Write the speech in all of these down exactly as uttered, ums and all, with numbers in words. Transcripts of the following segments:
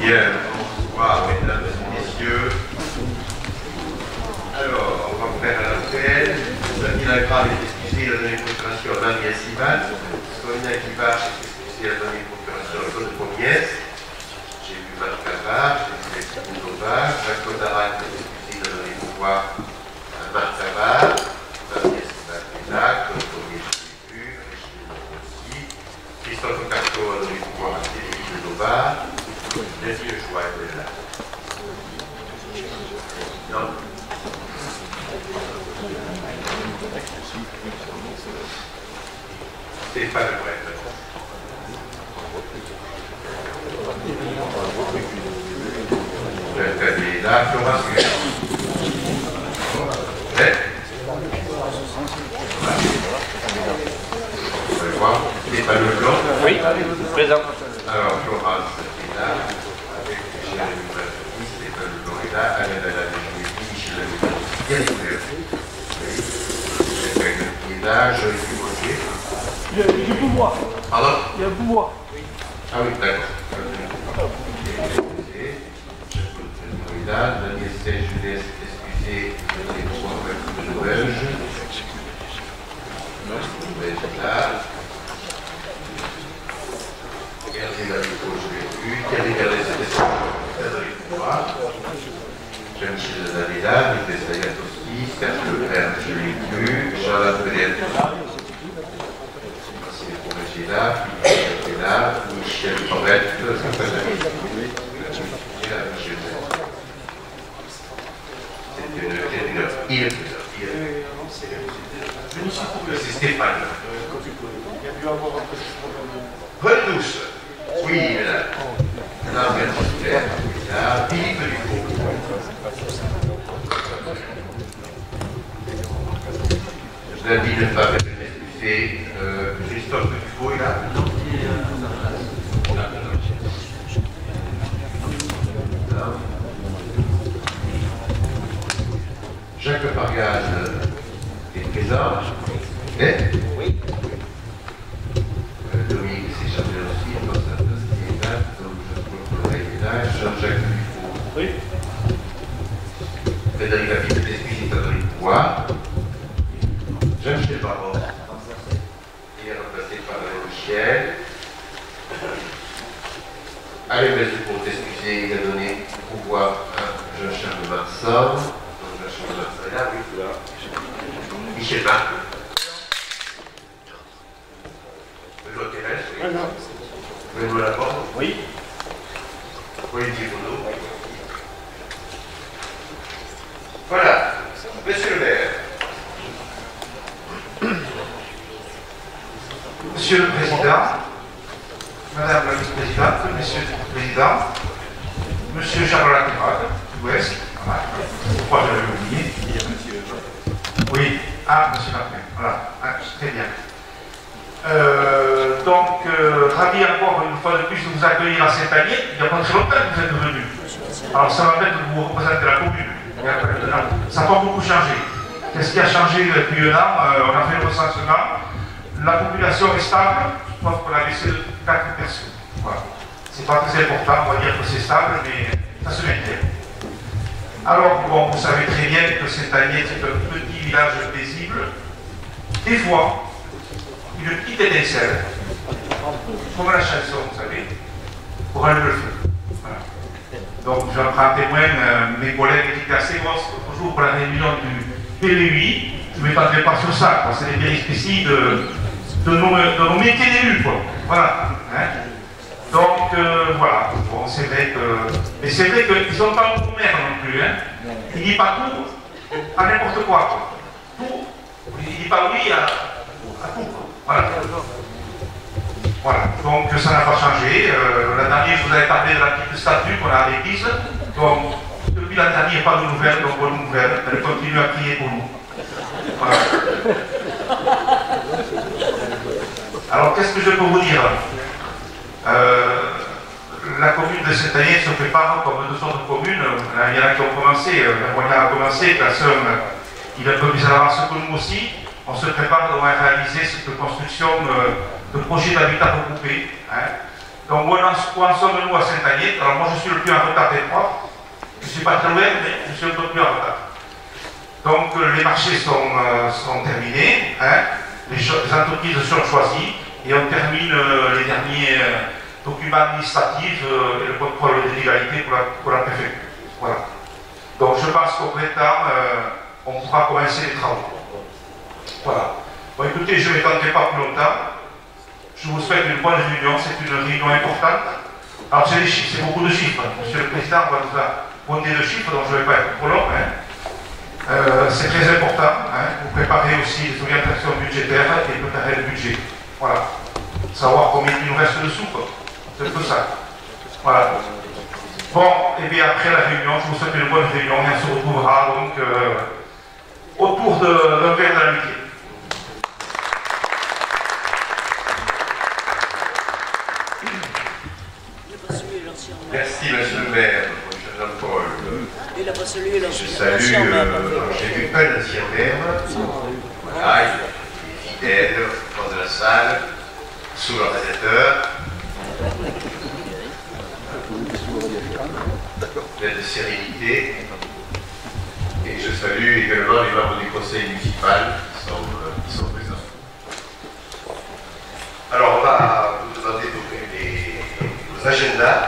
Bien, bonsoir mesdames et messieurs. Alors, on va faire un appel. Sonia Grave est excusée, il a donné procuration à Mamie Sivan. Sonia Guibard est excusée, il a donné procuration à Claude Pomiès. J'ai vu Marc Cavard, j'ai vu Alexis Boudova. Jacques Darac est excusé, il a donné pouvoir à Marc Cavard. Mamie Sivan est là, Claude Pomiès je l'ai vu, Alexis aussi. Christophe Casto a donné pouvoir à Thierry Boudova. Monsieur Choix est là. Non. Stéphane Brett. Le là, Florence Guerre. Brett. On va le voir. Stéphane Leblanc. Oui, présent. Alors, Florence est là, avec Jérémy Baptiste, Stéphane Leblanc est là, Alain Alain Michel Lamé, Yannick Léon. Stéphane est là, Joël Dumotier. Il y a du pouvoir. Pardon? Il y a du pouvoir. Ah oui, d'accord. Excusez. Est là, Daniel Sèche, Jeunesse, excusez, les trois de Noël. Noël est là. Regardez la vidéo, je l'ai vu. Thierry Gallet, c'était ça. Frédéric Pouvoir. Jean-Michel Zanella, Nicolas Sayatowski, Serge Lepère, je l'ai vu. Charlotte Pellet. Marcel Bourget est là. Philippe est là. Michel Forette. C'est une île. C'est Stéphane. Il y a dû avoir un peu de Paul Douce. Oui, il est là. Là, il est là. Philippe Dufault. David de Fabre, c'est Christophe Dufault, il est là. Jacques Pargaz est présent. Et Oui. Dominique s'est chargé aussi, Constantin est là, donc je est là, Jean-Jacques Dufault. Oui. Frédéric Lafitte, excusez Frédéric Pouvoir. Jean-Michel Barron. Il est remplacé par Michel. Alain Belzecourt, excusez, il a donné pouvoir à Jean-Charles Marsan. Donc Jean-Charles Marsan est là, oui, là. Michel Marc. Benoît Thérèse, oui. Benoît Laporte. Oui. Olivier Boudot. Voilà. Monsieur le maire. Monsieur le Président, Madame la Vice-Présidente, Monsieur le Président, Monsieur Charles Latéral, du Ouest, voilà, pourquoi je l'avais oublié. Oui, ah, Monsieur Martin, voilà, ah, très bien. Euh, donc, euh, ravi encore une fois de plus de vous accueillir à Saint-Agnès. Il n'y a pas très longtemps que vous êtes venus. Alors, ça m'embête de vous représenter la commune. Ça n'a pas beaucoup changé. Qu'est-ce qui a changé depuis un an? euh, On a fait le recensement. La population est stable, sauf qu'on a baissé de quatre personnes. Voilà. C'est pas très important, on va dire que c'est stable, mais ça se maintient. Alors, bon, vous savez très bien que Saint-Agnès est un petit village paisible. Des fois, une petite étincelle, comme la chanson, vous savez, pour allumer le feu. Voilà. Donc, j'en prends témoin, euh, mes collègues étaient assez grosses toujours pour la réunion du P V U I. Je ne m'étendrai pas sur ça, c'est des péripéties de, de, nos, de nos métiers d'élus, quoi. Voilà. Hein. Donc, euh, voilà. Bon, c'est vrai que. Mais c'est vrai qu'ils n'ont pas beaucoup maire non plus. Hein. Il ne dit pas tout à n'importe quoi, quoi. Tout. Il ne dit pas oui à, à tout, quoi. Voilà. Voilà. Donc, ça n'a pas changé. Euh, la dernière, je vous avais parlé de la petite statue qu'on a à l'église. Donc, depuis la dernière, pas de nouvelles, donc bonne nouvelle. Elle continue à prier pour nous. Voilà. Alors, qu'est-ce que je peux vous dire? euh, La commune de Saint-Agnès se prépare comme deux autres communes. Il y en a qui ont commencé. La a commencé, personne. Il est un peu plus à l'avance que nous aussi. On se prépare à réaliser cette construction de projets d'habitat regroupé. Hein. Donc, où en sommes-nous à Saint-Agnès? Alors, moi, je suis le plus en retard des trois. Je ne suis pas très loin, mais je suis un peu plus en retard. Donc, euh, les marchés sont, euh, sont terminés. Hein. Les, les entreprises sont choisies. Et on termine euh, les derniers euh, documents administratifs euh, et le contrôle de légalité pour la, pour la préfecture. Voilà. Donc, je pense qu'au printemps, euh, on pourra commencer les travaux. Voilà. Bon, écoutez, je ne m'étendrai pas plus longtemps. Je vous souhaite une bonne réunion. C'est une réunion importante. Alors, c'est des chiffres, c'est beaucoup de chiffres. Monsieur le Président va nous apporter de chiffres, donc je ne vais pas être trop long. Hein. Euh, c'est très important. Hein. Vous préparez aussi les orientations budgétaires et préparer le budget. Voilà. Savoir combien il nous reste de sous. C'est un peu ça. Voilà. Bon, et bien après la réunion, je vous souhaite une bonne réunion et on se retrouvera donc euh, autour d'un verre de l'amitié. Merci, monsieur le maire, monsieur Jean-Paul. Je salue, euh, j'ai vu pas l'ancien maire, voilà, il est fidèle, dans la salle, sous l'ordinateur. Plein de sérénité. Et je salue également les membres du conseil municipal qui sont, euh, qui sont présents. Alors, on va vous demander d'ouvrir les, les agendas.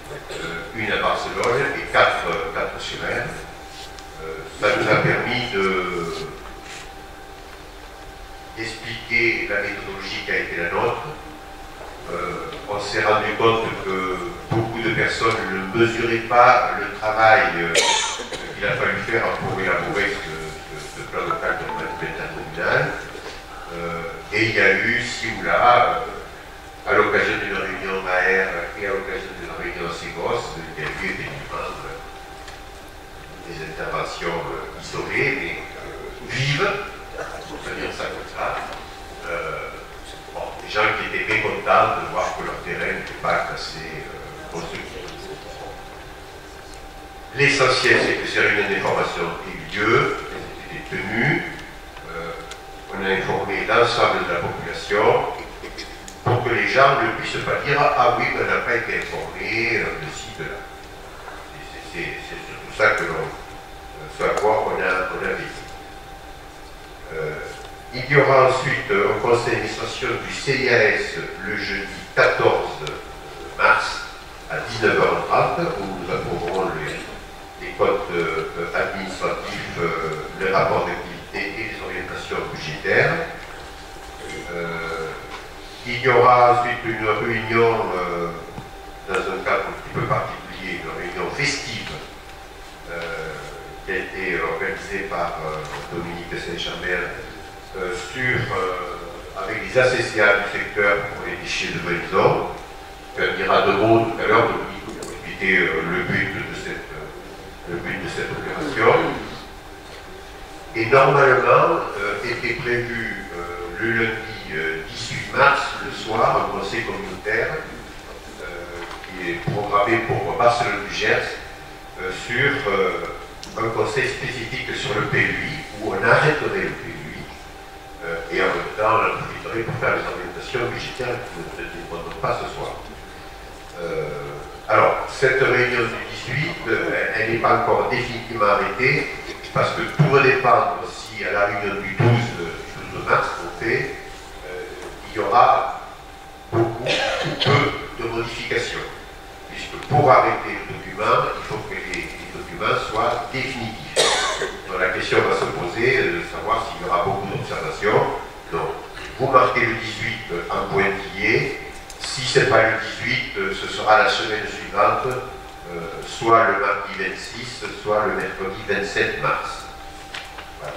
euh, une à Barcelone et quatre, quatre sur Rennes. Euh, ça nous a permis de d'expliquer la méthodologie qui a été la nôtre. Euh, on s'est rendu compte que beaucoup de personnes ne mesuraient pas le travail euh, qu'il a fallu faire pour élaborer ce, ce, ce plan local de management intercommunal. Euh, et il y a eu, ci ou là, euh, à l'occasion d'une réunion à R et à l'occasion d'une réunion à Ségos, il y a eu effectivement euh, des interventions euh, isolées, mais euh, vives, pour dire ça comme ça. Euh, bon, des gens qui étaient très contents de voir que leur terrain n'était pas assez euh, constructif. L'essentiel, c'est que ces réunions d'information aient lieu, elles étaient tenues. Euh, on a informé l'ensemble de la population pour que les gens ne puissent pas dire « Ah oui, on n'a pas été informé de ci, de là ». C'est surtout ça que l'on, ce à quoi on a, on a vécu. Euh, il y aura ensuite un conseil d'administration du C I A S le jeudi quatorze mars à dix-neuf heures trente où nous approuverons les, les comptes euh, administratifs, euh, le rapport d'activité et les orientations budgétaires. Euh, il y aura ensuite une réunion euh, dans un cadre un petit peu particulier, une réunion festive euh, qui a été organisée par euh, Dominique Saint-Chamel euh, sur, euh, avec les A C C A du secteur pour les déchets de Benzon. On dira deux mots tout à l'heure, Dominique, pour expliquer euh, le but de cette, euh, le but de cette opération. Et normalement, euh, était prévu euh, le lundi euh, dix-huit mars, le soir, un conseil communautaire euh, qui est programmé pour Barcelone du Gers euh, sur euh, un conseil spécifique sur le P U I, où on arrêterait le P U I euh, et en même temps on en profiterait pour faire les orientations budgétaires qui ne dépendront pas ce soir. Euh, alors, cette réunion du dix-huit, euh, elle n'est pas encore définitivement arrêtée, parce que tout va dépendre si à la réunion du douze, du douze mars qu'on fait, euh, il y aura beaucoup ou peu de modifications. Puisque pour arrêter le document, il faut que les, les documents soient définitifs. Donc la question va se poser de savoir s'il y aura beaucoup d'observations. Donc, vous marquez le dix-huit en pointillé. Si ce n'est pas le dix-huit, ce sera la semaine suivante. Euh, soit le mardi vingt-six, soit le mercredi vingt-sept mars. Voilà.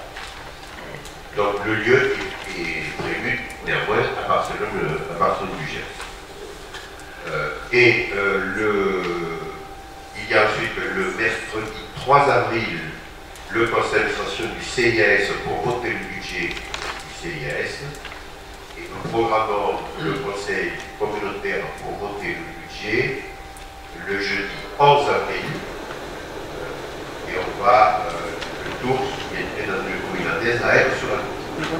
Donc le lieu est, est prévu néanmoins à Barcelone, à Barcelone du Gers. Euh, et euh, le, il y a ensuite le mercredi trois avril, le conseil d'administration du C I A S pour voter le budget du C I A S. Et nous programmons le conseil communautaire pour voter le budget le jeudi onze avril, euh, et on va euh, le tour qui est dans une commune andaise à être sur la tour.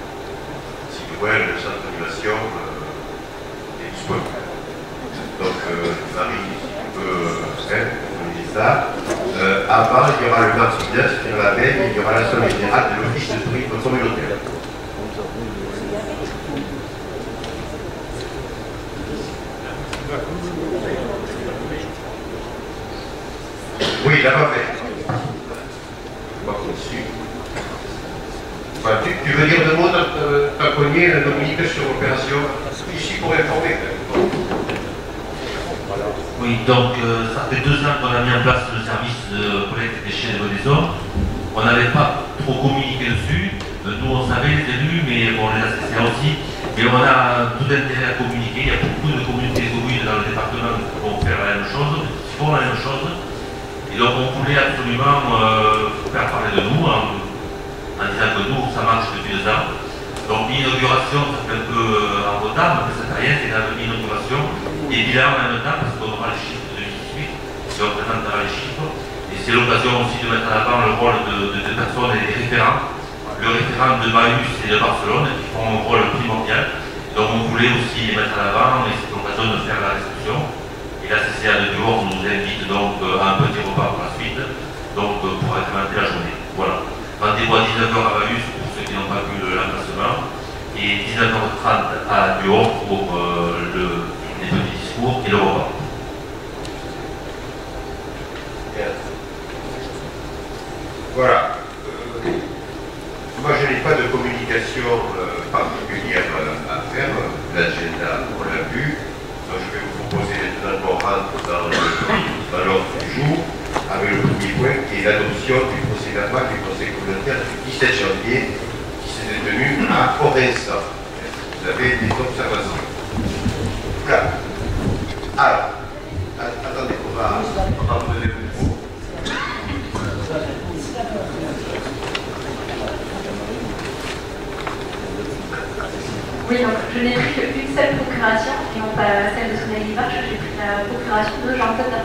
Si vous voyez, le centre d'animation euh, est disponible. Donc, euh, Marie, si tu peux euh, nous dire ça. Euh, avant, il y aura le mardi neuf, c'est la veille, il y aura l'assemblée générale de l'office de tourisme communautaire. Oui, il l'a pas fait. Pas conçu. Enfin, tu, tu veux dire deux mots, t'as cogné, Dominique, sur l'opération ici pour informer. Oui, donc euh, ça fait deux ans qu'on a mis en place le service de collecte des déchets de Bonneson. On n'avait pas trop communiqué dessus. Euh, nous, on savait les élus, mais bon, les A C C A aussi. Mais on a tout intérêt à communiquer. Il y a beaucoup de communautés de communes dans le département qui vont faire la même chose, qui font la même chose. Et donc on voulait absolument euh, faire parler de nous en, en disant que nous, ça marche depuis deux ans. Donc l'inauguration, ça fait un peu euh, en retard, mais ça fait rien, c'est dans l'inauguration. Et bilan en même temps, parce qu'on aura les chiffres de deux mille dix-huit, et on présentera les chiffres. Et c'est l'occasion aussi de mettre en avant le rôle de, de, de personnes et des référents. Le référent de Maïus et de Barcelone, qui font un rôle primordial. Donc on voulait aussi les mettre en avant, et c'est l'occasion de faire la réception. Et la C C A de Duhor nous invite donc à un petit repas pour la suite, donc pour agrémenter la journée. Voilà. Rendez-vous à dix-neuf heures à Maïus pour ceux qui n'ont pas vu l'emplacement, et dix-neuf heures trente à Duhor pour euh, le, les petits discours et le repas. voilà. Euh, moi, je n'ai pas de communication euh, particulière euh, à faire. L'agenda, on l'a vu. Donc, je vais vous proposer maintenant qu'on rentre dans l'ordre du jour avec le premier point qui est l'adoption du procès verbal du Conseil communautaire du dix-sept janvier qui s'est tenu à Orensa. Vous avez des observations? Voilà. Alors, attendez, on va, on va vous donner le mot. Oui, donc je n'ai pris qu'une seule procuration, et non pas celle de Sonia Guivarch, j'ai pris la procuration de Jean Cotin.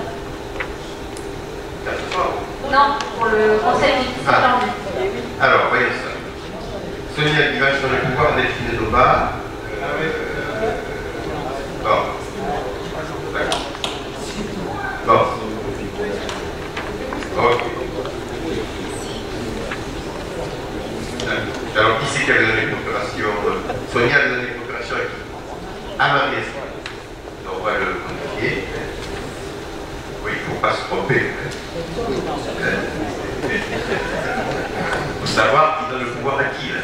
Non, pour le conseil du dix-sept janvier. Ah. Alors, voyons ça. Sonia Guivarch sur le pouvoir d'Elphine Doba. Euh, bon. D'accord. Bon. Ok. Alors, qui c'est qui a donné procuration? Sonia a donné procuration à qui? À Marie. Donc, on va le modifier. Oui, il ne faut pas se tromper. Il faut savoir qui donne le pouvoir à qui.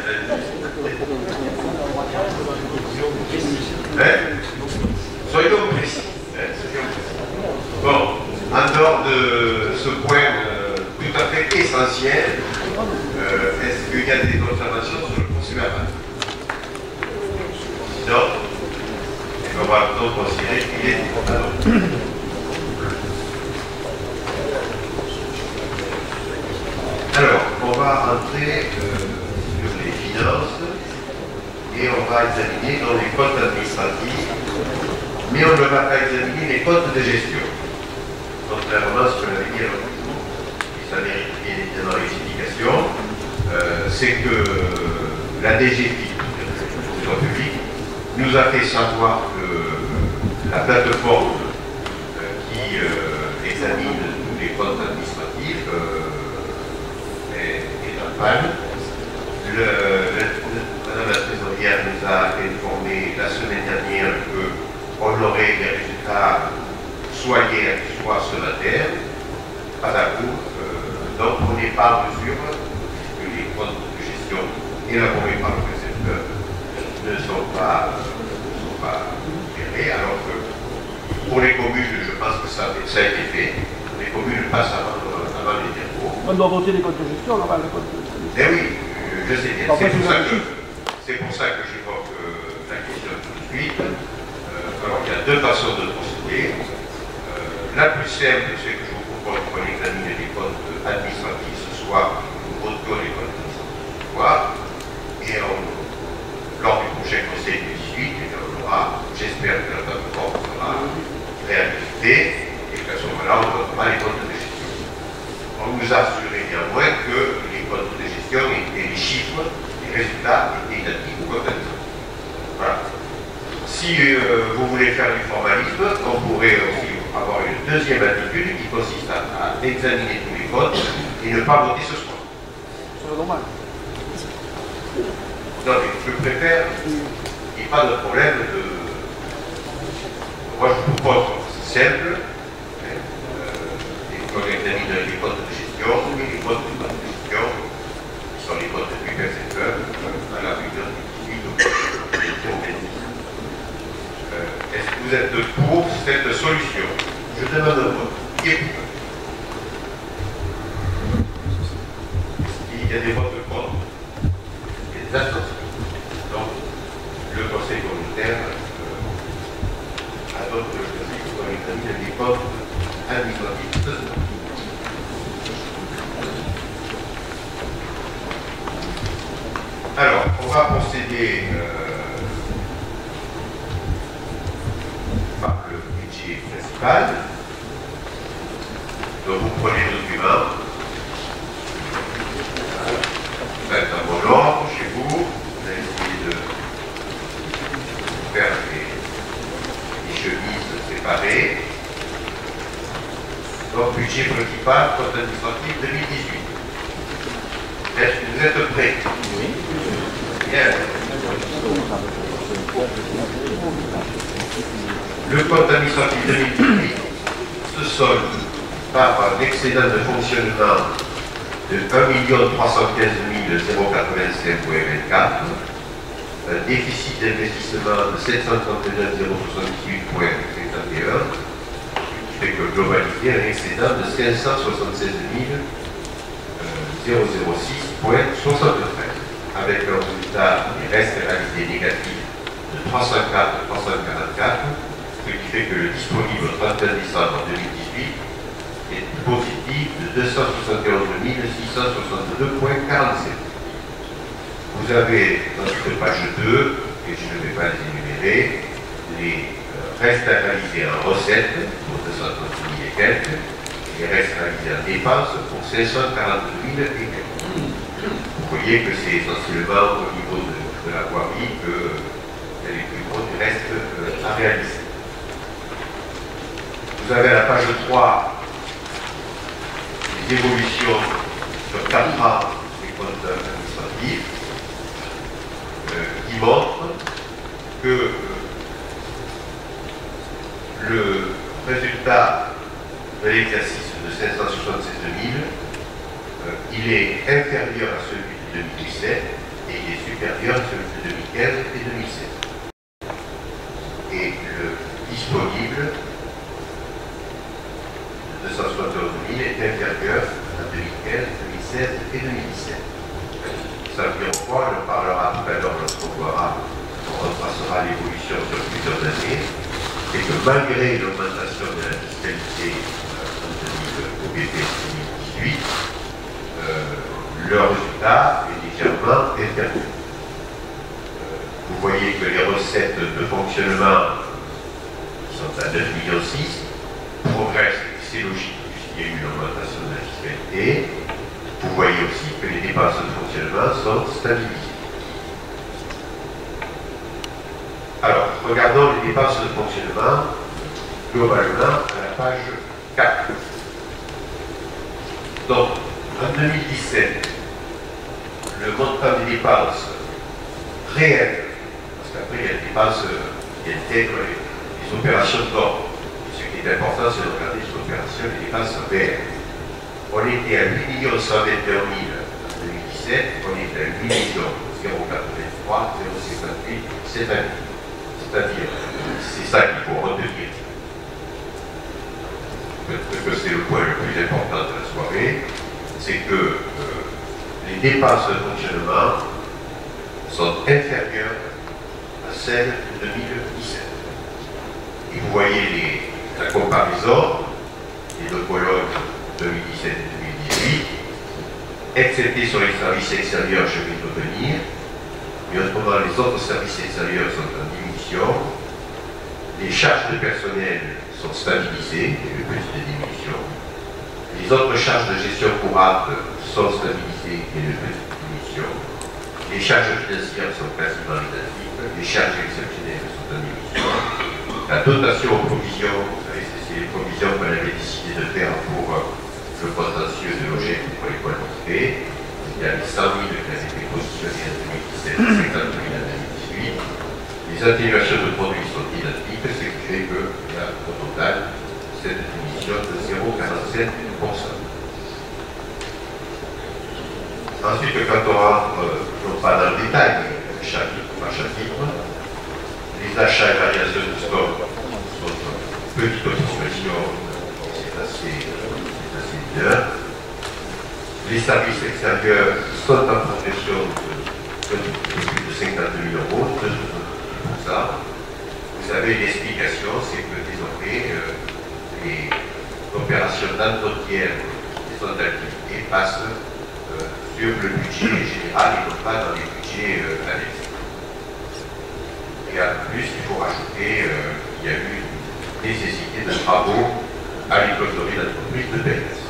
Hein? Soyons précis. Bon, en dehors de ce point euh, tout à fait essentiel, euh, est-ce qu'il y a des observations sur le procès verbal? Sinon, on va donc considérer qu'il est adopté. Alors, on va entrer euh, sur les finances et on va examiner dans les comptes administratifs, mais on ne va pas examiner les comptes de gestion. Contrairement à ce que l'avait dit à l'autre jour, et ça mérite bien évidemment l'explication, euh, c'est que la D G F I, la fonction publique, nous a fait savoir que la plateforme euh, qui euh, examine tous les comptes administratifs euh, est, est en panne. Le, le, Madame la trésorière nous a informé la semaine dernière qu'on aurait des résultats soit hier, soit ce matin, à la cour. Euh, donc on n'est pas en mesure, que les comptes de gestion élaborés par le précepteur ne sont pas, ne sont pas gérés, alors que pour les communes, je pense que ça, ça a été fait. Les communes passent avant, avant les dépôts. On doit voter les comptes de gestion avant les comptes de gestion. Eh oui, je sais bien. C'est pour, pour ça que j'évoque euh, la question tout de suite. Euh, alors il y a deux façons de procéder. La plus simple, c'est que je vous propose qu'on examine les comptes administratifs ce soir, nous votons les comptes administratifs ce soir, et on, lors du prochain conseil du dix-huit, on aura, j'espère que la plateforme sera réhabilitée, et qu'à ce moment-là, on votera les comptes de gestion. On nous a assuré néanmoins que les comptes de gestion et les chiffres, les résultats étaient identiques aux comptes administratifs. Voilà. Si euh, vous voulez faire du formalisme, on pourrait aussi avoir une deuxième attitude qui consiste à, à examiner tous les comptes et ne pas voter ce soir. C'est normal. Non, mais je préfère qu'il n'y ait pas de problème de... Moi, je vous propose, c'est simple, hein, euh, et qu'on examine les comptes de gestion et les comptes de gestion, qui sont les comptes du percepteur, à la réunion du dix-huit. Est-ce que vous êtes pour cette solution? Je demande un vote. Qui est pour? Il y a des votes contre. Il y a des abstentions. Donc, le Conseil communautaire euh, adopte le principe qu'on examine les comptes administratifs. Alors, on va procéder euh, par le budget principal. Donc vous prenez le document, vous faites un bon ordre chez vous, vous allez essayer de faire des, des chemises séparées. Donc budget principal, compte administratif deux mille dix-huit. Est-ce que vous êtes prêts? Oui. Bien. Le compte administratif deux mille dix-huit se solde par un excédent de fonctionnement de un million trois cent quinze mille quatre-vingt-cinq virgule vingt-quatre, un déficit d'investissement de sept cent trente-neuf mille soixante-dix-huit virgule cinquante et un, qui fait que globalité un excédent de cinq cent soixante-seize mille six virgule soixante-treize, avec un résultat des restes réalisés négatifs de trois cent quatre mille trois cent quarante-quatre, ce qui fait que le disponible au trente et un décembre deux mille dix-huit est positif de deux cent soixante et onze mille six cent soixante-deux virgule quarante-sept. Vous avez dans cette page deux, et je ne vais pas les énumérer, les restes à réaliser en recettes pour deux cent trente mille et quelques, et les restes réalisés en dépenses pour cinq cent quarante mille et quelques. Vous voyez que c'est essentiellement au niveau de, de la voirie que les plus gros du reste euh, à réaliser. Vous avez à la page trois les évolutions sur quatre ans des comptes administratifs euh, qui montrent que euh, le résultat de l'exercice de cinq cent soixante-sept mille, euh, il est inférieur à celui de deux mille dix-sept et il est supérieur à celui de deux mille quinze et deux mille seize. Et le disponible de deux cent soixante-onze mille est inférieur à deux mille quinze, deux mille seize et deux mille dix-sept. Ça veut dire quoi? On en parlera tout à l'heure lorsqu'on verra, on retracera l'évolution sur plusieurs années, et que malgré l'augmentation de la fiscalité euh, au B P deux mille dix-huit, euh, le résultat est légèrement inférieur. Euh, vous voyez que les recettes de fonctionnement, qui sont à neuf virgule six millions, progressent, c'est logique, puisqu'il y a eu une augmentation de la fiscalité. Vous voyez aussi que les dépenses de fonctionnement sont stabilisées. Alors, regardons les dépenses de fonctionnement globalement à la page quatre. Donc, en deux mille dix-sept, le montant des dépenses réelles, parce qu'après il y a des dépenses qui intègrent les, les opérations d'ordre. Ce qui est important, c'est de regarder les opérations et les dépenses réelles. On était à huit millions cent vingt et un mille en deux mille dix-sept, on est à huit millions zéro quatre-vingt-trois zéro cinquante-huit cette année. C'est-à-dire, c'est ça qu'il faut retenir. Peut-être que c'est le point le plus important de la soirée, c'est que euh, les dépenses de fonctionnement sont inférieures à celles de deux mille dix-sept. Et vous voyez les, la comparaison, les deux colonnes deux mille dix-sept et deux mille dix-huit, excepté sur les services extérieurs, je vais y revenir, mais autrement les autres services extérieurs sont en diminution, les charges de personnel sont stabilisées, il y a eu une petite diminution, les autres charges de gestion courante sont stabilisées, il y a eu une petite diminution, les charges financières sont quasiment identiques, les charges exceptionnelles sont en diminution, la dotation aux provisions, vous savez, c'est les provisions qu'on avait décidé de faire pour le contentieux de l'O G E P pour l'école privée. Il y a les cent mille qui avaient été positionnés en deux mille dix-sept et cinquante mille en deux mille dix-huit. Les atténuations de produits sont identiques, ce qui fait qu'il y a au total cette diminution de zéro virgule quarante-sept pour cent. Ensuite, quand on rentre, non pas dans le détail, mais chapitre par chapitre, les achats et variations de stock sont en petite progression, c'est assez, assez bien. Les services extérieurs sont en progression de, de, de plus de cinquante mille euros, de soixante-dix pour cent. Vous avez l'explication, c'est que désormais, euh, les opérations d'entretien des zones d'activité passent euh, sur le budget général et non pas dans les budgets euh, annexes. Et en plus, il faut rajouter euh, qu'il y a eu une nécessité de travaux à l'économie d'entreprise de P S.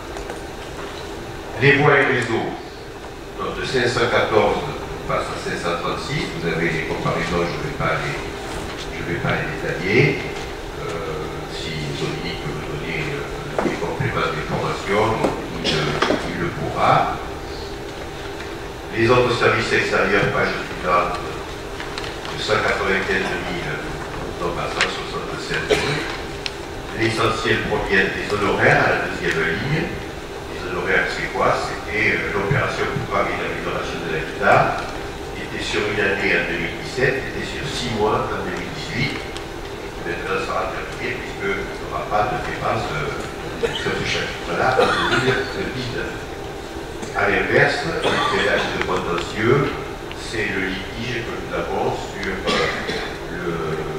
Les voies et réseaux, donc de cinq cent quatorze, on passe à cinq cent trente-six, vous avez les comparaisons, je ne vais pas les, je vais pas les détailler. Euh, si Dominique peut me donner euh, des compléments d'information, il, il le pourra. Les autres services extérieurs, page suivante, de cent quatre-vingt-quinze mille, donc à cent soixante-sept mille. L'essentiel provient des honoraires à la deuxième ligne. Les honoraires, c'est quoi? C'était Et euh, l'opération programmée d'amélioration de l'habitat était sur une année en deux mille dix-sept, était sur six mois en deux mille dix-huit. Maintenant, ça sera terminé puisqu'il n'y aura pas de dépenses euh, sur ce chapitre-là en deux mille dix-neuf. A l'inverse, le péage de contentieux, c'est le litige que nous avons sur euh, le,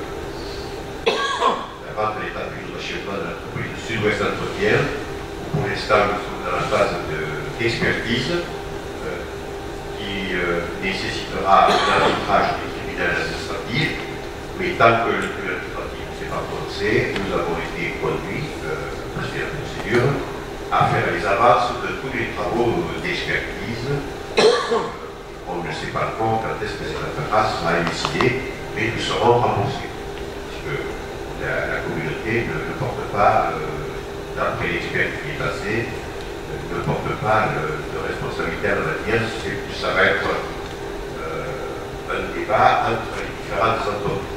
la vente de l'état du rachèvement de l'entreprise Sud-Ouest Entretien. Pour l'instant, nous sommes dans la phase d'expertise euh, qui euh, nécessitera un arbitrage des tribunaux administratifs, mais tant que le tribunal administratif ne s'est pas prononcé, nous avons été conduits, euh, c'est la procédure, à faire les avances de tous les travaux d'expertise. On ne sait pas encore quand est-ce que cette affaire sera élucidée, mais nous serons remboursés, puisque la, la communauté ne, ne porte pas, euh, d'après l'expert qui est passé, euh, ne porte pas le, de responsabilité à l'avenir. Ça va être euh, un débat entre les différentes entreprises.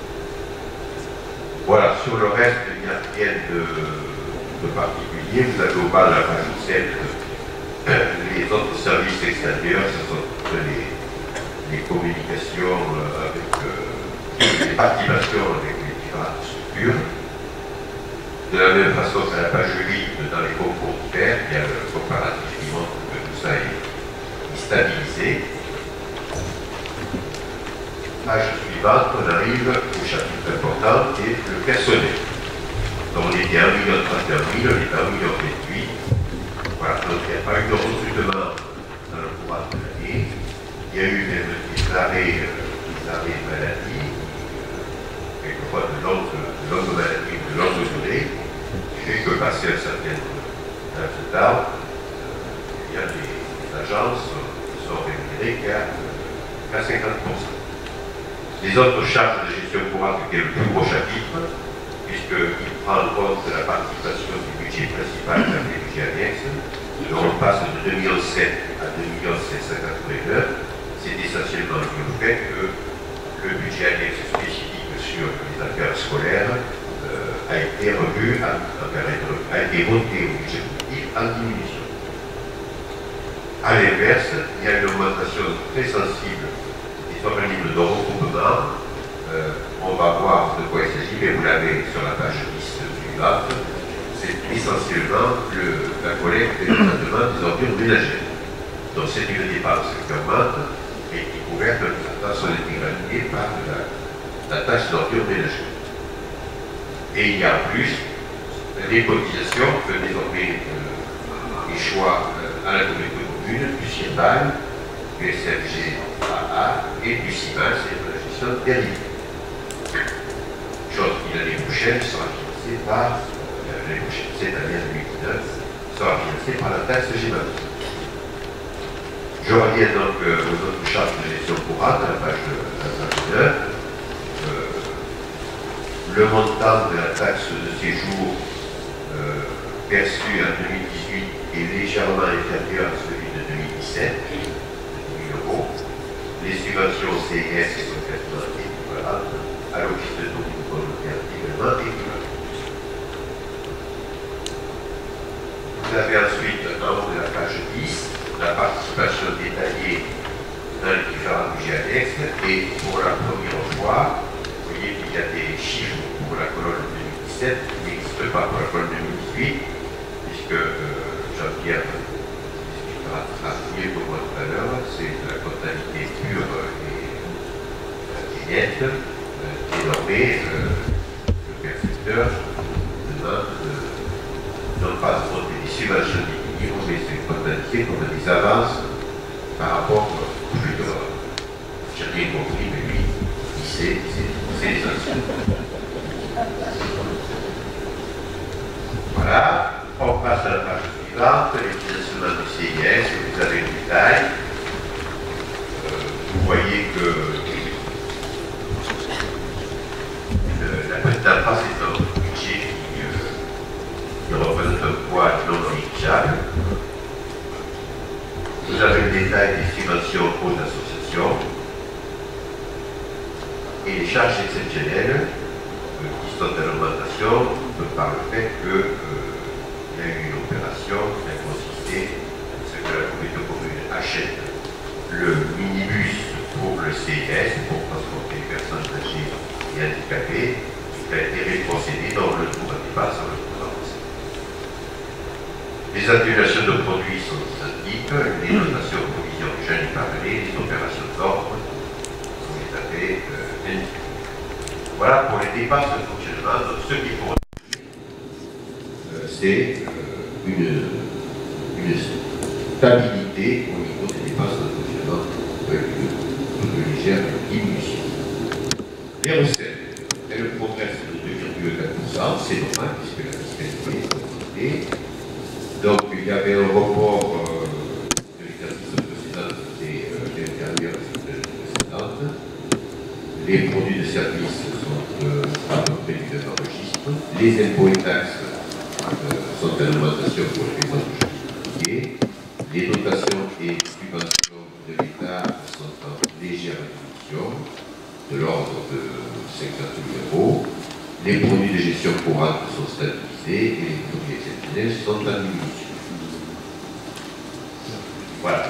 Voilà, sur le reste, il n'y a rien de, de particulier. Vous avez au bas de la page sept les autres services extérieurs, ce sont les, les communications avec euh, les activations avec les différentes structures. De la même façon qu'à la page huit, dans les concours de terre, il y a le comparatif qui montre que tout ça est stabilisé. Page suivante, on arrive au chapitre important qui est le personnel. Donc on était à un million trente et un mille, on est à un million vingt-huit. Voilà, donc il n'y a pas eu de recrutement dans le courant de l'année. Il y a eu même des arrêts, euh, des arrêts de maladie, euh, quelquefois de longues de longue maladies, de longue durée, qui fait que passer un certain âge de temps, euh, il y a des, des agences qui sont rémunérées qu'à cinquante pour cent. Les autres charges de gestion courante, qui est le plus gros chapitre, puisqu'il prend en compte la participation du budget principal avec les budgets annexes. On passe de deux virgule sept millions à deux virgule sept cent quatre-vingt-neuf. C'est essentiellement dû au fait que le budget annexe spécifique sur les affaires scolaires euh, a été revu, a, a été voté au budget public en diminution. A l'inverse, il y a une augmentation très sensible des organismes de regroupement. Euh, on va voir de quoi il s'agit, mais vous l'avez sur la page dix suivante. C'est essentiellement le, la collecte et le traitement des ordures ménagères. Donc c'est une dépense qui augmente et qui est couverte dans son intégralité par la, la taxe d'ordures ménagères. Et il y a en plus les cotisations que désormais euh, les choix euh, à la communauté commune, du CIRBAL, du S F G A A et du CIMAL, c'est la gestion terrible. Chose qui l'année prochaine sera financée par l'année prochaine, c'est-à-dire deux mille dix-neuf, sera financée par la taxe G M A P. Je reviens donc euh, aux autres charges de gestion courante, à la page neuf. Euh, le montant de la taxe de séjour euh, perçue en deux mille dix-huit est légèrement inférieur à celui de deux mille dix-sept, de dix mille euros. Les subventions C I S sont quasiment équivalentes à l'office de tourisme volontaire également équivalent. Vous avez ensuite, en haut de la page dix, la participation détaillée dans les différents budgets annexes. Et pour la première fois, vous voyez qu'il y a des chiffres pour la colonne deux mille dix-sept qui n'existent pas pour la colonne deux mille dix-huit, puisque euh, Jean-Pierre expliquera mieux que moi tout à l'heure, c'est la comptabilité pure et, et nette. Désormais, euh, le percepteur demande euh, non pas de monter des subventions d'équilibre, mais c'est une comptabilité comme des avances par rapport au futur. J'ai rien compris, mais lui, il sait, c'est l'essentiel. Voilà, on passe à la page suivante, les financements du C I S, vous avez le détail. Euh, vous voyez que la petite impasse est un budget qui, euh, qui représente un poids non négligeable. Vous avez le détail des subventions aux associations et les charges exceptionnelles euh, qui sont en augmentation par le fait qu'il euh, y a eu une opération qui a consisté à ce que la mètres carrés, il a été rétrocédé dans le tour à départ sur le tour avancé. Les atténuations de produits sont identiques, les dotations de provision du jeune parlé, les opérations d'ordre sont étalées euh, indiquées. Voilà pour les dépenses de fonctionnement. Donc, ce qu'il faut retenir, euh, c'est euh, une, une stabilité au niveau des dépenses de fonctionnement avec une, une légère diminution. Les recettes, elles progressent de deux virgule quatre pour cent, c'est normal puisque la fiscalité est augmentée. Donc il y avait un report euh, de l'exercice précédent qui était euh, inférieur à cette année précédente. Les produits de services sont euh, à peu près du même registre. Les impôts et taxes euh, sont en augmentation pour les paiements de justifiés. Les dotations et subventions de l'État sont en légère diminution, de l'ordre de cinquante mille euros. Les produits de gestion courante sont stabilisés et les produits exceptionnels sont en diminution. Voilà.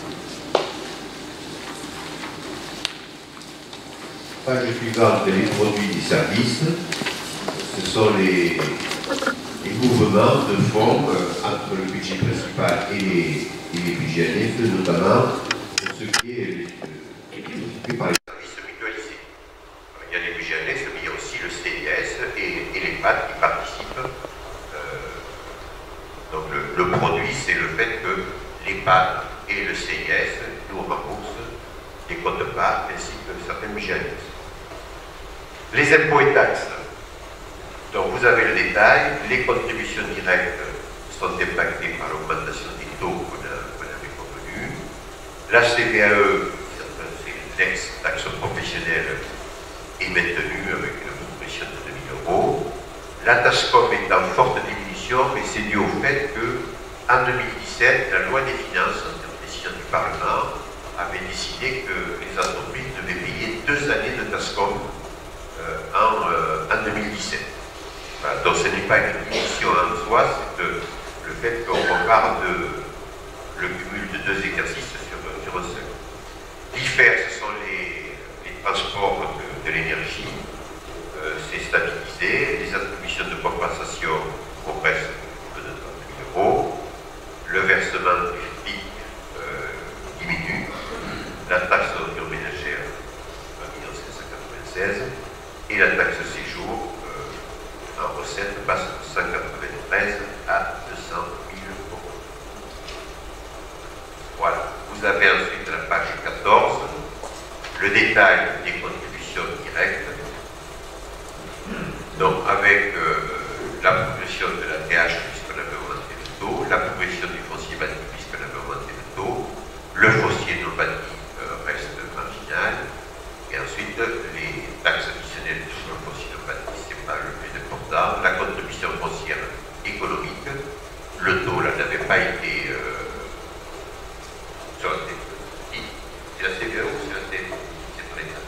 Page suivante, les produits et services. Ce sont les, les mouvements de fonds euh, entre le budget principal et les, et les budgets annexes, notamment pour ce qui est occupé par les services mutualisés. Il y a les budgets annexes, mais il y a aussi le C I S et, et les P A D qui participent. Euh, donc le, le produit, c'est le fait que les P A D et le C I S nous remboursent des comptes part ainsi que certains budgets annexes. Les impôts et taxes. Donc vous avez le détail, les contributions directes sont impactées par l'augmentation des taux qu'on avait convenus. La C V A E, c'est l'ex-taxe professionnelle, est maintenue avec une progression de deux mille euros. La TASCOM est en forte diminution, mais c'est dû au fait qu'en deux mille dix-sept, la loi des finances, en décision du Parlement, avait décidé que les entreprises devaient payer deux années de TASCOM euh, en, euh, en deux mille dix-sept. Voilà, donc ce n'est pas une diminution en soi, c'est euh, le fait qu'on compare de, le cumul de deux exercices sur, sur un seul. L'I F E R, ce sont les, les transports de, de l'énergie, euh, c'est stabilisé, les attributions de compensation progressent de trente mille euros, le versement du F P I C euh, diminue, la taxe d'ordure ménagère un million cinq cent quatre-vingt-seize et la taxe séjour euh, en recette passe de cent quatre-vingt-treize à deux cent mille euros. Voilà, vous avez ensuite la page quatorze, le détail des contributions directes. Donc avec euh, la progression de la T H puisqu'on avait augmenté le taux, la progression du foncier bâti puisqu'on avait augmenté le taux, le foncier non bâti euh, reste marginal, et ensuite les taxes additionnelles sur le foncier non bâti, c'est pas le plus important, la contribution foncière économique, le taux là n'avait pas été euh, sur la T V A. C'est la C V A ou c'est la T V A? C'est pour l'État.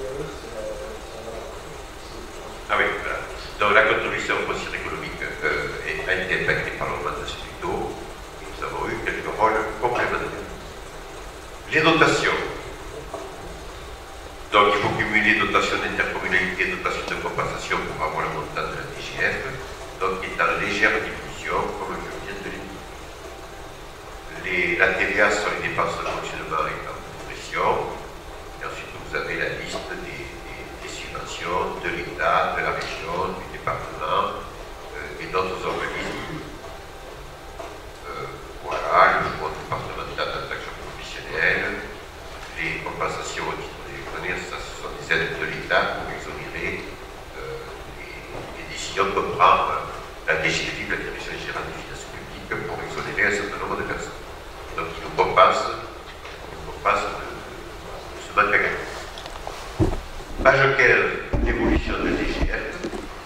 Ah oui, voilà. Donc la contribution foncière économique euh, a été impactée par l'augmentation du taux, et nous avons eu quelques rôles complémentaires. Les dotations. Donc il faut cumuler dotation d'intercommunalité et dotation de compensation pour avoir le montant de la D G F, donc qui est en légère diminution, comme je viens de le dire. La T V A sur les dépenses de fonctionnement est en progression, et ensuite vous avez la liste des, des, des subventions de l'État, de la région, du département euh, et d'autres organismes. Euh, voilà, le fonds départemental d'action professionnelle, les compensations au titre des fonctionnaires, ça ce sont des aides de l'État pour exonérer euh, les, les décisions que prend euh, la D G F I, la Direction générale des finances publiques, pour exonérer un certain nombre de personnes. Donc il nous compense, il nous compense de, de ce manque à gagner. Page quinze, l'évolution de D G F.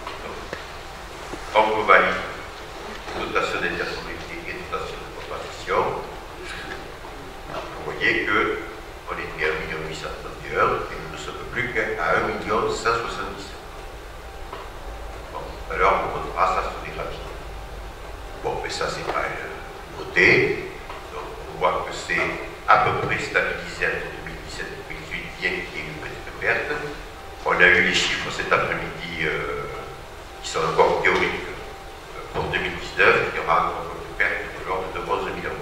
On revalide dotation d'intercommunalité et dotation de compensation. Vous voyez qu'on était à un million huit cent trente et un et nous ne sommes plus qu'à un million cent soixante-dix-sept. Bon, alors on retrouvera ça sur les graphiques. Bon, mais ça c'est pas une nouveauté. Donc on voit que c'est à peu près stabilisé entre deux mille dix-sept et deux mille dix-huit, bien qu'il y ait une petite perte. Bon, on a eu les chiffres cet après-midi euh, qui sont encore théoriques pour deux mille dix-neuf, il y aura encore une perte de l'ordre de onze mille euros.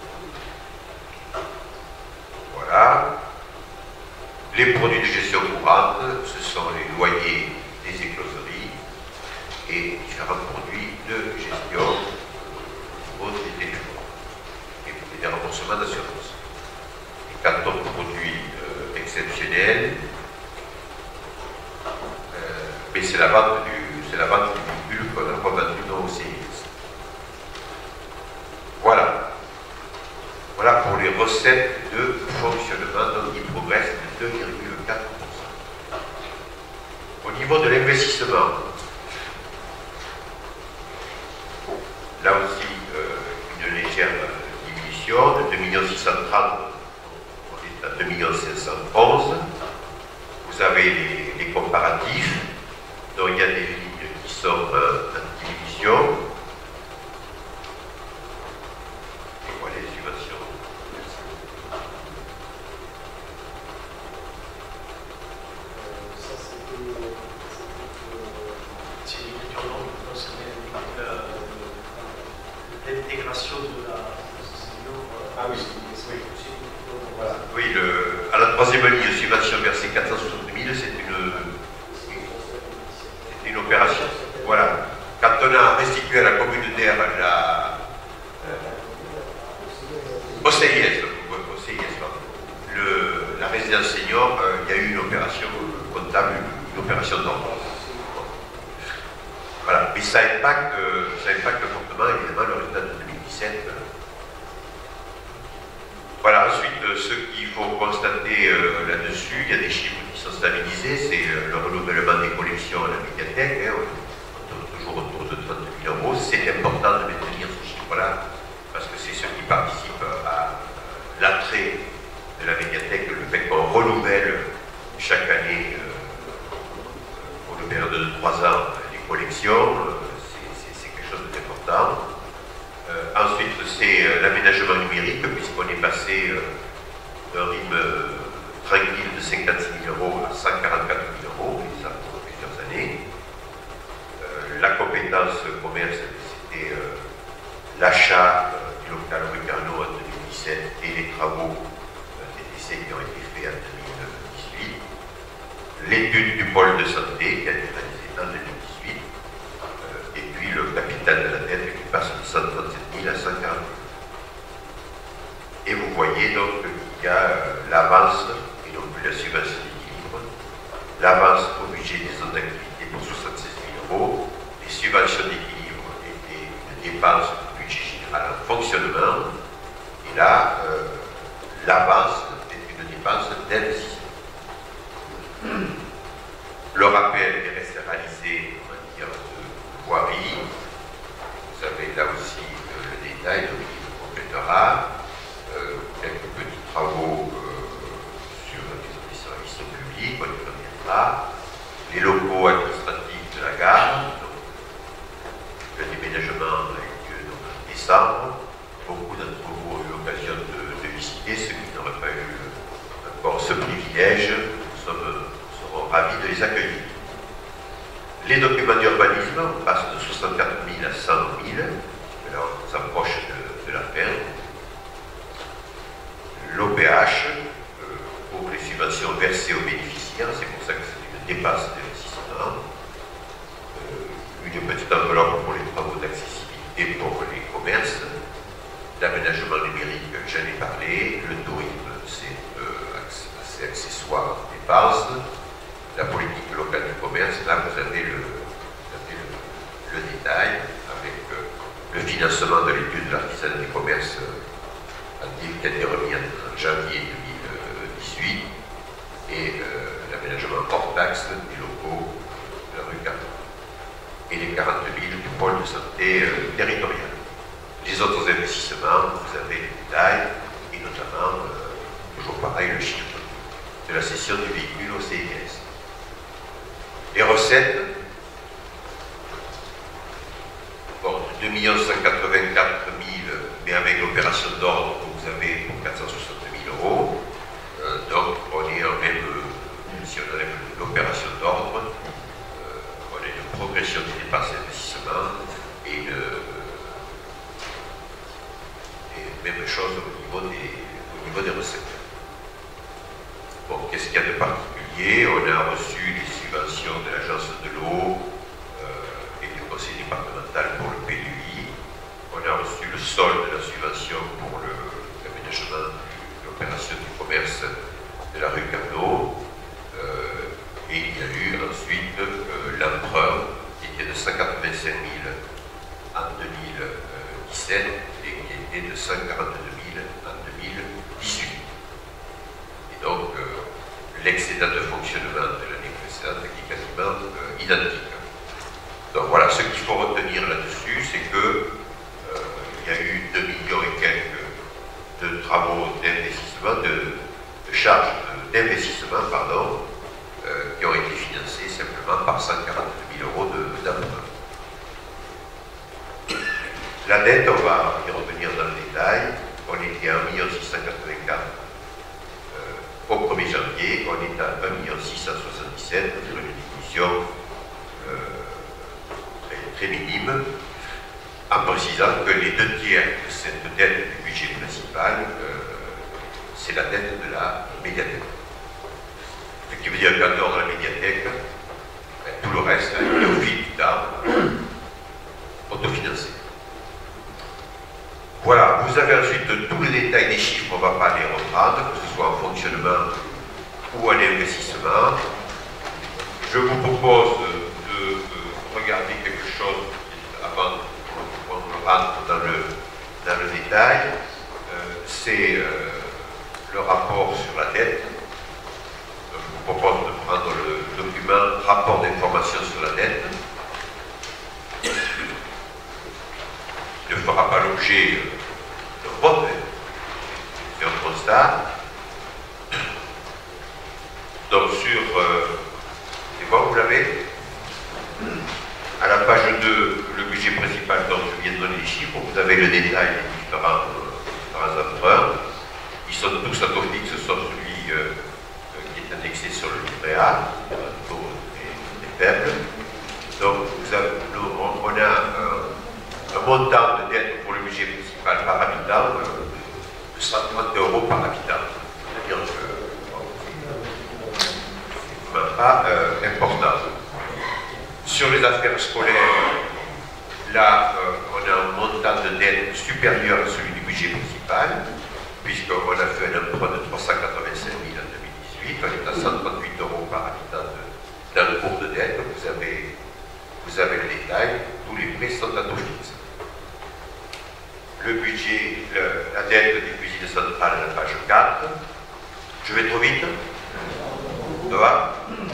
Voilà. Les produits de gestion courante, ce sont les loyers des écloseries et différents produits de gestion au niveau des débuts et des remboursements d'assurance. Et quant aux produits euh, exceptionnels, euh, mais c'est la vente du, c'est la vente du véhicule qu'on a revendu dans O C I S. Voilà. Voilà pour les recettes de fonctionnement, donc ils progressent de deux virgule quatre pour cent. Au niveau de l'investissement, là aussi euh, une légère diminution de deux millions six cent trente, on est à deux millions cinq cent onze. Vous avez les, les comparatifs, donc il y a des lignes qui sont euh, en diminution. Et voilà les subventions. L'intégration de la ah oui, oui, voilà. Oui, le, à la troisième ligne, subvention versée quatre cent soixante mille, c'est une, une opération. Voilà. Quand on a restitué à la commune d'Air la euh, O C I S, O C I S le, la résidence senior, euh, il y a eu une opération comptable, une opération d'ordre. Voilà, mais ça impacte, ça impacte fortement évidemment le résultat de deux mille dix-sept. Voilà, ensuite, ce qu'il faut constater euh, là-dessus, il y a des chiffres qui sont stabilisés, c'est euh, le renouvellement des collections à la médiathèque, hein, on tourne toujours autour de trente mille euros. C'est important de maintenir ce chiffre-là, parce que c'est ce qui participe à l'attrait de la médiathèque, le fait qu'on renouvelle chaque année, euh, pour une période de trois ans, collection, c'est quelque chose d'important. Euh, ensuite, c'est euh, l'aménagement numérique, puisqu'on est passé euh, d'un rythme euh, tranquille de cinquante-six mille euros à cent quarante-quatre mille euros, et ça pour plusieurs années. Euh, la compétence commerce, c'était euh, l'achat euh, du local rue Carnot en deux mille dix-sept et les travaux euh, T T C qui ont été faits en deux mille dix-huit. L'étude du pôle de santé qui a été réalisée en deux mille dix-huit. Et puis le capital de la dette qui passe de cent trente-sept mille à cent quarante mille. Et vous voyez donc qu'il y a euh, l'avance, et non plus la subvention d'équilibre, l'avance au budget des zones d'activité pour soixante-seize mille euros, les subventions d'équilibre étaient une dépense du budget général en fonctionnement, et là, euh, l'avance est une dépense d'investissement. Le rappel est resté réalisé en matière de voirie. Vous avez là aussi euh, le détail, donc il complétera. Euh, quelques petits travaux euh, sur les services publics, on y reviendra. Les locaux administratifs de la gare, donc, le déménagement a eu lieu donc, en décembre. Beaucoup d'entre vous ont eu l'occasion de, de visiter, ceux qui n'auraient pas eu encore ce privilège, nous sommes, serons ravis de les accueillir. Les documents d'urbanisme, on passe de soixante-quatre mille à cent mille, alors on s'approche de, de la fin. L'O P H, euh, pour les subventions versées aux bénéficiaires, c'est pour ça que c'est une dépense d'investissement. Euh, une petite enveloppe pour les travaux d'accessibilité pour les commerces. L'aménagement numérique, j'en ai parlé. Le tourisme, c'est euh, assez accessoire aux dépenses. La politique locale du commerce, là vous avez le, vous avez le, le détail avec euh, le financement de l'étude de l'artisanat du commerce euh, qui a été remis en janvier deux mille dix-huit et euh, l'aménagement hors taxe des locaux de la rue Carnot et les quarante mille du pôle de santé euh, territorial. Les autres investissements, vous avez les détails et notamment, euh, toujours pareil, le chiffre de la cession du véhicule au C I S. Les recettes, bon, deux millions cent quatre-vingt-quatre mille, mais avec l'opération d'ordre que vous avez pour quatre cent soixante mille euros. Euh, donc, on est en même, euh, si on enlève l'opération d'ordre, gestion des dépenses d'investissement et, une, et même chose au niveau des, au niveau des recettes. Bon, qu'est-ce qu'il y a de particulier? On a reçu les subventions de l'agence de l'eau euh, et du conseil départemental pour le P D U I. On a reçu le solde de la subvention pour l'aménagement de l'opération du commerce de la rue Carnot. Euh, et il y a eu ensuite euh, l'emprunt qui était de cent quatre-vingt-cinq mille en deux mille dix-sept et qui était de cent quarante-deux mille en deux mille dix-huit. Et donc, euh, l'excédent de fonctionnement de l'année précédente qui est quasiment euh, identique. Donc voilà, ce qu'il faut retenir là-dessus, c'est que euh, il y a eu deux millions et quelques de travaux d'investissement, de, de charges d'investissement, pardon, euh, qui ont été financés simplement par cent quarante-deux mille euros d'emprunt. La dette, on va y revenir dans le détail, on était à un million six cent quatre-vingt-quatre au premier janvier, on est à un million six cent soixante-dix-sept sur une diminution euh, très, très minime, en précisant que les deux tiers de cette dette du budget principal, euh, c'est la dette de la médiathèque. Ce qui veut dire qu'en dehors de la médiathèque, ben, tout le reste est au fil du temps autofinancé. Voilà, vous avez ensuite tous les détails des chiffres, on ne va pas les reprendre, que ce soit en fonctionnement ou en investissement. Je vous propose de, de regarder quelque chose avant qu'on rentre dans le, dans le détail. Euh, C'est euh, le rapport sur la dette. Je vous propose de prendre le document rapport d'information sur la dette. Il ne fera pas l'objet de vote, c'est un constat. Donc sur, euh, c'est bon, vous l'avez? À la page deux, le budget principal dont je viens de donner les chiffres, vous avez le détail des différents, différents emprunts. Ils sont tous à taux fixe, sauf celui euh, qui est indexé sur le livret A, le taux est, est faible. Donc vous avez, on, on a euh, un montant de dette pour le budget principal par habitant euh, de cent trente euros par habitant. C'est-à-dire que bon, c'est pas euh, important. Sur les affaires scolaires, là, euh, on a un montant de dette supérieur à celui du budget principal, puisqu'on a fait un emprunt de trois cent quatre-vingt-cinq mille en deux mille dix-huit, on est à cent trente-huit euros par habitant de, dans le cours de dette. Vous avez, vous avez le détail, tous les prêts sont à taux fixe. Le budget, le, la dette des cuisines centrales à la page quatre. Je vais trop vite? Ça va?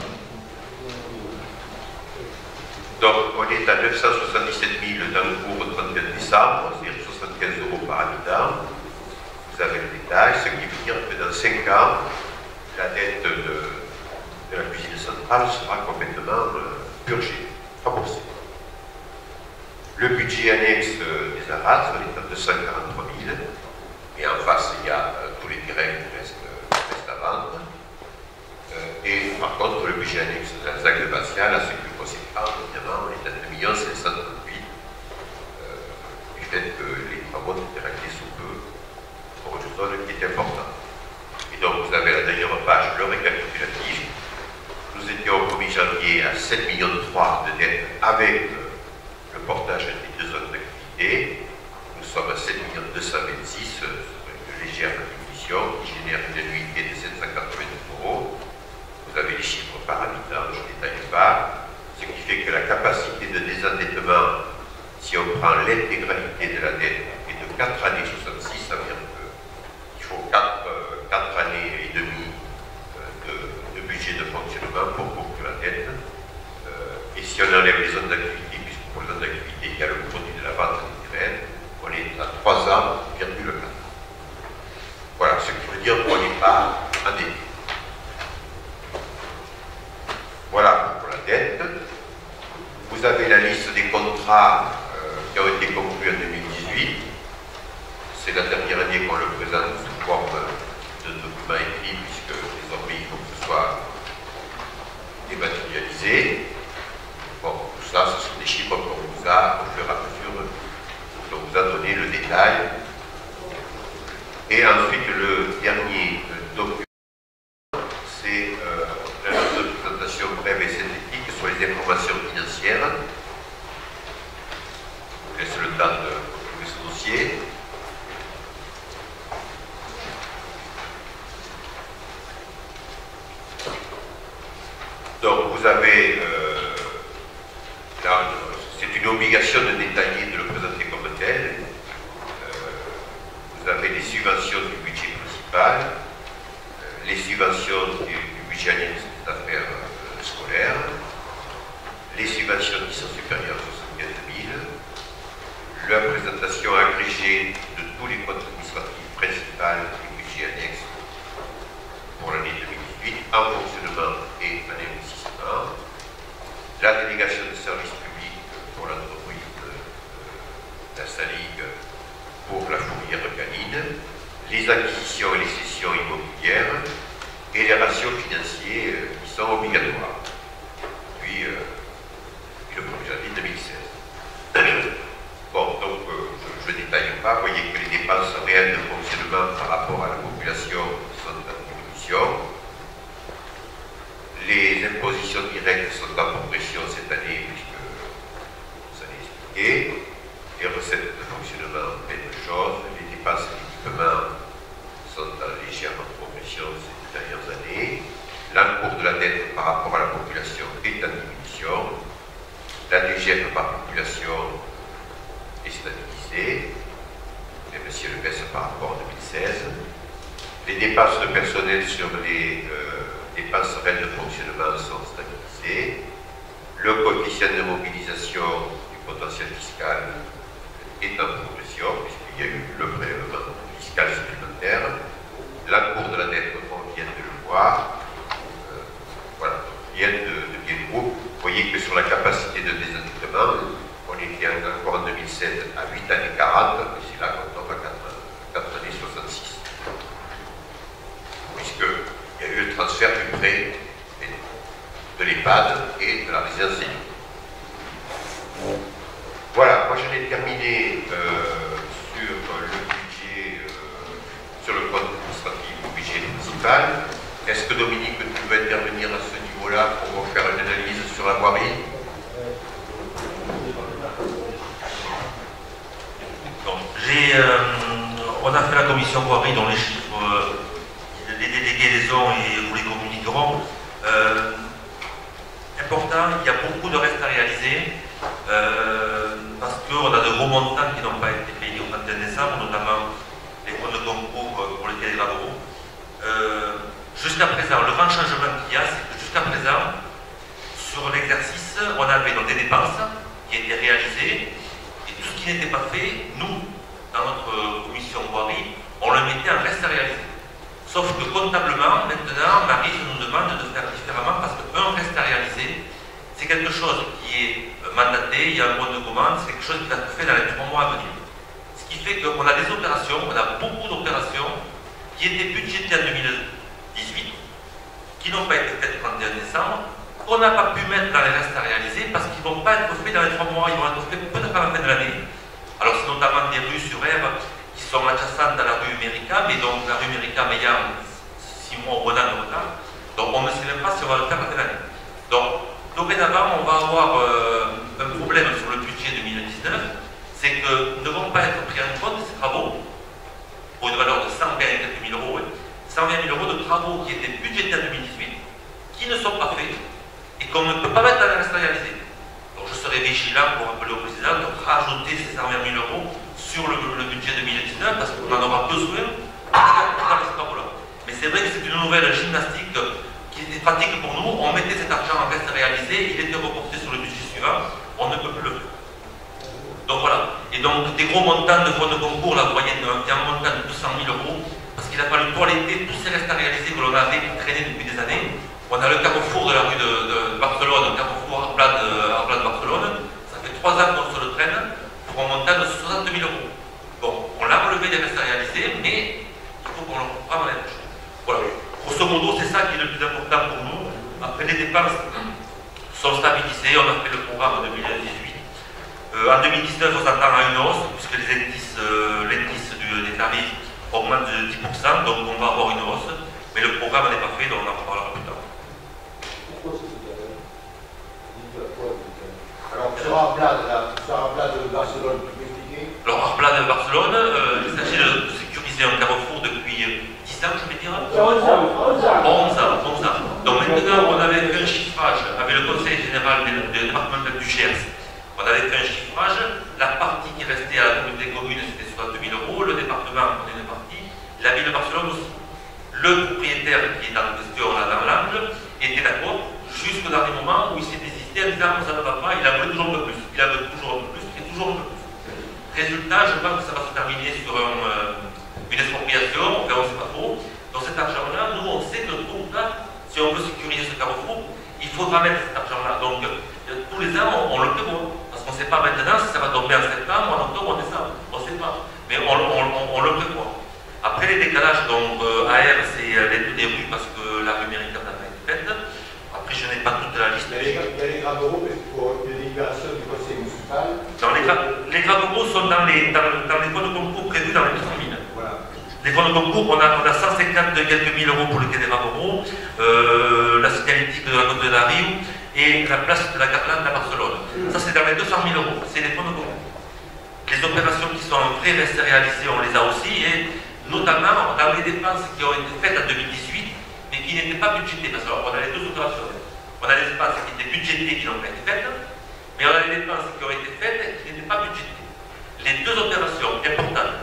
Donc, on est à neuf cent soixante-dix-sept mille dans le cours au trente et un décembre, c'est-à-dire soixante-quinze euros par habitant. Vous avez le détail, ce qui veut dire que dans cinq ans, la dette de, de la cuisine centrale sera complètement euh, purgée, remboursée. Le budget annexe euh, des A R A T, on est à deux cent quarante-trois mille, et en face, il y a euh, tous les terrains qui restent, euh, qui restent à vendre. Euh, et par contre, le budget annexe de la ZAC de Bastia, là, ce qui est conséquent, évidemment, on est à deux millions cinq cent trente-huit mille, euh, du fait que les travaux ont été réalisés sous peu pour une zone qui est importante. Et donc, vous avez à la dernière page le récapitulatif. Nous étions au premier janvier à sept virgule trois millions de dettes avec euh, le portage des deux zones d'activité. Nous sommes à sept millions deux cent vingt-six mille, une légère diminution qui génère une annuité de sept cent quatre-vingt-neuf euros. Vous avez les chiffres par habitant, je ne détaille pas, ce qui fait que la capacité de désendettement, si on prend l'intégralité de la dette, est de quatre années soixante-six, ça veut dire qu'il faut quatre, euh, quatre années et demie euh, de, de budget de fonctionnement pour couvrir la dette. Euh, et si on enlève les zones d'activité, puisque pour les zones d'activité, il y a le produit de la vente des terrains, on est à trois ans, virgule quatre. Voilà, ce qui veut dire qu'on n'est pas endetté. Voilà pour la dette. Vous avez la liste des contrats euh, qui ont été conclus en deux mille dix-huit. C'est la dernière année qu'on le présente sous forme de document écrit, puisque désormais il faut que ce soit dématérialisé. Bon, tout ça, ce détails. Et ensuite, le dernier document, c'est euh, la note de présentation brève et synthétique sur les informations financières. Je laisse le temps de trouver ce dossier. Donc, vous avez, euh, là, c'est une obligation de détailler, de le présenter comme tel. Euh, vous avez les subventions du budget principal, euh, les subventions du, du budget annuel des affaires euh, scolaires, les subventions qui sont supérieures à soixante-quinze mille, la présentation agrégée de tous les comptes administratifs principaux du budget annexe pour l'année deux mille dix-huit, en fonctionnement et en investissement, la délégation de services publics pour l'entreprise de la SALIG pour la fourrière canine, les acquisitions et les cessions immobilières et les ratios financiers qui sont obligatoires depuis, euh, depuis le premier janvier deux mille seize. Bon, donc euh, je ne détaille pas, vous voyez que les dépenses réelles de fonctionnement par rapport à la population sont en diminution. Les impositions directes sont en progression cette année, puisque vous allez expliquer. Les recettes de fonctionnement, même chose. Les dépenses d'équipement sont en légère progression ces dernières années. L'encours de la dette par rapport à la population est en diminution. La D G F par population est stabilisée, même si elle baisse par rapport à deux mille seize. Les dépenses de personnel sur les euh, dépenses réelles de fonctionnement sont stabilisées. Le coefficient de mobilisation du potentiel fiscal est en progression, puisqu'il y a eu le prélèvement fiscal supplémentaire. L'encours de la dette, on vient de le voir. Euh, voilà, rien de, de bien gros. Vous voyez que sur la capacité de désendettement, on était encore en deux mille sept à huit années quarante, et c'est là qu'on tombe à quatre années soixante-six. Puisqu'il y a eu le transfert du prêt de l'EHPAD et de la résidence senior. Voilà, moi j'en ai terminé euh, sur le budget, euh, sur le compte administratif du budget municipal. Est-ce que Dominique, tu veux intervenir à ce niveau-là pour faire une analyse sur la voirie? J'ai, euh, on a fait la commission voirie dont les chiffres, euh, les délégués les ont et vous les communiqueront. Euh, important, il y a beaucoup de restes à réaliser euh, parce qu'on a de gros montants qui n'ont pas été payés au trente et un décembre, notamment les fonds de concours pour lesquels élaborons. Euh, jusqu'à présent, le grand changement qu'il y a, c'est que jusqu'à présent, sur l'exercice, on avait donc des dépenses qui étaient réalisées et tout ce qui n'était pas fait, nous, dans notre commission voirie, on le mettait en reste à réaliser. Sauf que comptablement, maintenant, Marie nous demande de faire différemment parce qu'un reste à réaliser, c'est quelque chose qui est mandaté, il y a un bon de commande, c'est quelque chose qui va être fait dans les trois mois à venir. Ce qui fait qu'on a des opérations, on a beaucoup d'opérations qui étaient budgétées en deux mille dix-huit, qui n'ont pas été faites le trente et un décembre, qu'on n'a pas pu mettre dans les restes à réaliser parce qu'ils ne vont pas être faits dans les trois mois, ils vont être faits peut-être à la fin de l'année. Alors c'est notamment des rues sur R qui sont adjacentes à la rue Mérica, mais donc la rue Mérica ayant six mois ou un an de retard, donc on ne sait même pas si on va le faire à la fin de l'année. Donc dorénavant, on va avoir euh, un problème sur le budget deux mille dix-neuf, c'est que ne vont pas être pris en compte ces travaux, pour une valeur de cent vingt et quelques mille euros, cent vingt mille euros de travaux qui étaient budgétés en deux mille dix-huit, qui ne sont pas faits et qu'on ne peut pas mettre dans la reste réalisée. Donc je serai vigilant pour rappeler au président de rajouter ces cent vingt mille euros sur le, le budget deux mille dix-neuf parce qu'on en aura besoin dans les travaux-là. Mais c'est vrai que c'est une nouvelle gymnastique qui était pratique pour nous. On mettait cet argent en reste réalisé, il était reporté sur le budget suivant, on ne peut plus le faire. Donc voilà. Et donc des gros montants de fonds de concours, là vous voyez, il y a un montant de deux cent mille euros parce qu'il a fallu toiletter tous ces restes à réaliser que l'on avait traînés depuis des années. On a le carrefour de la rue de, de Barcelone, le carrefour Arblad de Barcelone. Ça fait trois ans qu'on se le traîne pour un montant de soixante mille euros. Bon, on l'a relevé des restes à réaliser, mais il faut qu'on le reprenne l'année prochaine. Voilà. Grosso modo, c'est ça qui est le plus important pour nous. Après, les dépenses sont stabilisées. On a fait le programme deux mille dix-huit. Euh, Euh, en deux mille dix-neuf, on s'attend à une hausse, puisque les indices, euh, l'indice du- des tarifs augmente de dix pour cent, donc on va avoir une hausse. Mais le programme n'est pas fait, donc on en reparlera plus tard. Alors, sur un plat de, la, sur un plat de Barcelone, tu peux expliquer? Alors, Arplat de Barcelone, euh, il s'agit de sécuriser un carrefour depuis dix ans, je vais dire. onze ans. onze ans. Donc maintenant, on avait fait un chiffrage avec le Conseil général du département du Gers. On avait fait un chiffrage. La partie qui restait à la communauté commune, c'était soixante mille euros. Le département prenait une partie. La ville de Barcelone aussi. Le propriétaire qui est en question là dans l'angle était d'accord jusqu'au dernier moment où il s'est désisté en disant ça ne va pas, il a voulu toujours un peu plus, il a voulu toujours un peu plus et toujours un peu plus. Résultat, je pense que ça va se terminer sur un, euh, une expropriation, enfin on ne sait pas trop. Dans cet argent-là, nous on sait que tôt ou tard, si on veut sécuriser ce carrefour, il faudra mettre cet argent-là. Donc euh, tous les ans on, on le prévoit, parce qu'on ne sait pas maintenant si ça va tomber en septembre, en octobre, en décembre, on ne sait pas. Mais on, on, on, on le prévoit. Après les décalages, donc euh, A R c'est l'aide des rues parce que la rue Méricaine n'a pas été faite. Après je n'ai pas toute la liste. Il y a les, il y a les graveurs parce qu'il faut une délibération du conseil municipal. Dans les, gra les graveurs sont dans les, dans, dans les fonds de concours prévus dans les deux cent mille. Voilà. Les fonds de concours, on a, on a cent cinquante et quelques mille euros pour le quai des Graveurs, euh, la signalétique de la côte de la Rive et la place de la Garlande à Barcelone. Ça c'est dans les deux cent mille euros, c'est les fonds de concours. Les opérations qui sont en vrai restées réalisées, on les a aussi, et notamment dans les dépenses qui ont été faites en deux mille dix-huit, mais qui n'étaient pas budgétées, parce qu'on a les deux opérations. On a les dépenses qui étaient budgétées qui n'ont pas été faites, mais on a les dépenses qui ont été faites et qui n'étaient pas budgétées. Les deux opérations importantes,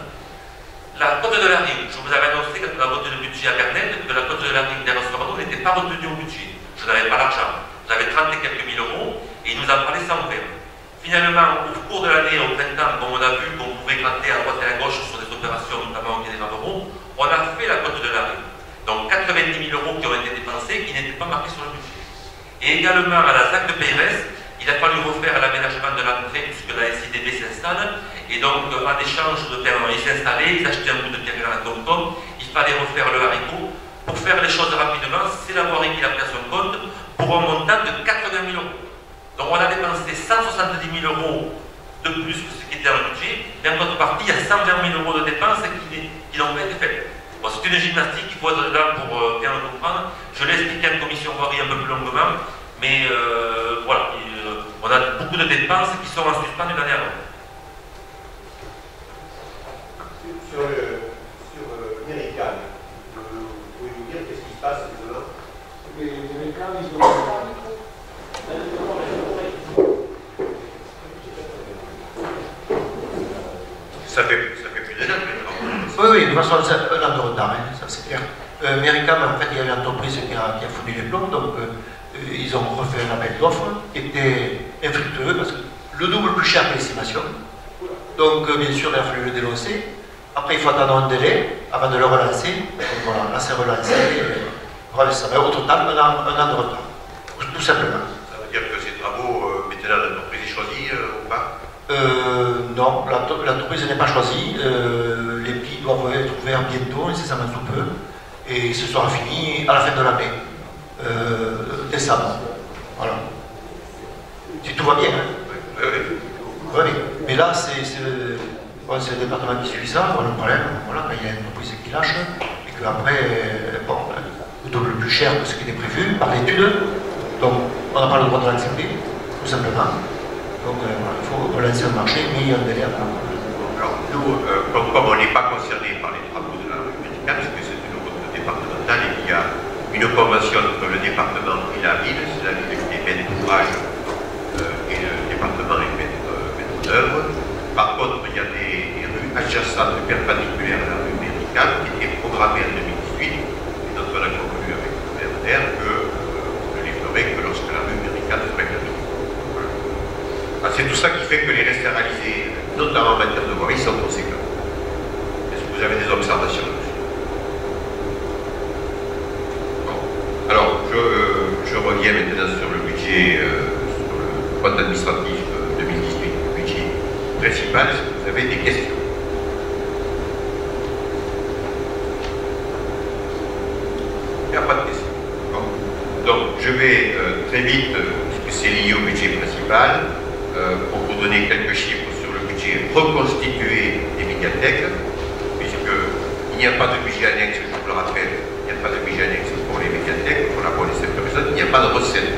la côte de la Rive, je vous avais annoncé quand on a voté le budget à Bernette, que la côte de la Rive d'Erastorado n'était pas retenue au budget. Je n'avais pas l'argent. J'avais trente et quelques mille euros, et il nous en fallait cent vingt. Finalement, au cours de l'année, au printemps, comme on a vu qu'on pouvait gratter à droite et à gauche sur des opérations, notamment au quai des Graveurs, on a fait la côte de la Rive. Donc quatre-vingt-dix mille euros qui ont été dépensés, qui n'étaient pas marqués sur le budget. Et également à la Z A C de Pérez, il a fallu refaire l'aménagement de l'entrée puisque la S I D B s'installe. Et donc, en échange de terrain, ils s'installaient, ils achetaient un bout de terrain à Tonton, il fallait refaire le haricot. Pour faire les choses rapidement, c'est la voirie qui l'a pris à son compte pour un montant de quatre-vingt mille euros. Donc on a dépensé cent soixante-dix mille euros de plus que ce qui était dans le budget, mais en contrepartie, il y a cent vingt mille euros de dépenses qui, qui n'ont pas été faites. Bon, c'est une gymnastique, il faut être là pour euh, bien le comprendre. Je l'ai expliqué en commission voirie un peu plus longuement, mais euh, voilà, et, euh, on a beaucoup de dépenses qui sont en suspens d'une année à l'autre. Sur, le, sur euh, Méricaine, vous pouvez nous dire qu'est-ce qui se passe demain? Les Américains, ils ont. Ça fait, ça fait plus d'un an Oui, oui, de toute façon, c'est un an de retard, hein, ça c'est clair. Euh, Méricam, en fait, il y a une entreprise qui a, qui a foutu les plombs, donc euh, ils ont refait un appel d'offres qui était infructueux parce que le double plus cher que l'estimation. Donc, euh, bien sûr, il a fallu le dénoncer. Après, il faut attendre un délai avant de le relancer. Donc voilà, là c'est relancé. Et, voilà, ça va au total un an, un an de retard, tout simplement. Ça veut dire que ces travaux, euh, maintenant, l'entreprise est choisie euh, ou pas? Euh, non, l'entreprise n'est pas choisie. Euh, les prix doivent être ouverts bientôt, incessamment sous peu, et ce sera fini à la fin de l'année, euh, décembre. Voilà. Si tout va bien. Hein. Oui, oui. Oui, mais là, c'est le, bon, le département qui suit ça. Bon, le problème, voilà, quand il y a une entreprise qui lâche, et qu'après, bon, le double plus cher que ce qui était prévu par l'étude, donc on n'a pas le droit de l'accepter, tout simplement. Donc euh, voilà, il faut relancer le marché, mais il y a un délai à prendre. Alors nous, euh, comme, comme on n'est pas concerné par les travaux de la rue Méricaine, parce que c'est une route départementale et qu'il y a une convention entre le département et la ville, c'est la ville qui est maître d'ouvrage euh, et le département est maître d'œuvre. Par contre, il y a des, des rues adjacentes perpendiculaires à la rue Méricaine qui étaient programmées en deux mille dix-huit et dont on a conclu avec le gouverneur que euh, ne les ferait que lorsque la rue Méricaine serait gratuite. C'est tout ça qui fait que les restes réalisés, notamment en matière de voirie, sont conséquents. Est-ce que vous avez des observations là-dessus? Bon. Alors, je, euh, je reviens maintenant sur le budget, euh, sur le compte administratif euh, deux mille dix-huit, le budget principal. Est-ce que vous avez des questions? Il n'y a pas de questions. Bon. Donc, je vais euh, très vite, euh, puisque c'est lié au budget principal, Euh, pour vous donner quelques chiffres sur le budget reconstitué des médiathèques, puisqu'il n'y a pas de budget annexe, je vous le rappelle, il n'y a pas de budget annexe pour les médiathèques, pour la bonne et simple personne, il n'y a pas de recette.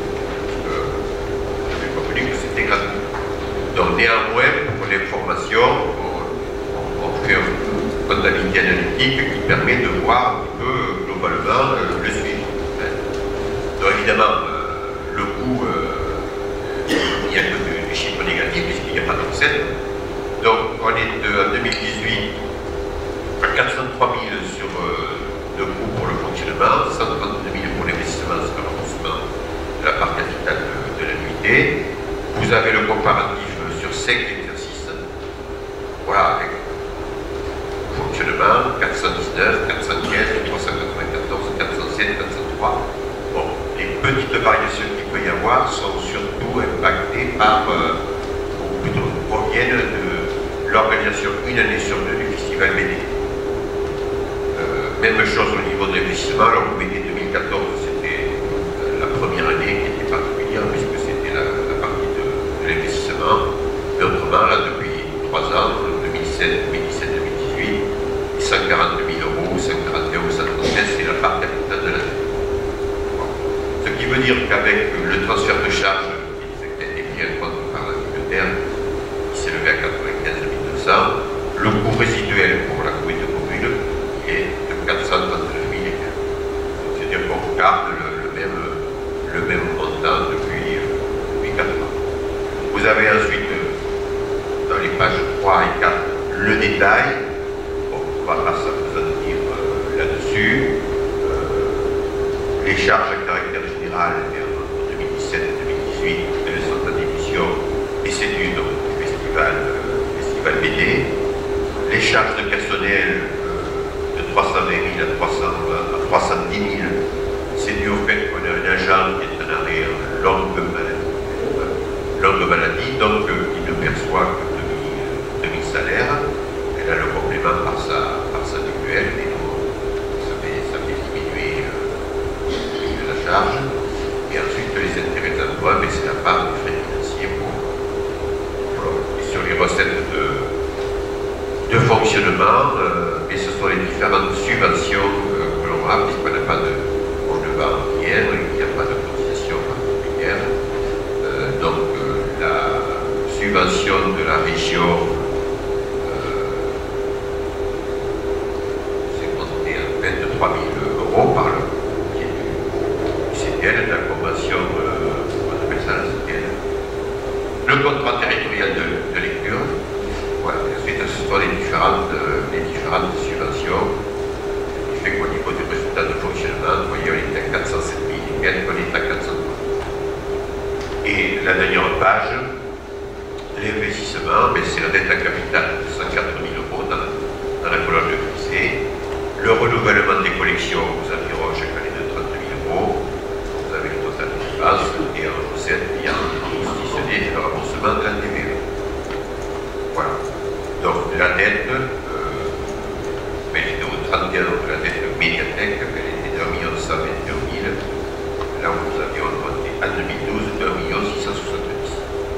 J'avais compris que c'était gratuit. Donc néanmoins, pour l'information, on, on fait une comptabilité analytique qui permet de voir un petit peu globalement euh, le suivi. Donc évidemment, euh, le coût, euh, il n'y a que des chiffres négatifs puisqu'il n'y a pas de recette. Donc on est de, en deux mille dix-huit à quatre cent trois mille sur euh, le coût pour le fonctionnement, cent trente-deux mille pour l'investissement sur le remboursement de la part capitale de, de l'annuité. Vous avez le comparatif sur cinq exercices. Voilà, avec fonctionnement quatre cent dix-neuf, quatre cent quinze, trois cent quatre-vingt-quatorze, quatre cent sept, quatre cent trois. Bon, les petites variations qu'il peut y avoir sont surtout impactées par, euh, ou plutôt proviennent de l'organisation une année sur deux du Festival B D. Euh, même chose au niveau de l'investissement. Alors vous mettez deux mille quatorze, c'était euh, la première année qui était particulière puisque c'était la, la partie de, de l'investissement. Mais autrement, là, depuis trois ans, deux mille sept, deux mille dix-sept, deux mille dix-huit, cent quarante mille euros, cent quarante et un ou cent trente-seize, c'est la part capitale de l'année. Bon. Ce qui veut dire qu'avec le transfert de charge qui a été pris en compte par la bibliothèque, qui s'est levé à quatre-vingt-quinze mille deux cents, le coût résiduel pour la commune de commune est de quatre cent trente-neuf mille. C'est-à-dire qu'on garde le, le, même, le même montant depuis, depuis quatre ans. Vous avez ensuite, dans les pages trois et quatre, le détail. Bon, on va pas s'appesantir euh, là-dessus. Euh, les charges à caractère général en deux mille dix-sept et deux mille dix-huit, elles sont en émission, et c'est du, donc, du festival, euh, festival B D. Les charges de personnel euh, de trois cent vingt mille à trois cent dix mille, c'est dû au fait qu'on a un agent qui est en arrêt en longue maladie, euh, longue maladie donc euh, il ne perçoit que deux mille salaires. Elle a le complément par sa, par sa mutuelle, mais bon, ça fait, ça fait diminuer, euh, diminuer la charge. Et ensuite, les intérêts d'emploi, mais c'est la part des frais financiers pour, pour, et sur les recettes de, de fonctionnement, euh, mais ce sont les différentes subventions euh, que l'on a, puisqu'on n'a pas de fondement entière, il n'y a pas de cotisation particulière. Euh, donc, euh, la subvention de la région trois mille euros par le qui est du C T L, de la convention, euh, on appelle ça la C T L, le contrat territorial de, de lecture. Voilà. Et ensuite, ce sont les différentes, euh, les différentes subventions, ce qui fait qu'au niveau du résultat de fonctionnement, vous voyez, on est à quatre cent sept mille et quelques, on est à quatre cent trois. Et la dernière page, l'investissement, c'est la dette à capital de cent quatre mille euros dans, dans la colonne de lycée. Le renouvellement des collections vous environ chaque année de trente mille euros. Vous avez le total des dépenses et en recette, il y a constitutionné le remboursement de la T V A. Voilà. Donc la dette, euh, elle était au trente et un de la dette médiathèque, elle était d'un million cent vingt et un mille. Là où nous avions monté en deux mille douze d'un million six cent soixante-dix.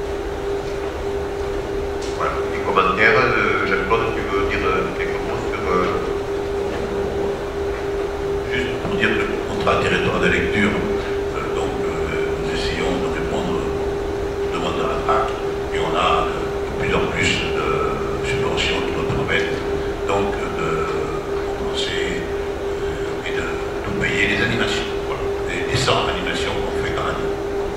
Voilà. Les commentaires, euh, Jean-Claude, tu veux dire euh, quelques mots sur. Euh, Juste pour dire que le contrat territoire de lecture, euh, donc euh, nous essayons de répondre aux demandes de la T R A C et on a euh, de plus en plus de subventions qui nous permettent donc de commencer euh, et de nous payer les animations. Voilà, les, les cent animations qu'on fait par année.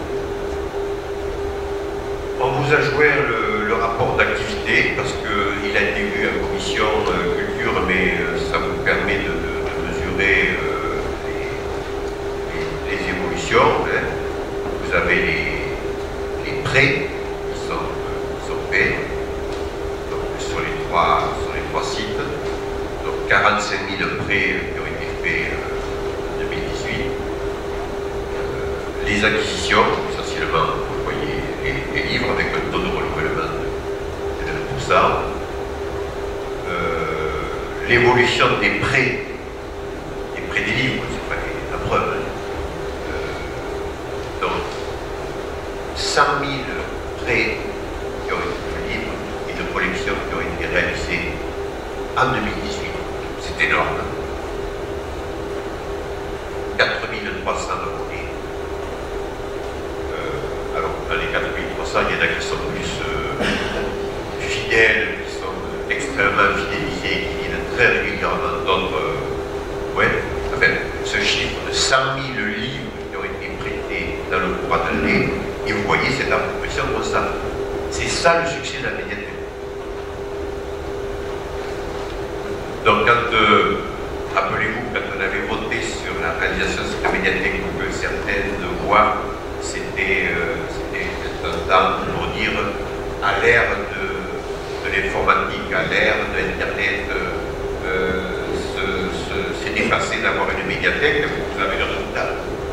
On vous a joué le, le rapport d'activité parce qu'il a été vu en commission euh, culture, mais euh, ça vous permet de, de mesurer euh, les, les, les évolutions. Hein. Vous avez les, les prêts qui sont, euh, qui sont faits donc, sur, les trois, sur les trois sites. Donc quarante-cinq mille prêts qui ont été faits euh, en deux mille dix-huit. Euh, les acquisitions, essentiellement, vous voyez les, les livres avec un taux de renouvellement de neuf pour cent. Euh, l'évolution des prêts des livres, c'est pas la preuve. Euh, donc, cent mille prêts en deux mille dix-huit. C'est énorme. quatre mille trois cents abonnés. Euh, alors, dans les quatre mille trois cents, il y en a qui sont plus euh, fidèles, qui sont extrêmement fidélisés, qui viennent très régulièrement, d'autres, euh, ouais. Enfin, ce chiffre de cent mille livres qui ont été prêtés dans le courant de l'année, et vous voyez cette progression constante. C'est ça le succès de la médiathèque. Donc, quand, euh, rappelez-vous, quand on avait voté sur la réalisation de cette médiathèque, pour que certaines voix, c'était euh, un temps pour dire à l'ère de, de l'informatique, à l'ère de l'Internet, euh, c'est effacé d'avoir une médiathèque, vous avez le résultat.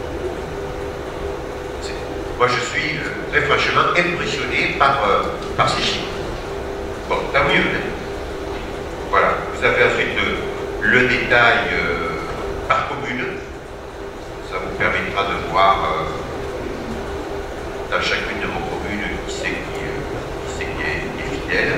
Moi, je suis euh, très franchement impressionné par, euh, par ces chiffres. Bon, tant mieux. Hein. Voilà, vous avez ensuite euh, le détail euh, par commune. Ça vous permettra de voir euh, dans chacune de vos communes qui c'est qui, euh, qui, c'est qui, est, qui est fidèle.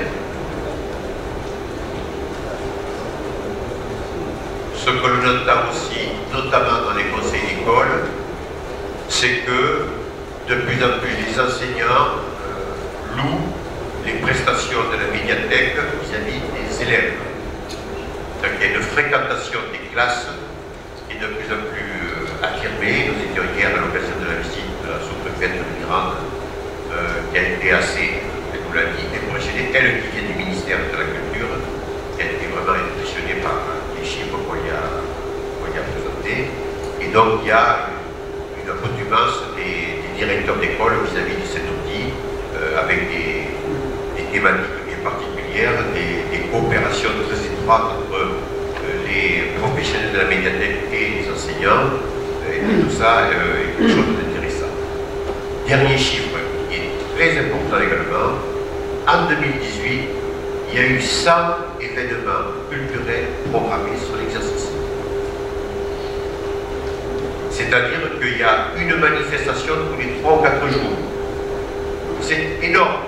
Ce que l'on entend aussi, notamment dans les conseils d'école, c'est que de plus en plus les enseignants euh, louent les prestations de la médiathèque vis-à-vis des élèves. Donc il y a une fréquentation des classes qui est de plus en plus euh, affirmée. Nous étions hier à l'occasion de la visite de la sous-préfète de Mirande, euh, qui a été assez, elle nous l'a dit, impressionnée, elle qui vient du ministère de la Culture, qui a été vraiment impressionnée par les chiffres qu'on y a, qu'on y a présentés. Et donc il y a une accoutumance des, des directeurs d'école vis-à-vis de cet outil, euh, avec des, des thématiques bien particulières, des, des coopérations très étroites entre euh, les professionnels de la médiathèque et les enseignants, euh, et tout ça euh, est quelque chose d'intéressant. Dernier chiffre qui est très important également, en deux mille dix-huit, il y a eu cent événements culturels programmés sur l'exercice. C'est-à-dire qu'il y a une manifestation tous les trois ou quatre jours. C'est énorme.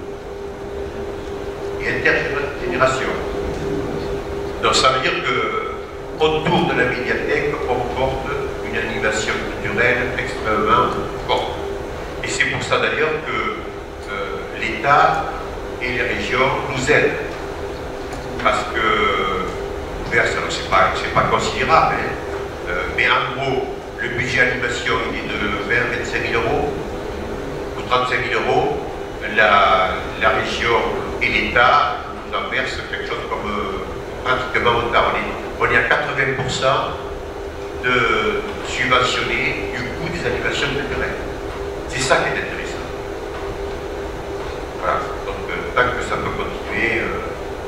Et intergénération. Donc ça veut dire que autour de la médiathèque, on porte une animation culturelle extrêmement forte. Et c'est pour ça d'ailleurs que euh, l'État et les régions nous aident. Parce que, c'est pas, c'est pas considérable, hein, euh, mais en gros, le budget animation il est de vingt à vingt-cinq mille euros ou trente-cinq mille euros. La, la région et l'État nous en versent quelque chose comme euh, pratiquement autant. On est, on est à quatre-vingts pour cent de subventionner du coût des animations culturelles. C'est ça qui est intéressant. Voilà. Donc, euh, tant que ça peut continuer, euh,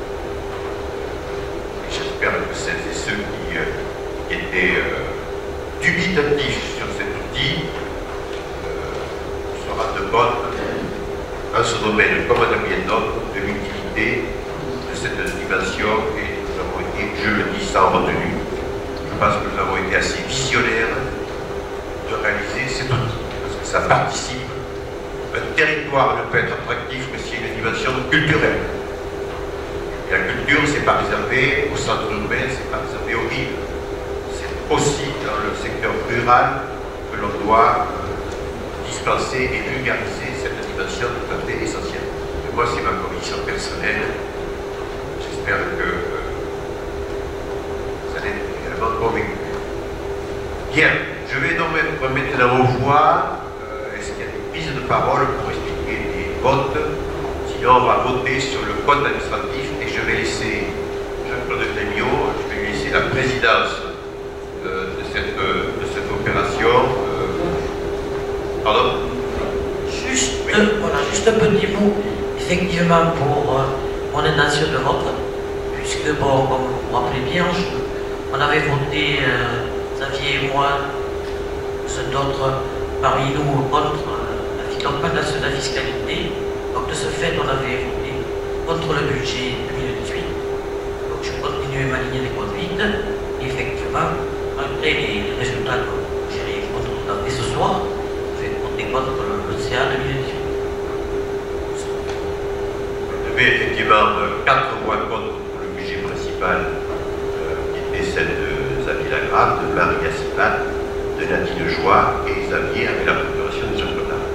j'espère que celles et ceux qui, euh, qui étaient euh, dubitatifs sur cet outil euh, se rendent compte en ce domaine, comme dans bien d'autres, de l'utilité de cette dimension, et nous avons été, je le dis sans retenue, je pense que nous avons été assez visionnaires de réaliser cet outil, parce que ça participe. Un territoire ne peut être attractif que s'il y a une dimension culturelle. Et la culture, c'est pas réservé au centre urbain, c'est pas réservé aux villes. C'est aussi dans le secteur rural que l'on doit euh, dispenser et vulgariser cette dimension tout à fait essentielle. Et moi, c'est ma conviction personnelle. J'espère que euh, vous allez être également convaincus. Bien, je vais donc mettre maintenant aux voix. Euh, Est-ce qu'il y a des prises de parole pour expliquer les votes? Sinon, on va voter sur le code administratif et je vais laisser Jean-Claude Grémiot, je vais lui laisser la présidence euh, de, cette, euh, de cette opération. Euh, pardon? Juste, oui. euh, voilà, juste un petit mot, effectivement, pour euh, mon intention de vote, puisque, bon, comme vous vous rappelez bien, je, on avait voté, euh, Xavier et moi, d'autres parmi nous, contre euh, l'augmentation de la fiscalité. Donc, de ce fait, on avait voté contre le budget deux mille dix-huit. Donc, je continue ma ligne de conduite. Et effectivement, malgré les, les résultats que j'ai rencontrés ce soir, je vais voter contre le, le C A deux mille dix-huit. Vous avez effectivement quatre voix contre pour le budget principal. municipale euh, qui était celle de Xavier Lagrave, de Marie Gassipat, de Nadine Joie et Xavier avec la procuration de Jean Cotard.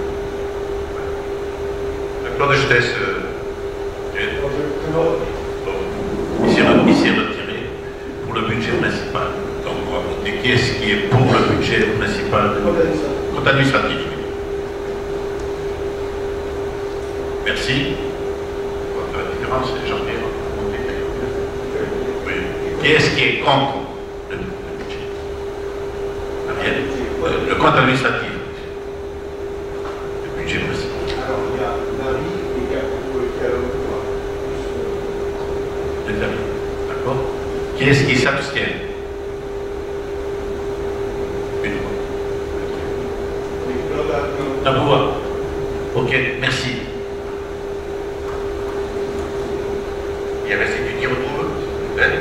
Voilà. Claude, je te laisse. Euh, Il s'est retiré pour le budget principal. Donc on va voter qui est-ce qui est pour le budget principal de compte administratif. Merci. On va faire la différence, Jean-Pierre. Oui. Qui est-ce qui est contre le, le budget? Ariel, le, le compte administratif. Le budget principal. Alors il y a Marie et qui a proposé à l'autre. D'accord. Qui est-ce qui s'abstient? Une fois. La voix. Ok, merci. Il y avait cette union pour eux. Hein?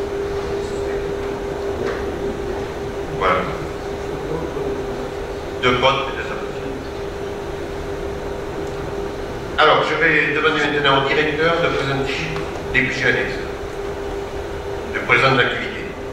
Voilà. Deux votes et deux abstentions. Alors, je vais demander maintenant au directeur de présenter les budgets annexes. Le présent de l'activité.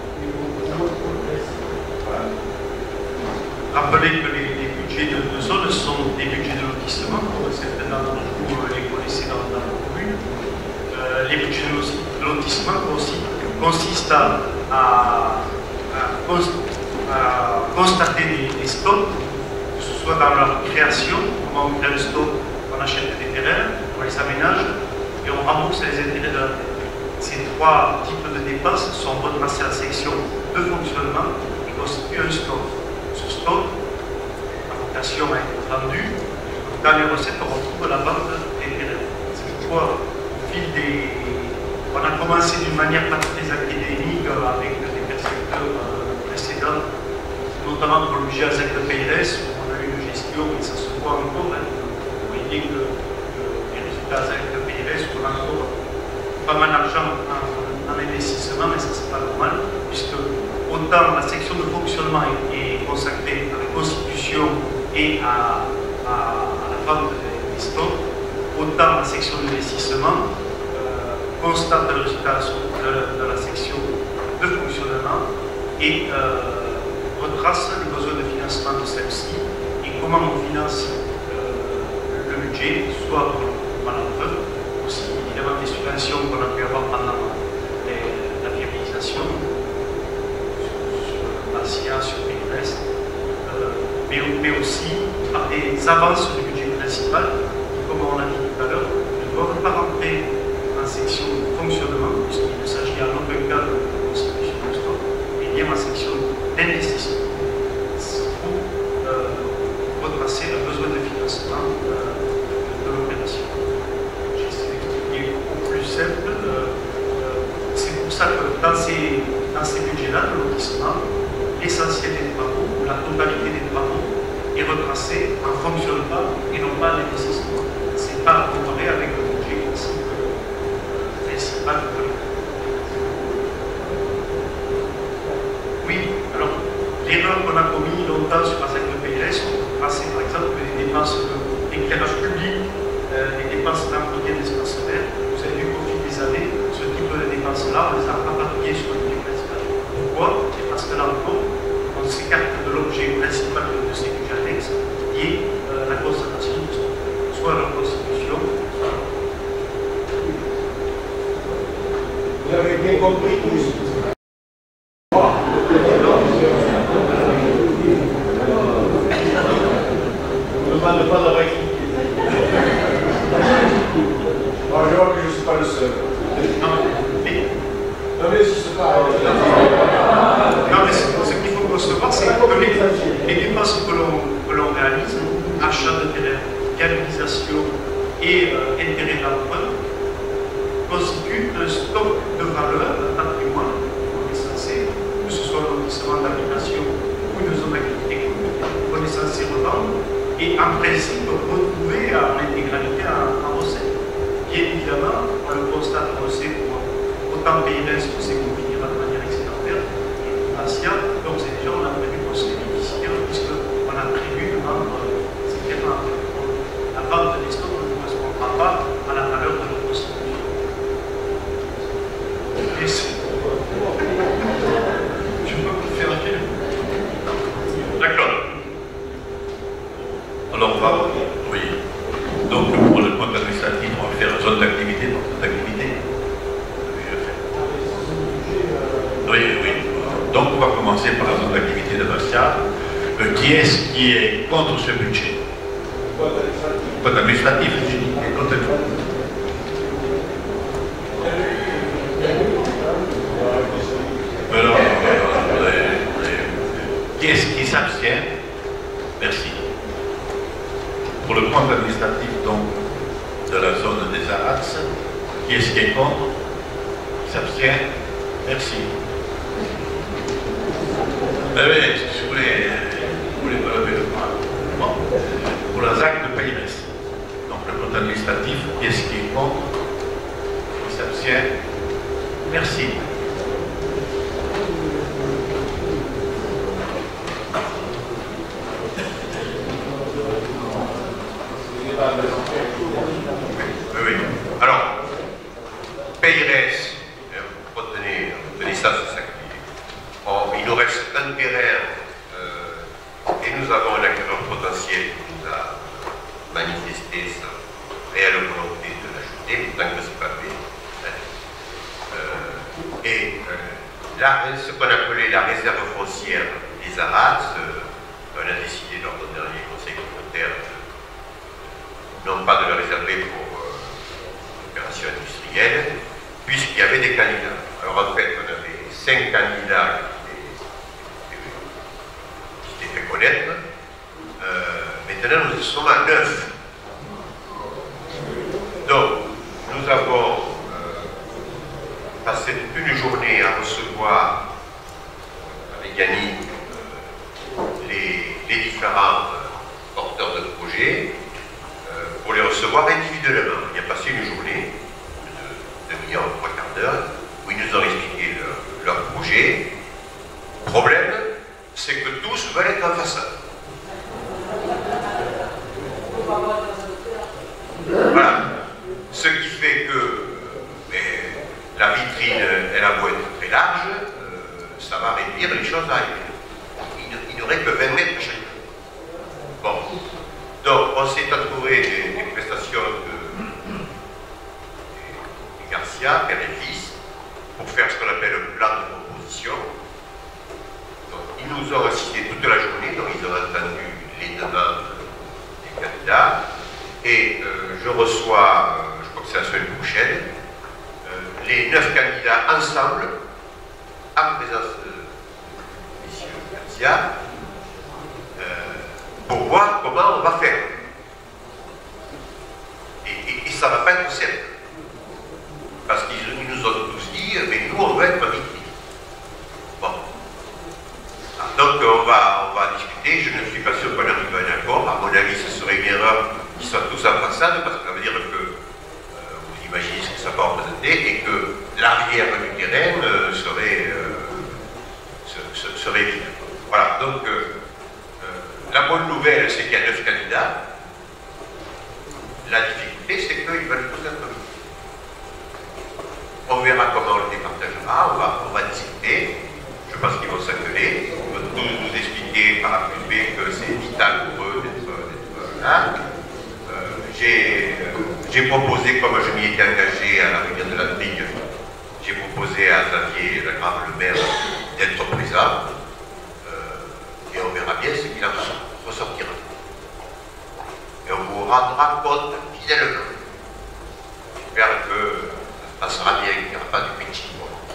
Rappelez que les, les budgets de, de zone sont des budgets de lotissement, comme certains d'entre vous les connaissez dans, dans la commune. Euh, les budgets de lotissement consistent à, à, à, à constater des, des stocks, que ce soit dans leur création, comment on crée le stock, on achète des terrains, on les aménage et on rembourse les intérêts de la terre. Ces trois types de dépenses sont retracés à la section de fonctionnement et constituent un stock. Ce stock, la vocation a été vendue. Dans les recettes, on retrouve la vente des terrains. C'est pourquoi, au fil des. On a commencé d'une manière pas très académique avec des percepteurs précédents, notamment pour le budget A Z E P R S, où on a eu une gestion, et ça se voit encore. Hein. Vous voyez que les résultats A Z E P R S, on a encore pas mal d'argent en, en investissement, mais ça c'est pas normal, puisque autant la section de fonctionnement est, est consacrée à la constitution et à, à, à la vente des stocks, autant la section d'investissement euh, constate le résultat de, de la section de fonctionnement et euh, retrace les besoins de financement de celle-ci et comment on finance euh, le budget, soit pour l'emprunt, aussi évidemment des subventions qu'on a pu avoir pendant les, la fiabilisation sur l'Asia, sur P R S, euh, mais, mais aussi par des avances du budget principal qui, comme on l'a dit tout à l'heure, ne doivent pas rentrer en section de fonctionnement, puisqu'il ne s'agit en aucun cas de constitution de stock, mais bien en section d'investissement pour euh, retracer le besoin de financement euh, de l'opération. Simple, euh, euh, c'est pour ça que dans ces, dans ces budgets-là de lotissement, l'essentiel des travaux, ou la totalité des travaux, est retracé en fonctionnement et non pas en investissement. Ce n'est pas comparé avec le budget euh, principal de l'État. Oui, alors, l'erreur qu'on a commise longtemps sur la Z E P R S, on peut tracer par exemple les dépenses d'éclairage public, euh, les dépenses d'entretien d'espace vert. Vous avez vu qu'au fil des années, ce type de dépenses-là, on les a appuyées sur le budget principal. Pourquoi? C'est parce que là encore, on s'écarte de l'objet principal de ces budgets annexes, qui est euh, la constatation de stock, soit leur constitution, soit leur... Vous avez bien compris tous. On ne demande pas d'avoir expliqué. Moi, je vois que je ne suis pas le seul. Non, mais ce n'est pas. Non, mais ce, ce qu'il faut concevoir, c'est que les, les dépenses que l'on réalise, achat de terrain, viabilisation et euh, intérêt d'emprunt, constituent un stock de valeur, un patrimoine qu'on est censé, que ce soit le lotissement d'habitation ou une zone d'activité qu'on est censé revendre et en principe retrouver en intégralité en, en recette. Bien évidemment, on le constate, on le sait, pour autant P R S que c'est combiné de manière excédentaire, et Asia, donc c'est déjà, on a prévu qu'on se bénéficiaire, puisqu'on a prévu de vendre, c'est clairement, la vente des stocks ne correspondra pas à la valeur de notre constitution. Qui est-ce qui est contre ce budget? Code administratif, j'ai dit, et contre tout. Mais non, non, non, non, qui est-ce qui s'abstient? Merci. Pour le compte administratif donc, de la zone des Arats, qui est-ce qui est contre? Qui s'abstient? Merci. Eh bien, si vous voulez, vous voulez me lever le bras. Bon. Pour la Z A C de Payres. Donc le compte administratif, qui est-ce qui est contre? Qui s'abstient? Merci. Oui, oui. Alors, Payres, retenez, retenez ça, c'est ça qui oh, il nous reste un terrain euh, et nous avons un acquéreur potentiel qui nous a manifesté sa réelle volonté de l'ajouter, tant que ce n'est pas fait. Euh, et euh, là, ce qu'on appelait la réserve foncière des Arats, euh, on a décidé lors du dernier conseil communautaire de, non pas de le réserver pour euh, l'opération industrielle, puisqu'il y avait des candidats. Alors en fait, on avait cinq candidats qui s'étaient fait connaître. Euh, maintenant, nous sommes à neuf. Donc, nous avons euh, passé toute une journée à recevoir avec Yannick euh, les, les différents euh, porteurs de projets euh, pour les recevoir individuellement. Il y a passé une journée de demi-heure, trois quarts d'heure, où ils nous ont expliqué leur, leur projet. Problème, c'est que tous veulent être en façade. Voilà. Ce qui fait que mais, la vitrine, elle a beau être très large, euh, ça va réduire les choses à il, il n'y aurait que vingt mètres chacun. Bon. Donc, on s'est trouvé des, des prestations de, de Garcia, père et fils, pour faire ce qu'on appelle un plan de proposition. Donc, ils nous ont assisté toute la journée, donc ils ont entendu les demandes des candidats. Et euh, je reçois, euh, je crois que c'est la semaine prochaine, euh, les neuf candidats ensemble, en présence de M. Garcia, euh, pour voir comment on va faire. Et, et, et ça ne va pas être simple. Parce qu'ils nous ont tous dit, mais nous on veut être victimes. Bon. Donc on va, on va discuter, je ne suis pas sûr qu'on arrive à un accord. À mon avis, ce serait une erreur qu'ils soient tous en façade, parce que ça veut dire que euh, vous imaginez ce que ça peut représenter et que l'arrière du terrain euh, serait, euh, se, serait vide. Voilà, donc euh, euh, la bonne nouvelle, c'est qu'il y a neuf candidats. La difficulté, c'est qu'ils veulent tous être vides. On verra comment on le départagera, on va, on va discuter. Je pense qu'ils vont s'engueuler. Ils vont tous nous expliquer par A plus B que c'est vital pour eux d'être là. Euh, j'ai euh, proposé, comme je m'y étais engagé à la réunion de la Ligue, j'ai proposé à Xavier Lagrave, le maire, d'être présent. Euh, et on verra bien ce qu'il en ressortira. Et on vous rendra compte fidèlement. J'espère que ça sera bien, qu'il n'y aura pas de pitching.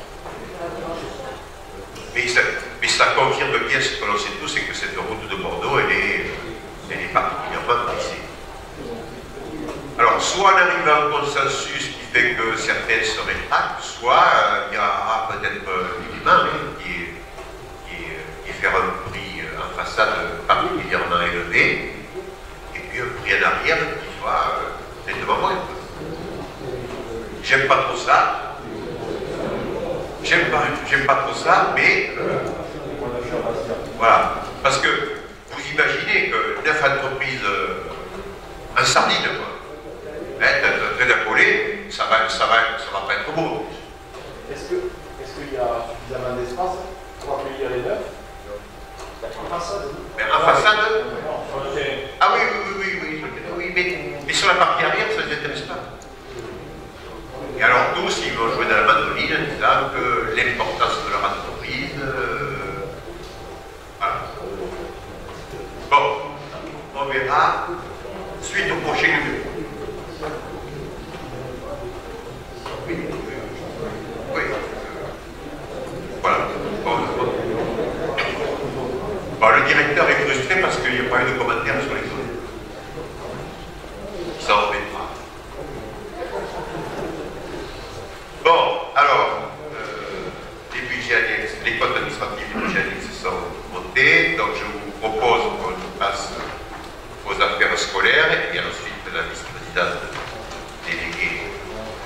Mais ça, mais ça confirme bien ce que l'on sait tous, c'est que cette route de Bordeaux, elle est, elle est particulièrement brisée. Alors, soit on arrive à un consensus qui fait que certaines se rétractent, soit euh, il y aura peut-être un élément hein, qui, est, qui, est, qui est faire un prix en façade particulièrement élevé, et puis un prix en arrière qui soit euh, nettement moins. J'aime pas trop ça. J'aime pas, j'aime pas trop ça, mais euh, voilà. Parce que vous imaginez que neuf entreprises euh, en sardine, quoi. Hein, très accolé, ça va, ça va, ça va pas être beau. Est-ce que, est-ce qu'il y a suffisamment d'espace pour accueillir les neuf? En façade. Mais en façade. Non, ah oui, oui, oui, oui, oui, oui mais, mais sur la partie arrière, ça ne les intéresse pas. Et alors tous, ils vont jouer dans la mandoline en disant que l'importance de leur entreprise, euh, voilà.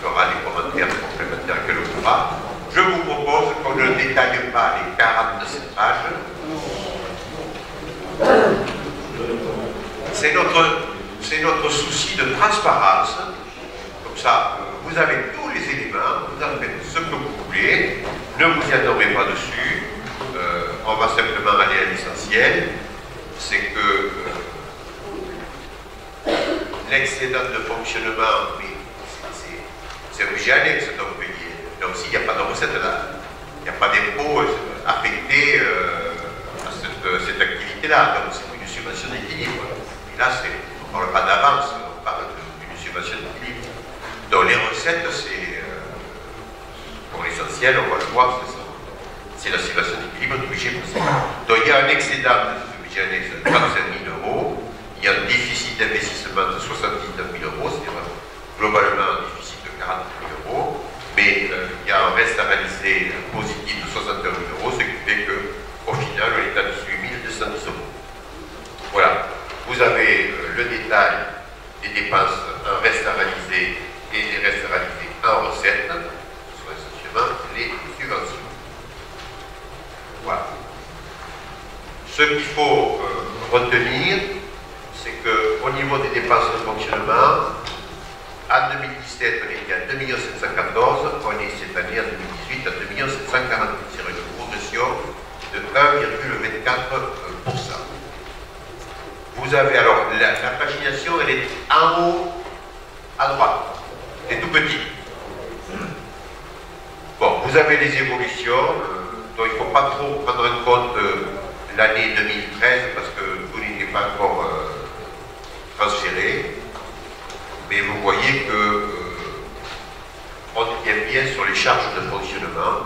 fera des commentaires complémentaires que le fera. Je vous propose qu'on ne détaille pas les quarante-sept pages. C'est notre, c'est notre souci de transparence. Comme ça, vous avez tous les éléments, vous en faites ce que vous voulez, ne vous y attendez pas dessus. Euh, on va simplement aller à l'essentiel. C'est que euh, l'excédent de fonctionnement, mais c'est un budget annexe, donc payé. Là aussi, il n'y a pas de recette là. Il n'y a pas d'impôt affecté euh, à cette, cette activité-là. Donc c'est une subvention d'équilibre. Et là, on ne parle pas d'avance, on parle d'une subvention d'équilibre. Donc les recettes, c'est, euh, pour l'essentiel, on va le voir, c'est ça. C'est la subvention d'équilibre du budget possible. Donc il y a un excédent de ce budget annexe de trente-cinq mille euros. Il y a un déficit d'investissement de soixante-dix-neuf mille euros, c'est-à-dire globalement un déficit de quarante mille euros. Mais euh, il y a un reste à réaliser positif de soixante et un mille euros, ce qui fait qu'au final, on est à dix-huit mille deux cent dix euros. Voilà. Vous avez euh, le détail des dépenses en reste à réaliser et des restes à réaliser en recettes, ce sont essentiellement les subventions. Voilà. Ce qu'il faut euh, retenir, c'est qu'au niveau des dépenses de fonctionnement, en deux mille dix-sept, on était à deux millions sept cent quatorze, on est cette année en deux mille dix-huit à deux millions sept cent quarante-huit, c'est une progression de un virgule vingt-quatre pour cent. Vous avez alors, la, la pagination, elle est en haut à droite, c'est tout petit. Bon, vous avez les évolutions, euh, donc il ne faut pas trop prendre en compte euh, l'année deux mille treize parce que tout n'était pas encore euh, transféré. Mais vous voyez que euh, on tient bien sur les charges de fonctionnement.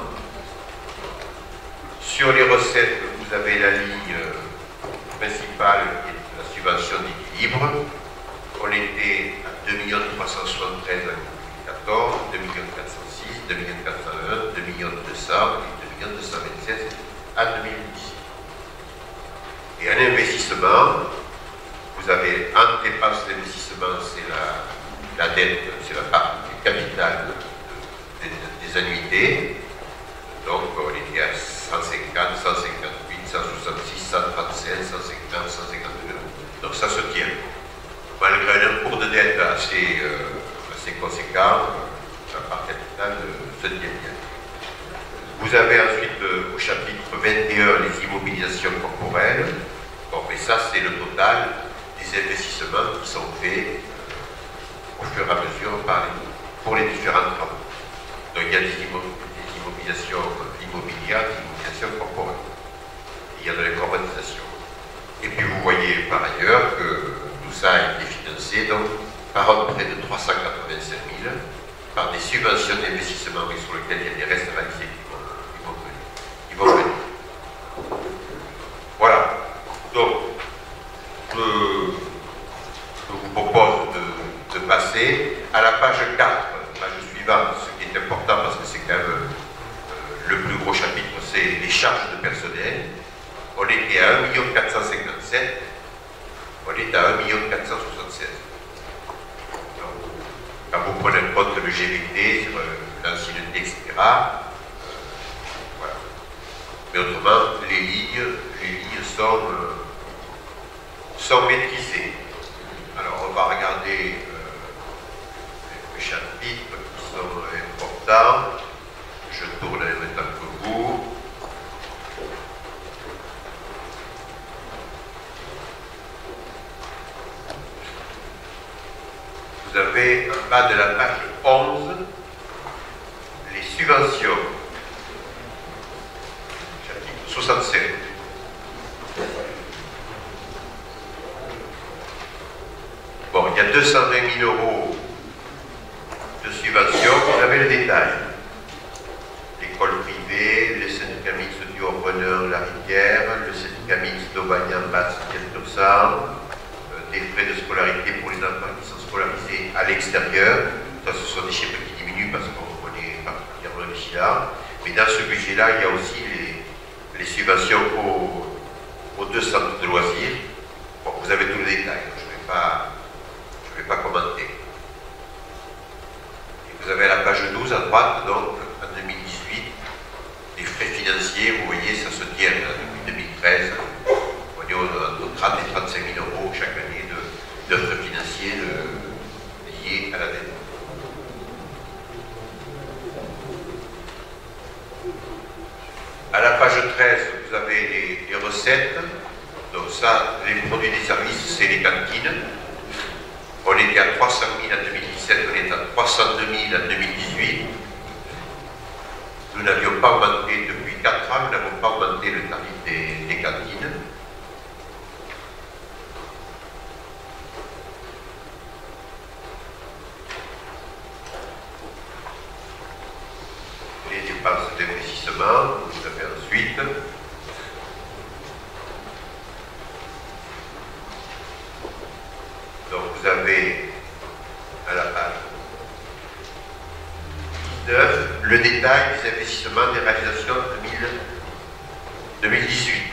Sur les recettes, vous avez la ligne euh, principale qui est la subvention d'équilibre. On était à deux millions trois cent soixante-treize en deux mille quatorze, deux millions quatre cent six, deux millions quatre cent un, deux millions deux cents et deux millions deux cent vingt-sept en deux mille dix. Et un investissement, vous avez en dépense d'investissement, c'est la, la dette, c'est la part du capital de, de, des annuités. Donc on était à cent cinquante, cent cinquante-huit, cent soixante-six, cent trente-cinq, cent cinquante, cent cinquante-deux. Donc ça se tient. Malgré un cours de dette assez, euh, assez conséquent, la part capitale euh, se tient bien. Vous avez ensuite euh, au chapitre vingt et un les immobilisations corporelles. Bon, mais ça c'est le total des investissements qui sont faits euh, au fur et à mesure par les, pour les différents travaux. Donc il y a des, immo des immobilisations immobilières, des immobilisations corporelles. Il y a de l'informatisation. Et puis vous voyez par ailleurs que tout ça a été financé donc, par un prêt de trois cent quatre-vingt-cinq mille, par des subventions d'investissement sur lesquelles il y a des restes réalisés qui vont, qui vont venir. Qui vont venir. Voilà. Donc, je, je vous propose de, de passer à la page quatre, page suivante, ce qui est important parce que c'est quand même euh, le plus gros chapitre, c'est les charges de personnel. On était à un million quatre cent cinquante-sept, on est à un million quatre cent soixante-seize. Donc, quand vous prenez en compte le G V T, l'ancienneté, et cetera, euh, voilà. Mais autrement, les lignes, les lignes sont, euh, sont maîtrisées. Alors, on va regarder euh, les chapitres qui sont importants. Je tourne en même temps que vous. Vous avez en bas de la page onze les subventions, chapitre soixante-sept. Bon, il y a deux cent vingt mille euros de subventions, vous avez le détail. L'école privée, le syndicat mixte du Haut-Bonheur, la Rivière, le syndicat mixte d'Aubagnan-Basse, Queltosan, des frais de scolarité pour les enfants qui sont scolarisés à l'extérieur. Ça, ce sont des chiffres qui diminuent parce qu'on est particulièrement vigilant. Mais dans ce budget-là, il y a aussi les, les subventions aux, aux deux centres de loisirs. Bon, vous avez tout le détail, donc je ne vais pas, je vais pas commenter. Et vous avez à page douze à droite, donc en deux mille dix-huit, les frais financiers, vous voyez, ça se tient depuis deux mille treize. On est entre trente et trente-cinq mille euros chaque année de, de frais financiers de, liés à la dette. À la page treize, vous avez les, les recettes. Donc ça, les produits des services, c'est les cantines. On était à trois cent mille en deux mille dix-sept, on est à trois cent deux mille en deux mille dix-huit. Nous n'avions pas augmenté depuis quatre ans, nous n'avons pas augmenté le tarif des, des cantines. Les dépenses d'investissement, vous avez ensuite. Donc vous avez à la page dix-neuf le détail des investissements des réalisations deux mille dix-huit.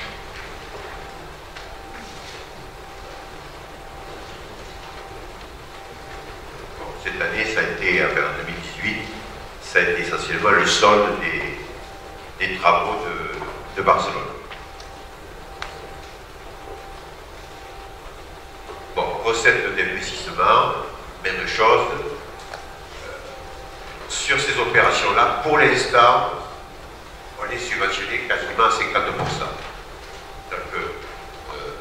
Bon, cette année, ça a été, enfin en deux mille dix-huit, ça a été essentiellement le solde des, des travaux de, de Barcelone. Bon, recettes d'investissement, même chose. Euh, sur ces opérations-là, pour l'instant, on est subventionné quasiment à cinquante pour cent. C'est-à-dire que euh,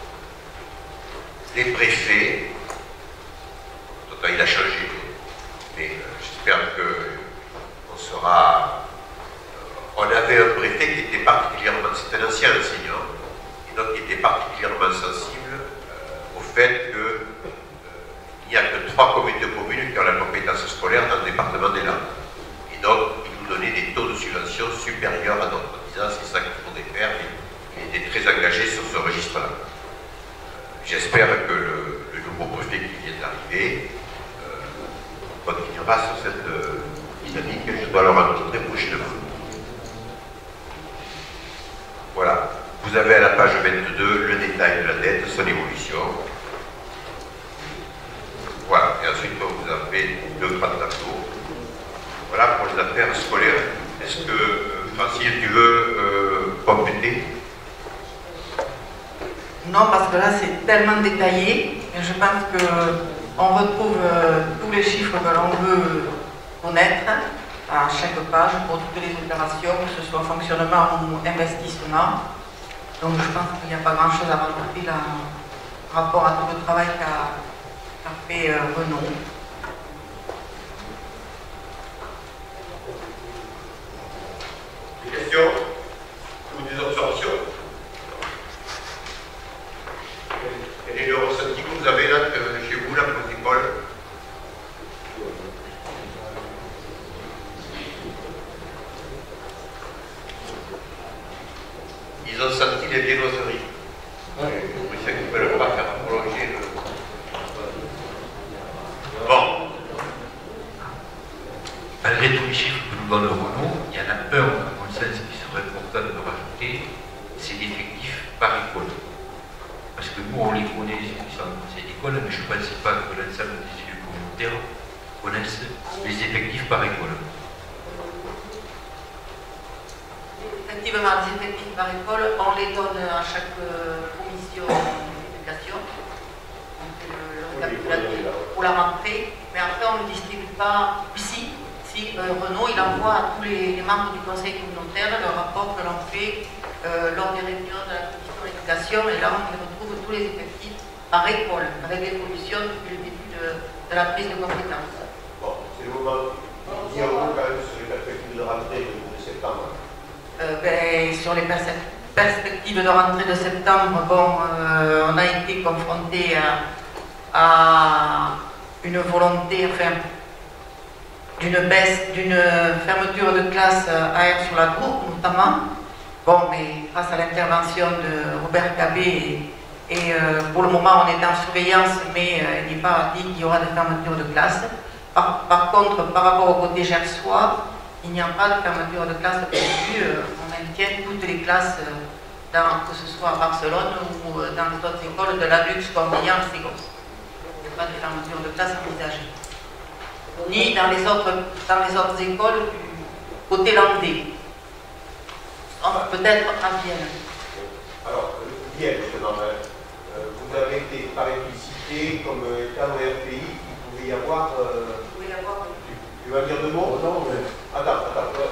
les préfets, pourtant il a changé, mais euh, j'espère qu'on sera... Euh, on avait un préfet qui était particulièrement, c'est un ancien enseignant, et donc qui était particulièrement sensible au fait qu'il euh, n'y a que trois communautés de communes qui ont la compétence scolaire dans le département des Landes. Et donc, il nous donnait des taux de subvention supérieurs à d'autres, en disant c'est ça qu'il faudrait faire. Et il était très engagé sur ce registre-là. Euh, J'espère que le, le nouveau préfet qui vient d'arriver euh, continuera sur cette euh, dynamique et je dois le rencontrer prochainement. Voilà. Vous avez à la page vingt-deux le détail de la dette, son évolution. Voilà, et ensuite vous avez deux grands tableaux. Voilà pour les affaires scolaires. Est-ce que, euh, Francis, tu veux euh, compléter? Non, parce que là c'est tellement détaillé, et je pense qu'on retrouve euh, tous les chiffres que l'on veut connaître à chaque page pour toutes les opérations, que ce soit fonctionnement ou investissement. Donc je pense qu'il n'y a pas grand chose à rajouter là, par rapport à tout le travail qu'a qu'a fait euh, Renaud. Des questions ou des observations? Quel est le ressenti que vous avez là, chez vous, là, pour l'école? Ils ont senti les viennoiseries. Oui, c'est qu'ils ne veulent pas faire prolonger le... Bon. Malgré tous les chiffres que nous donne Renaud, il y en a un, à mon sens, qui serait important de rajouter, c'est l'effectif par école. Parce que nous, on les connaît, ceux qui sont dans le conseil d'école, mais je ne pense pas que l'ensemble des élus communautaires connaissent les effectifs par école. Effectivement, les effectifs par école, on les donne à chaque commission d'éducation. On fait le, le récapitulatif pour la rentrée, mais après on ne le distribue pas ici. Si euh, Renaud, il envoie à tous les, les membres du conseil communautaire le rapport que l'on fait euh, lors des réunions de la commission d'éducation, et là on y retrouve tous les effectifs par école, avec l'évolution depuis le début de, de la prise de compétence. Bon, c'est le moment de dire quand même sur les perspectives de rentrée de, de septembre. Euh, ben, sur les perspectives de rentrée de septembre, bon, euh, on a été confronté à, à une volonté, enfin, d'une baisse, d'une fermeture de classe à Aires-sur-la-Cour, notamment. Bon, mais grâce à l'intervention de Robert Cabé, et, et euh, pour le moment, on est en surveillance, mais euh, il n'est pas dit qu'il y aura des fermetures de classe. Par, par contre, par rapport au côté gersois, il n'y a pas de fermeture de classe prévue. Euh, on maintient toutes les classes, euh, dans, que ce soit à Barcelone ou euh, dans les autres écoles de la Lux, Cornillon, Ségos. Il n'y a pas de fermeture de classe envisagée. ni dans les autres, dans les autres écoles du côté landais. Peut-être à Vienne. Alors, Vienne, justement, euh, vous avez été par explicité comme étant un pays qui pouvait y avoir. Euh, il pouvait y avoir. Tu, tu vas dire deux mots? Non, mais. Attends, attends. Ouais.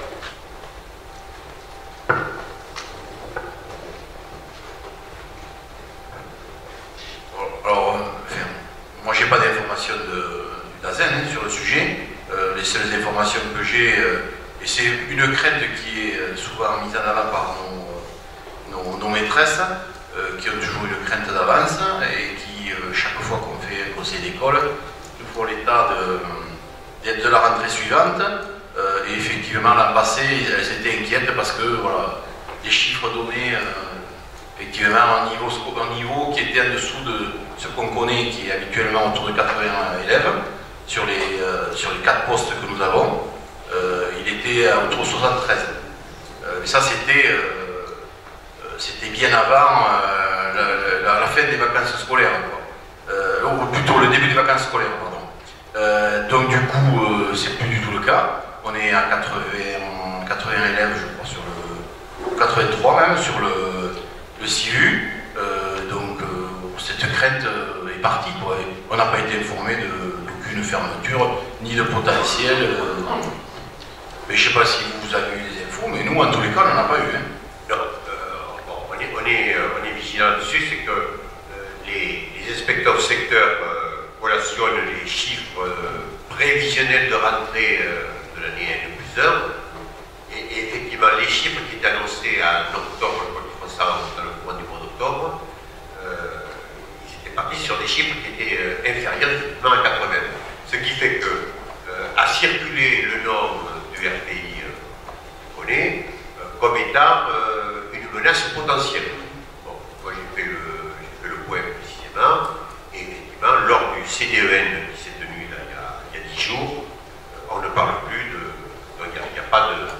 Alors, enfin, moi j'ai pas d'informations du D A Z N hein, sur le sujet. Euh, les seules informations que j'ai, euh, et c'est une crainte qui est souvent mise en avant par nos, nos, nos maîtresses, euh, qui ont toujours une crainte d'avance et qui, euh, chaque fois qu'on fait un conseil d'école, nous font l'état de, de, de la rentrée suivante. Euh, et effectivement, l'an passé, elles étaient inquiètes parce que voilà, les chiffres donnés. Euh, effectivement un niveau, un niveau qui était en dessous de ce qu'on connaît, qui est habituellement autour de quatre-vingts élèves, sur les, euh, sur les quatre postes que nous avons, euh, il était autour de soixante-treize. Euh, mais ça, c'était euh, c'était bien avant euh, la, la, la fin des vacances scolaires, quoi. Euh, ou plutôt le début des vacances scolaires, pardon. Euh, donc du coup, euh, c'est plus du tout le cas. On est à quatre-vingts, quatre-vingts élèves, je crois, sur le quatre-vingt-trois même, sur le le C I U, euh, donc euh, cette crainte euh, est partie, quoi. On n'a pas été informé d'aucune fermeture, ni de potentiel. Euh, mais je ne sais pas si vous avez eu des infos, mais nous, en tous les cas, on n'en a pas eu. Hein. Non, euh, bon, on est, on est, on est vigilant dessus, c'est que euh, les, les inspecteurs du secteur euh, relationnent les chiffres euh, prévisionnels de rentrée euh, de l'année N plus un, et, et effectivement, les chiffres qui étaient annoncés en octobre, dans le mois du mois d'octobre, euh, ils étaient partis sur des chiffres qui étaient euh, inférieurs à quatre-vingts. Ce qui fait que, euh, a circulé le nom du R P I euh, qu'on est, euh, comme étant euh, une menace potentielle. Bon, moi j'ai fait, fait le point précisément, et effectivement, lors du C D E N qui s'est tenu là, il, y a, il y a dix jours, euh, on ne parle plus de. Donc il n'y a, a,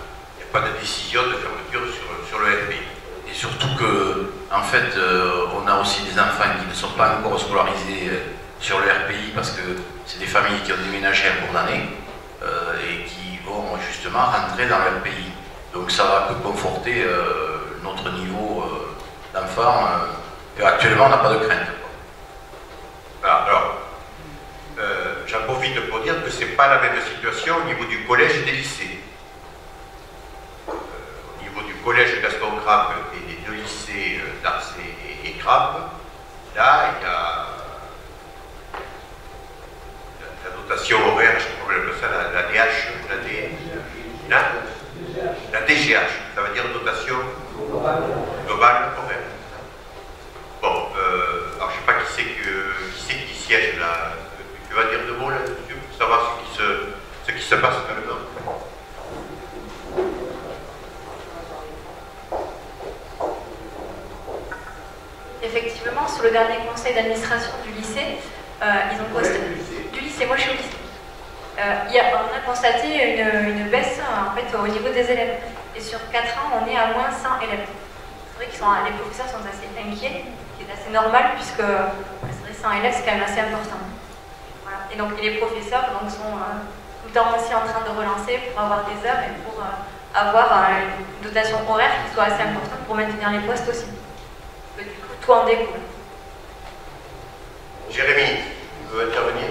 a pas de décision de fermeture sur, sur le R P I. Et surtout que, en fait, euh, on a aussi des enfants qui ne sont pas encore scolarisés euh, sur le R P I parce que c'est des familles qui ont déménagé en cours d'année euh, et qui vont justement rentrer dans le R P I. Donc ça va que conforter euh, notre niveau euh, d'enfants. Euh, actuellement, on n'a pas de crainte. Alors, alors euh, j'en profite pour dire que ce n'est pas la même situation au niveau du collège et des lycées. Du collège Gaston Crappe et des deux lycées euh, d'Arcé et, et Crappe, là il y a la, la dotation horaire, je crois qu'on appelle ça la, la D H, la, D, la, la D G H, ça veut dire dotation globale horaire. Bon, euh, alors je ne sais pas qui c'est qui, c'est qui siège là, tu vas dire deux mots là-dessus pour savoir ce qui se, ce qui se passe maintenant. Effectivement, sous le dernier conseil d'administration du lycée, euh, ils ont posté... Du lycée, moi je suis au lycée. Euh, y a, on a constaté une, une baisse en fait, au niveau des élèves. Et sur quatre ans, on est à moins cent élèves. C'est vrai que sont, les professeurs sont assez inquiets, ce qui est assez normal puisque c'est vrai, cent élèves c'est quand même assez important. Voilà. Et donc et les professeurs donc, sont euh, tout le temps aussi en train de relancer pour avoir des heures et pour euh, avoir euh, une dotation horaire qui soit assez importante pour maintenir les postes aussi. Du coup, tout en découle. Jérémy, tu veux intervenir?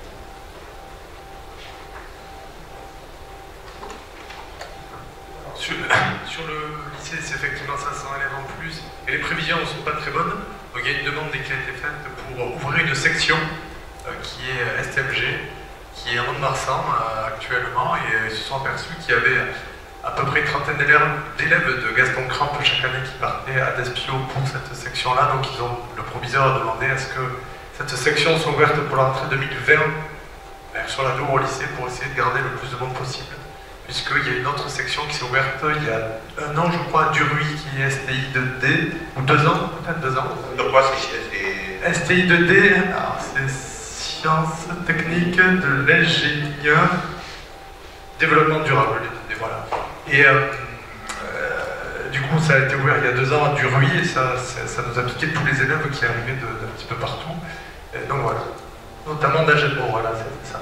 Sur, sur le lycée, c'est effectivement cinq cents élèves en plus, et les prévisions ne sont pas très bonnes. Donc il y a une demande qui a été faite pour ouvrir une section euh, qui est S T M G, qui est en Mont-de-Marsan euh, actuellement, et euh, ils se sont aperçus qu'il y avait à peu près une trentaine d'élèves de Gaston Crappe chaque année qui partaient à Despio pour cette section-là. Donc ils ont, le proviseur a demandé à ce que cette section soit ouverte pour la rentrée deux mille vingt ben, sur la Dour au lycée pour essayer de garder le plus de monde possible. Puisqu'il y a une autre section qui s'est ouverte il y a un an, je crois, à Duruy, qui est S T I deux D, ou deux ans, peut-être deux ans. De quoi c'est S T I deux D, c'est Sciences Techniques de l'Ingénieur Développement Durable, et voilà. Et euh, euh, du coup, ça a été ouvert il y a deux ans à Duruy, et ça, ça, ça nous a piqué tous les élèves qui arrivaient d'un petit peu partout. Et donc voilà, notamment d'Agen, bon voilà, c'est ça.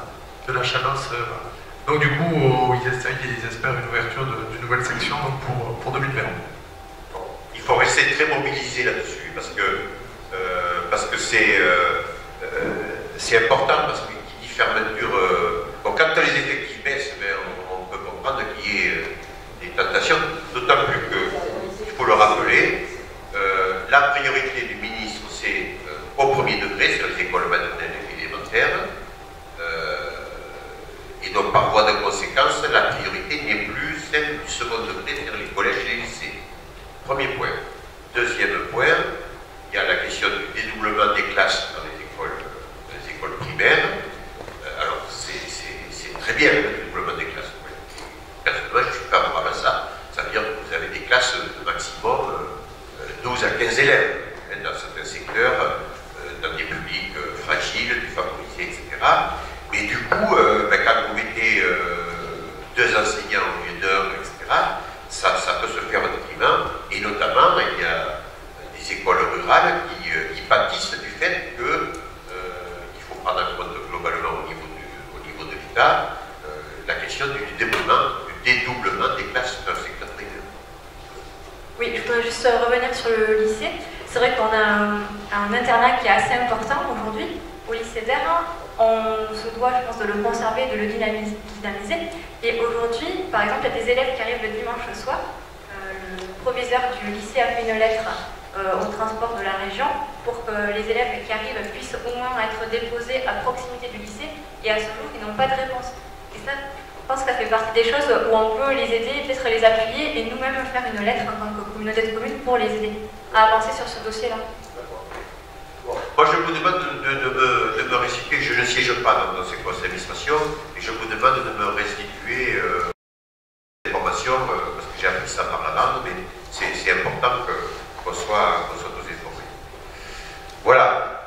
de la Chalosse. Euh, donc du coup, oh, ils, essayent, ils espèrent une ouverture d'une nouvelle section donc pour, pour deux mille vingt. Il faut rester très mobilisé là-dessus parce que euh, parce que c'est euh, euh, c'est important parce que qui dit fermeture. Euh, bon, quand les effectifs baissent, ben, on, on peut comprendre qu'il y ait euh, des tentations, d'autant plus que il faut le rappeler. Euh, la priorité du ministre, c'est euh, au premier degré sur les écoles maternelles et élémentaires. Euh, et donc, par voie de conséquence, la priorité n'est plus celle du second degré sur les collèges et les lycées. Premier point. Deuxième point, il y a la question du dédoublement des classes dans les écoles, dans les écoles primaires. Euh, alors, c'est très bien le dédoublement des classes. Personnellement, je suis favorable à ça. Ça veut dire que vous avez des classes de maximum euh, douze à quinze élèves hein, dans certains secteurs, euh, dans des publics euh, fragiles, défavorisés, et cetera. Mais du coup, euh, ben, quand vous mettez euh, deux enseignants au lieu d'un, et cetera, ça, ça peut se faire au détriment. Et notamment, il y a des écoles rurales qui, euh, qui pâtissent du fait qu'il euh, faut prendre en compte globalement au niveau, du, au niveau de l'État euh, la question du dédoublement, du dédoublement des classes dans le secteur privé. Oui, je voudrais juste revenir sur le lycée. C'est vrai qu'on a un, un internat qui est assez important aujourd'hui au lycée d'Aire. On se doit, je pense, de le conserver, de le dynamiser. Et aujourd'hui, par exemple, il y a des élèves qui arrivent le dimanche soir. Euh, le proviseur du lycée a fait une lettre euh, au transport de la région pour que les élèves qui arrivent puissent au moins être déposés à proximité du lycée. Et à ce jour, ils n'ont pas de réponse. Et ça, je pense que ça fait partie des choses où on peut les aider, peut-être les appuyer et nous-mêmes faire une lettre en tant que communauté de communes pour les aider à avancer sur ce dossier-là. Moi, je vous demande de, de, de, me, de me restituer, je ne siège pas dans, dans ces conseils d'administration, et je vous demande de me restituer euh, des informations, euh, parce que j'ai appris ça par la bande, mais c'est important qu'on qu soit, qu'on soit tous informés. Voilà.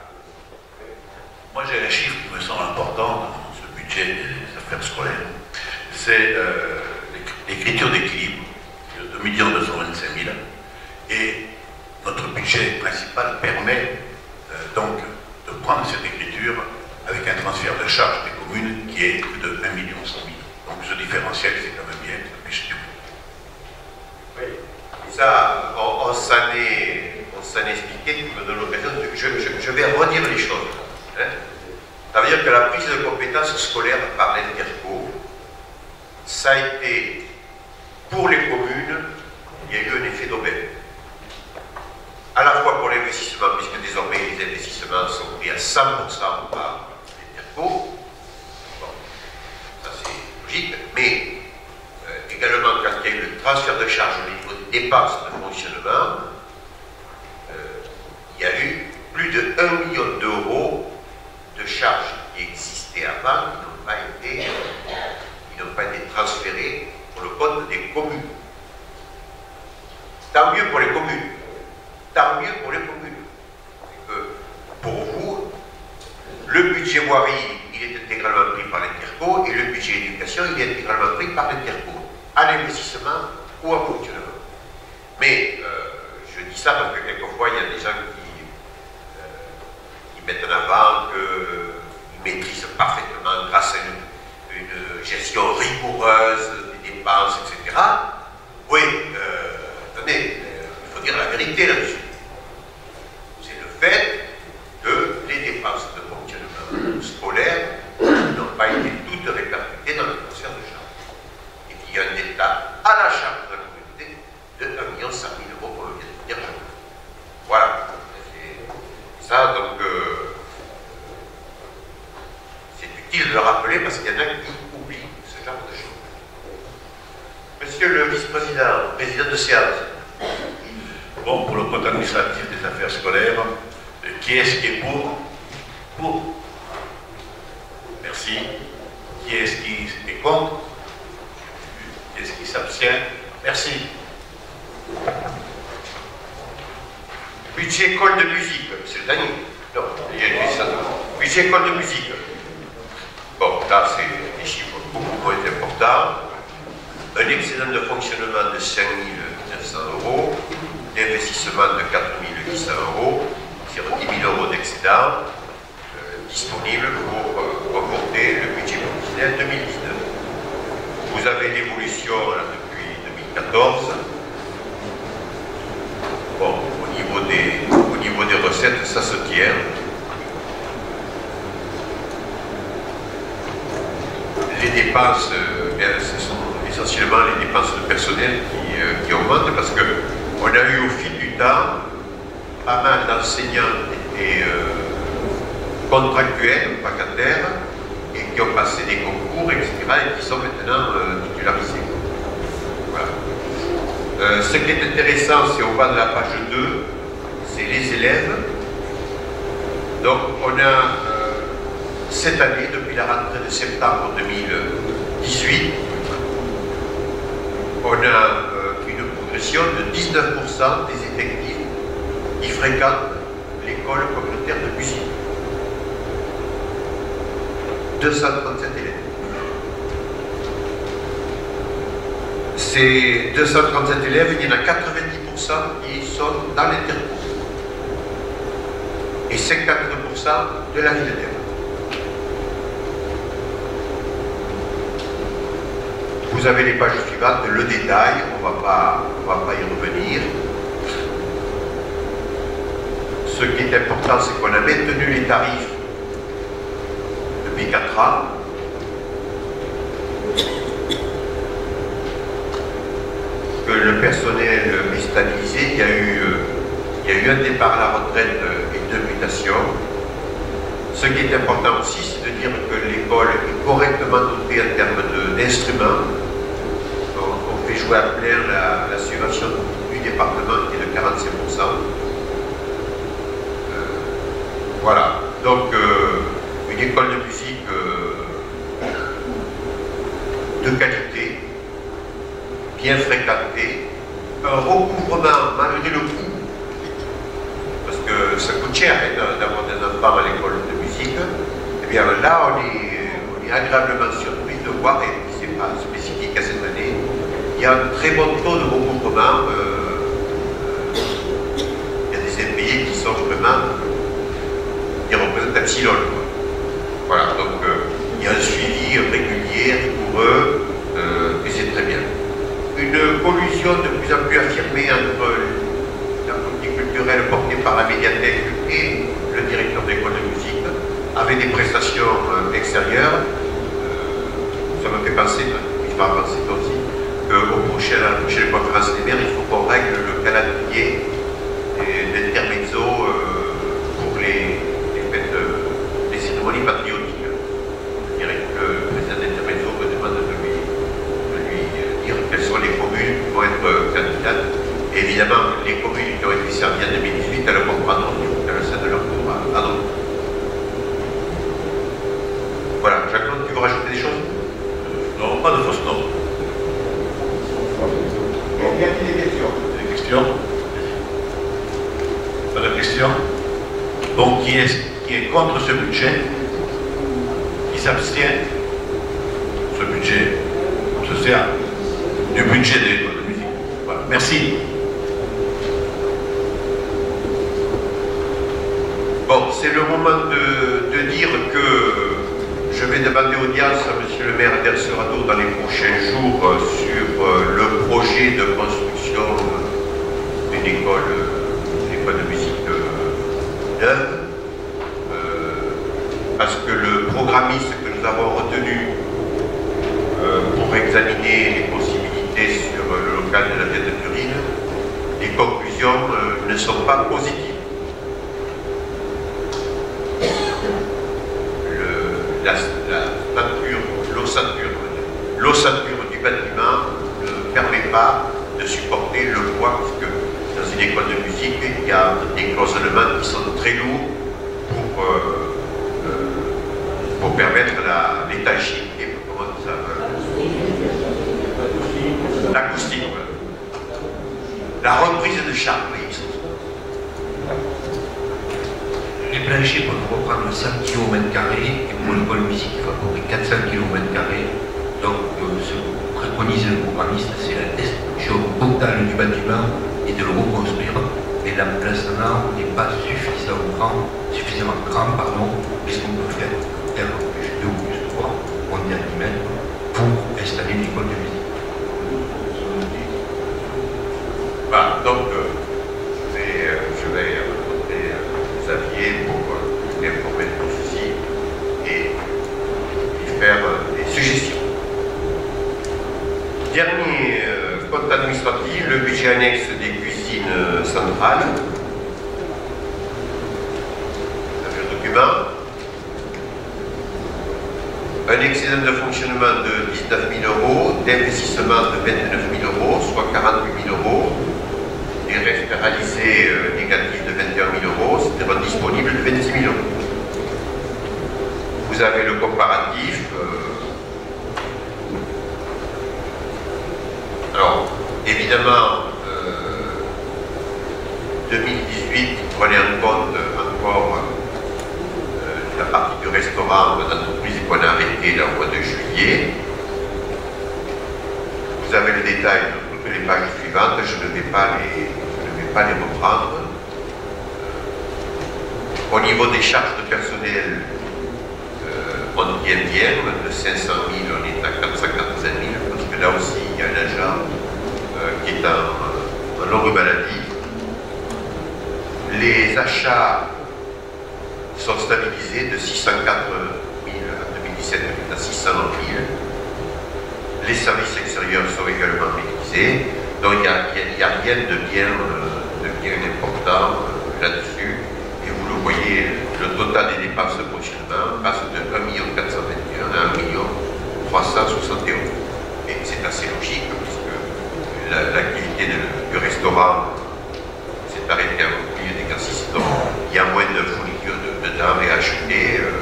Moi, j'ai un chiffre qui me semble important dans ce budget des affaires scolaires. C'est euh, l'écriture d'équilibre de deux millions deux cent vingt-cinq mille. Et notre budget principal permet euh, donc de prendre cette écriture avec un transfert de charge des communes qui est de un million cent mille. Donc ce différentiel, c'est quand même bien que ça puisse durer. Oui, et ça, on, on s'en est, est expliqué, tu me donnes l'occasion, de, je, je, je vais redire les choses. Hein. Ça veut dire que la prise de compétences scolaires par l'Interco, ça a été, pour les communes, il y a eu un effet d'aubaine. À la fois pour l'investissement, puisque désormais les investissements sont pris à cent pour cent par l'Interco. Bon, ça c'est logique, mais euh, également quand il y a eu le transfert de charge au niveau des dépenses de fonctionnement, euh, il y a eu plus de un million d'euros de charges qui existaient avant, qui n'ont pas été, qui n'ont pas été transférées pour le compte des communes. Tant mieux pour les communes. Tant mieux pour les communes. Que pour vous, le budget voirie, il est intégralement pris par l'Interco et le budget éducation, il est intégralement pris par l'Interco, à l'investissement ou à fonctionnement. Mais euh, je dis ça parce que quelquefois, il y a des gens qui, euh, qui mettent en avant qu'ils maîtrisent parfaitement grâce à une, une gestion rigoureuse des dépenses, et cetera. Oui, euh, attendez, il faut dire la vérité là-dessus. C'est le fait que les dépenses de fonctionnement scolaire n'ont pas été toutes répercutées dans le transfert de charge. Et qu'il y a un delta à la charge de la communauté de un million cinq mille euros pour le bien de dire. Voilà. C'est ça, donc, euh, c'est utile de le rappeler parce qu'il y en a qui oublient ce genre de choses. Monsieur le vice-président, président de séance. Bon, pour le code administratif des affaires scolaires, qui est-ce qui est pour? Pour. Merci. Qui est-ce qui est contre? Qui est-ce qui s'abstient? Merci. Budget école de musique, c'est le dernier. Non, il y a eu ça. Budget école de musique. Bon, là, c'est des chiffres beaucoup moins importants. Un excédent de fonctionnement de cinq mille neuf cents euros, d'investissement de quatre mille huit cents euros, sur dix mille euros d'excédent euh, disponible pour euh, reporter le budget publicitaire. est à deux mille dix-neuf. Vous avez l'évolution depuis deux mille quatorze. Bon, au niveau des, au niveau des recettes, ça se tient. Les dépenses, euh, bien, ce sont essentiellement les dépenses de personnel qui, euh, qui augmentent parce qu'on a eu au fil du temps pas mal d'enseignants et euh, contractuels, vacataires, et qui ont passé des concours, et cetera, et qui sont maintenant euh, titularisés. Voilà. Euh, ce qui est intéressant, c'est au bas de la page deux, c'est les élèves. Donc on a euh, cette année, depuis la rentrée de septembre deux mille dix-huit, on a euh, une progression de dix-neuf pour cent des effectifs qui fréquentent l'école communautaire de musique. deux cent trente-sept élèves. Ces deux cent trente-sept élèves, il y en a quatre-vingt-dix pour cent qui sont dans l'intercours et cinquante pour cent de la ville d'Èvres. Vous avez les pages suivantes, le détail, on ne va pas y revenir. Ce qui est important, c'est qu'on a maintenu les tarifs depuis quatre ans. Que le personnel est stabilisé, il y a eu, il y a eu un départ à la retraite et deux mutations. Ce qui est important aussi, c'est de dire que l'école est correctement dotée en termes d'instruments. On, on fait jouer à plein la, la subvention du département qui est de quarante-cinq pour cent. Euh, voilà. Donc, euh, une école de musique euh, de qualité, bien fréquentée, un recouvrement malgré le coût, parce que ça coûte cher hein, d'avoir des enfants à l'école de musique, et bien là on est, on est agréablement surpris de voir, et ce n'est pas spécifique à cette année, il y a un très bon taux de recouvrement, euh, il y a des impayés qui sont vraiment, qui représentent epsilon. Voilà, donc euh, il y a un suivi régulier, rigoureux, euh, et c'est très bien. Une collusion de plus en plus affirmée entre la politique culturelle portée par la médiathèque et le directeur d'école de musique, avec des prestations euh, extérieures. Euh, ça me fait penser, je vais en penser aussi, qu'au prochain, à la prochaine conférence des maires, il faut qu'on règle le calendrier d'intermezzo euh, pour les, les fêtes, euh, les cérémonies patriotiques. Je dirais que le président d'intermezzo me demande de lui quelles sont les communes qui vont être euh, candidates. Et évidemment, les communes qui ont été servies en deux mille dix-huit, elles vont prendre le sein de leur tour à d'autres. Voilà, Jacques-Claude, tu veux rajouter des choses? Non, pas de fausses notes. Y a-t-il des questions? Des questions? Pas de questions? Donc, qui est, qui est contre ce budget? Qui s'abstient? Ce budget, on se sert du budget de l'école de musique. Voilà. Merci. Bon, c'est le moment de, de dire que je vais demander audience à M. le maire d'Ercerado dans les prochains jours sur le projet de construction d'une école, d'une école de musique neuve, euh, parce que le programmiste que nous avons retenu euh, pour examiner les possibilités sur le local de la Via de Turine, les conclusions euh, ne sont pas positives. L'ossature du bâtiment ne permet pas de supporter le poids, puisque dans une école de musique, il y a des cloisonnements qui sont très lourds pour, euh, euh, pour permettre l'étanchéité, comment ça l'acoustique, la reprise de charme. Les planchers peuvent reprendre cent kilomètres carrés et pour l'école musique, il va couvrir quatre cents kilomètres carrés. Donc, euh, ce que préconise le programmiste, c'est la destruction totale du bâtiment et de le reconstruire. Mais l'emplacement n'est pas suffisamment grand, suffisamment grand, pardon, puisqu'on peut faire, faire plus deux ou plus trois, on y a année de l'école de musique. Voilà, donc euh, je vais, euh, je vais rencontrer euh, Xavier pour euh, l'informer de tout ceci et lui faire euh, des suggestions. Dernier euh, compte administratif, le budget annexe des cuisines euh, centrales. Vous avez le document. Un excédent de fonctionnement de dix-neuf mille euros, d'investissement de vingt-neuf mille euros, soit quarante-huit mille euros, et reste réalisé euh, négatif de vingt et un mille euros, c'est-à-dire disponible de vingt-six mille euros. Vous avez le comparatif. Euh, alors, évidemment, euh, deux mille dix-huit, prenez en compte encore la partie du restaurant d'entreprise qu'on a arrêté là, au mois de juillet. Vous avez le détail de toutes les pages suivantes, je ne vais pas les, je ne vais pas les reprendre. Euh, au niveau des charges de personnel, euh, on tient bien, de cinq cent mille, on est à quatre cent quarante-cinq mille, parce que là aussi, il y a un agent euh, qui est en, en longue maladie. Les achats sont stabilisés de six cent quatre mille en deux mille dix-sept à six cent mille. Les services extérieurs sont également maîtrisés. Donc il n'y a, a, a rien de bien, de bien important là-dessus. Et vous le voyez, le total des dépenses de fonctionnement passe de un million quatre cent vingt et un à un million trois cent soixante et un. Et c'est assez logique puisque l'activité la, du restaurant s'est arrêtée au milieu d'exercice. Donc il y a moins de fourniture de, de denrées à acheter. Euh,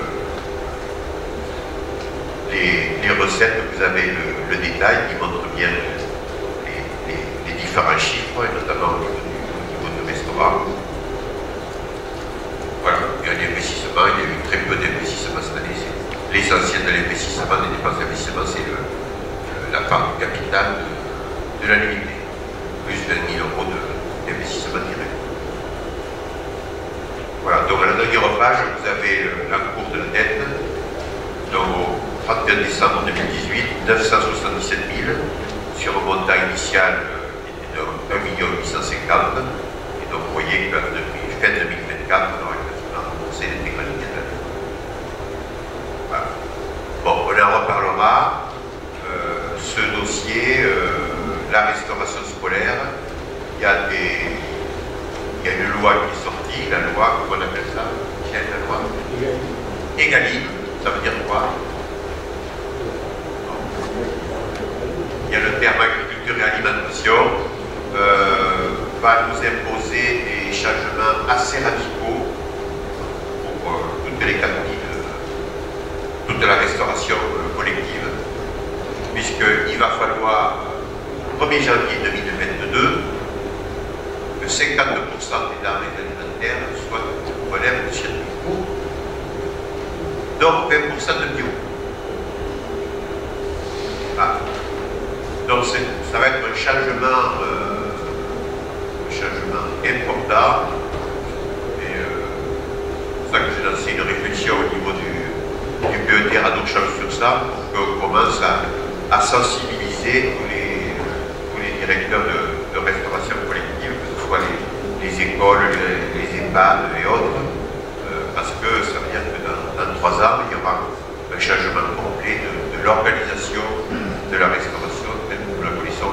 les, les recettes, vous avez le, le détail qui montre bien les, les, les différents chiffres, et notamment au niveau du, au niveau du restaurant. Voilà, il y a un investissement, il y a eu très peu d'investissement cette année. L'essentiel de l'investissement, des dépenses d'investissement, c'est la part du capital de, de la l'unité, plus vingt mille euros d'investissement direct. Voilà, donc à la dernière page, vous avez la cour de la dette. Donc au trente et un décembre deux mille dix-huit, neuf cent soixante-dix-sept mille sur un montant initial qui était de un million huit cent cinquante mille. Et donc vous voyez qu'à fin deux mille vingt-quatre, on aura quasiment remboursé l'intégralité de la dette. Voilà. Bon, on en reparlera. Euh, ce dossier, euh, la restauration scolaire, il y a des. Il y a une loi qui est sortie, la loi, comment on appelle ça? Quelle est la loi? Egalim, ça veut dire quoi? Il y a le terme agriculture et alimentation, euh, va nous imposer des changements assez radicaux pour euh, toutes les cantines, euh, toute la restauration euh, collective, puisqu'il va falloir, euh, premier janvier deux mille vingt-deux, que cinquante pour cent des denrées alimentaires soient relèvent de circuit court, donc vingt pour cent de bio. Ah. Donc ça va être un changement, euh, un changement important. Et euh, c'est pour ça que j'ai lancé une réflexion au niveau du, du P E T Radouchal-sur-Sambre pour qu'on commence à, à sensibiliser tous les, tous les directeurs de, de restauration collective, que ce soit les, les écoles, les, les EHPAD et autres, euh, parce que ça veut dire que dans, dans trois ans, il y aura un changement complet de, de l'organisation de la restauration telle que nous la connaissons.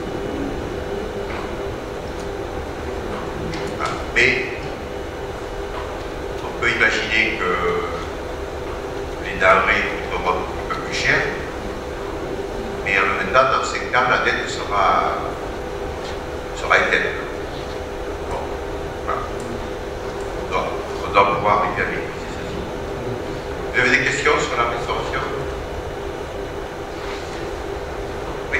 Ah, mais on peut imaginer que les denrées coûteront un peu plus cher, mais en même temps, dans cinq ans, la dette sera, sera éteinte. Bon, voilà. On doit, on doit pouvoir arriver à maîtriser ceci. Vous avez des questions sur la restauration? Oui.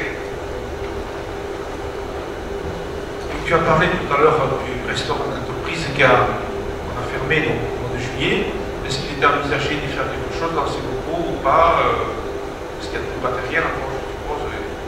Tu as parlé tout à l'heure du restaurant d'entreprise qui a, on a fermé donc, au mois de juillet. Est-ce qu'il est envisagé de faire quelque chose dans ces locaux ou pas? euh, Est-ce qu'il y a du matériel encore, je suppose?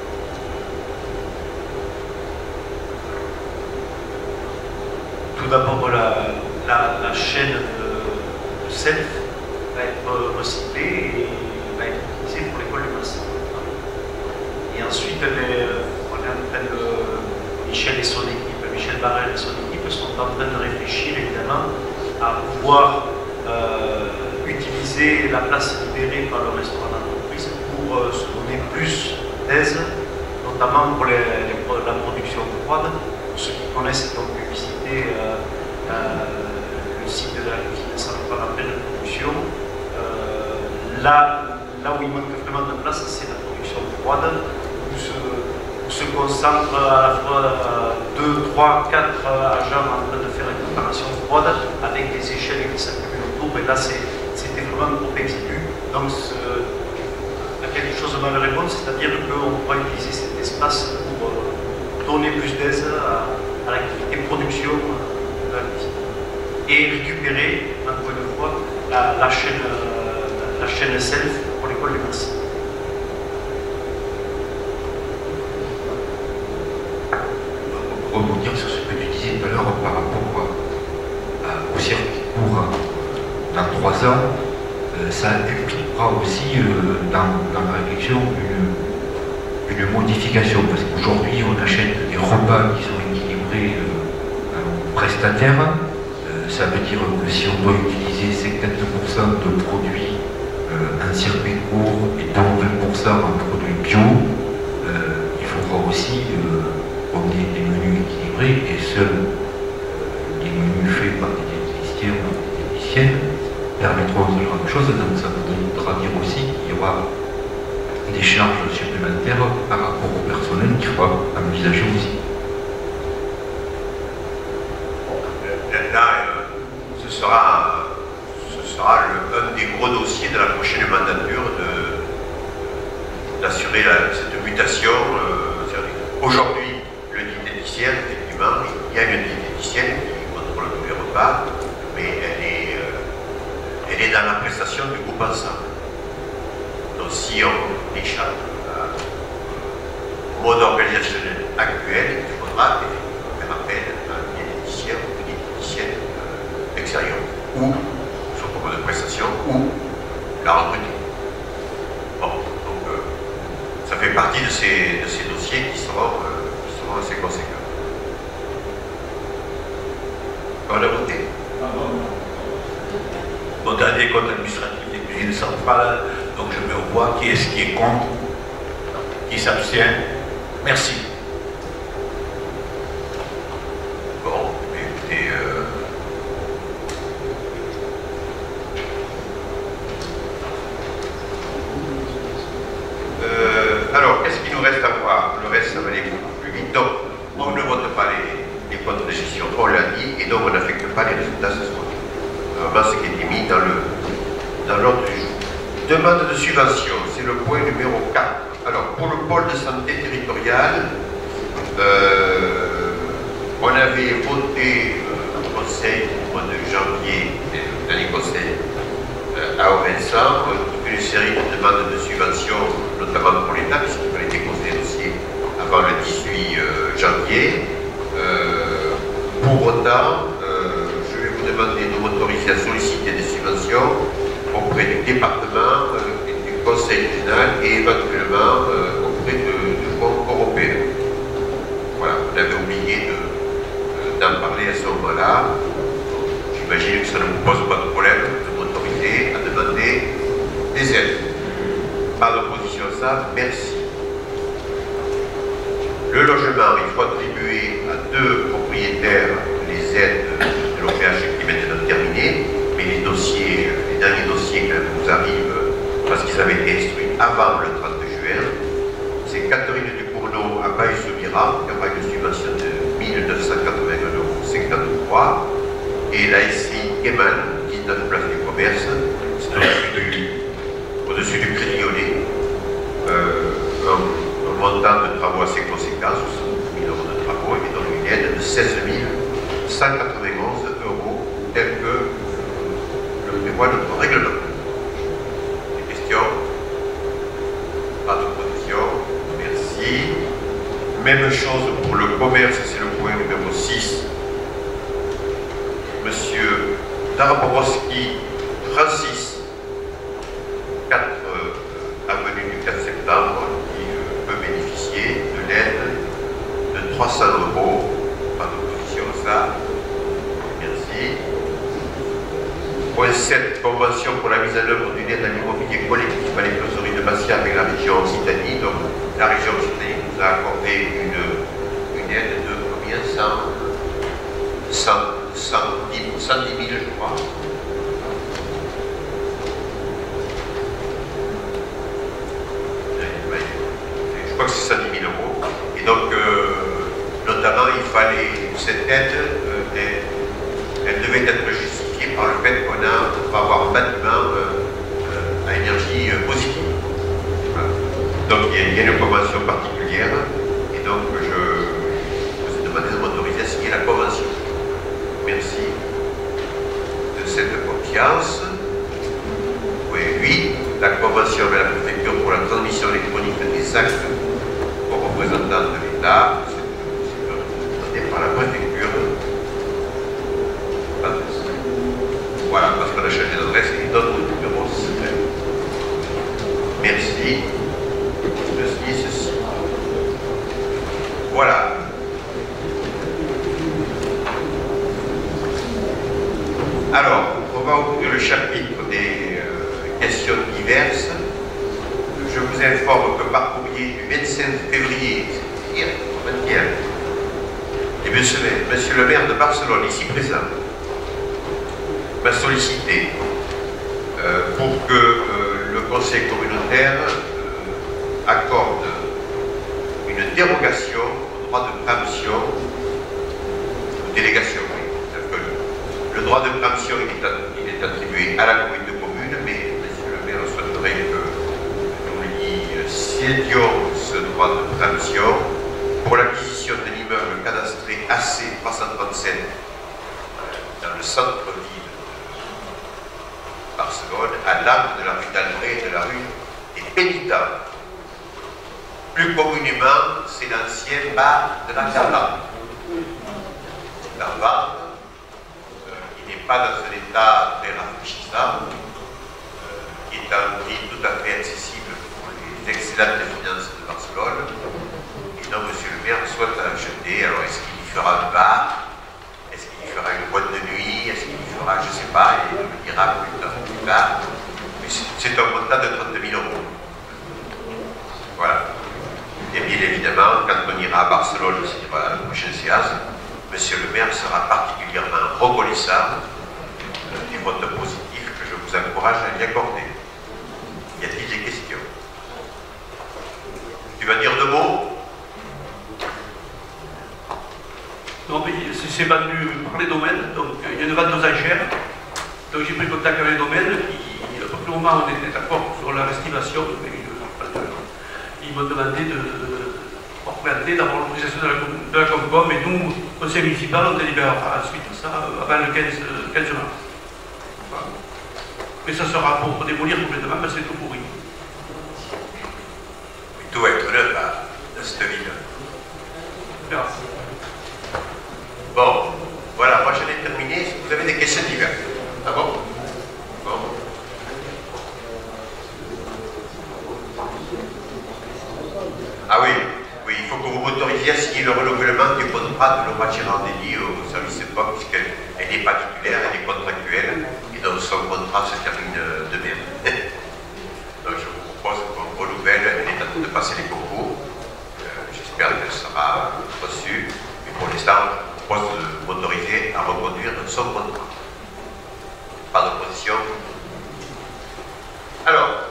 Tout d'abord, la, la, la chaîne de, de self va être recyclée et va être utilisée pour l'école du master. ensuite, les, on est en train de, Michel et son équipe, Michel Barrel et son équipe sont en train de réfléchir évidemment à pouvoir euh, utiliser la place libérée par le restaurant d'entreprise pour euh, se donner plus d'aise, notamment pour les, les, la production froide. Pour ceux qui connaissent, qui ont pu visiter euh, euh, le site de la cuisine centrale en pleine production, euh, là, là où il manque vraiment de place, c'est la production froide, où se, où se concentrent à la fois deux, trois, quatre agents en train de faire une préparation froide avec des échelles qui s'accumulent autour, et là c'était vraiment trop exigu. Donc il y a quelque chose de mal répondre, c'est-à-dire qu'on pourra utiliser cet espace pour donner plus d'aise à, à l'activité production de la cuisine. Et récupérer, encore une fois, la, la chaîne, la chaîne self pour l'école de Merci. Pour rebondir sur ce que tu disais tout à l'heure par rapport à, au circuit court dans trois ans, euh, ça impliquera aussi euh, dans, dans la réflexion une, une modification, parce qu'aujourd'hui on achète des repas qui sont équilibrés euh, à nos prestataires. Euh, ça veut dire que si on doit utiliser cinquante pour cent de produits euh, en circuit court et dans vingt pour cent en produits bio, euh, il faudra aussi euh, qu'on ait des menus équilibrés, et seuls euh, les menus faits par des diététiciens ou des diététiciennes permettront ce genre de choses. Donc ça voudra dire aussi qu'il y aura des charges supplémentaires par rapport au personnel qu'il faudra envisager aussi. Là, ce sera, ce sera le, un des gros dossiers de la prochaine mandature d'assurer cette mutation. Euh, Aujourd'hui, le diététicien, effectivement, il y a une diététicienne qui contrôle tous les repas, mais elle est, euh, elle est dans la prestation du groupe ensemble. Donc si on échappe au mode organisationnel actuel, il faudra faire appel à un diététicien ou une diététicienne euh, extérieure, ou sur propos de prestation, ou la recruter. Bon, donc euh, ça fait partie de ces, de ces dossiers qui seront, euh, qui seront assez conséquents. On a voté. Bon, dernier compte administratif des cuisines centrales, donc je mets au voix qui est-ce qui est contre, qui s'abstient. Merci. Bon, écoutez, euh... Euh, alors, qu'est-ce qu'il nous reste à voir? Le reste, ça va aller beaucoup plus vite. Donc, on ne vote pas les, les comptes de gestion, on l'a dit, et donc on n'affecte pas les résultats ce soir. Vraiment, ce qui a été mis dans le dans l'ordre du jour. Demande de subvention, c'est le point numéro quatre. Alors, pour le pôle de santé territoriale, euh, on avait voté euh, au conseil au mois de janvier, le dernier conseil, euh, à Orensan, toute une série de demandes de subvention, notamment pour l'État, puisqu'il fallait déposer des dossiers avant le dix-huit janvier. Euh, pour autant, euh, je vais vous demander de m'autoriser à solliciter des subventions auprès du département, euh, du conseil régional et éventuellement euh, auprès de, de fonds européens. Voilà, on avait oublié d'en de, parler à ce moment-là. J'imagine que ça ne vous pose pas de problème de m'autoriser à demander des aides. Pas d'opposition à ça, merci. Le logement, il faut attribuer à deux propriétaires les aides de l'O P H qui est maintenant terminées, mais les dossiers, les derniers dossiers qui nous arrivent parce qu'ils avaient été instruits avant le trente juin, c'est Catherine Ducournau à Baille-Soumira, qui aura une subvention de mille neuf cent quatre-vingt-un euros cinquante-trois, et la S I Kemal, dix-neuf place du commerce, c'est au-dessus du, au-dessus du crédit lyonnais. Euh, un, un montant de travaux assez conséquent, soixante mille euros de travaux, et donc une aide de seize mille cent quatre-vingt-onze euros, tel que le prévoit notre règlement. Des questions? Pas d'opposition? Merci. Même chose pour le commerce, c'est le point numéro six. Monsieur Darborowski Francis, quatre euh, avenue du quatre septembre, qui euh, peut bénéficier cette convention pour la mise en œuvre d'une aide à l'immobilier collectif à l'écloserie de Bastia avec la région Occitanie. Donc la région Occitanie nous a accordé une, une aide de combien cent, cent dix mille, je crois. Je crois que c'est cent dix mille euros. Et donc, euh, notamment, il fallait, cette aide, euh, elle, elle devait être justifiée par le fait qu'on a, on va avoir un bâtiment euh, euh, à énergie euh, positive. Voilà. Donc, il y, a, il y a une convention particulière, et donc je vous ai demandé de m'autoriser à signer la convention. Merci de cette confiance. Oui, oui, la convention avec la préfecture pour la transmission électronique des actes aux représentants de l'État, c'est donné par la préfecture. Voilà, parce qu'on a changé d'adresse et d'autres numéros. Merci. Ceci, ceci. Voilà. Alors, on va ouvrir le chapitre des euh, questions diverses. Je vous informe que par courrier du vingt-cinq février, hier, hier, et monsieur, monsieur le maire de Barcelone, ici présent, m'a sollicité euh, pour que euh, le conseil communautaire euh, accorde une dérogation au droit de préemption, ou délégation, oui. Le droit de préemption il est, il est attribué à la communauté de communes, mais monsieur le maire souhaiterait que nous lui cédions ce droit de préemption pour l'acquisition d'un immeuble cadastré A C trois cent trente-sept dans le centre-ville de Barcelone, à l'angle de la rue d'Albret et de la rue des Pénitents. Plus communément, c'est l'ancien bar de la Carvane. Carvane, pas dans un état très rafraîchissant, euh, qui est un prix tout à fait accessible pour les excellentes finances de Barcelone. Et donc, monsieur le maire souhaite acheter. Alors, est-ce qu'il y fera un bar? Est-ce qu'il y fera une boîte de nuit? Est-ce qu'il y fera, je ne sais pas, et il me dira plus tard. Plus tard. Mais c'est un montant de trente mille euros. Voilà. Et bien évidemment, quand on ira à Barcelone, c'est la prochaine séance, monsieur le maire sera particulièrement reconnaissant du vote positif que je vous encourage à y accorder. Y a-t-il des questions? Tu vas dire deux mots? Non, mais c'est vendu par les domaines, donc il y a une vente aux enchères. Donc j'ai pris contact avec les domaines, qui, à peu près au moment où on était d'accord sur leur estimation, ils m'ont demandé de, de présenter, d'avoir l'autorisation de la, de la Comcom, et nous, conseil municipal, on délibérera ensuite ça avant le quinze mars. Voilà. Mais ça sera pour démolir complètement, parce que c'est tout pourri. Tout va être neuf dans cette ville. Merci. Bon, voilà, moi j'en ai terminé. Vous avez des questions diverses? Ah bon? Bon. Ah oui, oui, il faut que vous m'autorisiez à signer le renouvellement du contrat de Laura Girardelli au service P O C, puisqu'elle n'est pas titulaire, elle est contractuelle, et donc son contrat se termine demain. Donc je vous propose qu'on renouvelle, elle est en train de passer les concours. Euh, J'espère qu'elle sera reçue, mais pour l'instant, je vous propose de m'autoriser à reconduire son contrat. Pas d'opposition. Alors,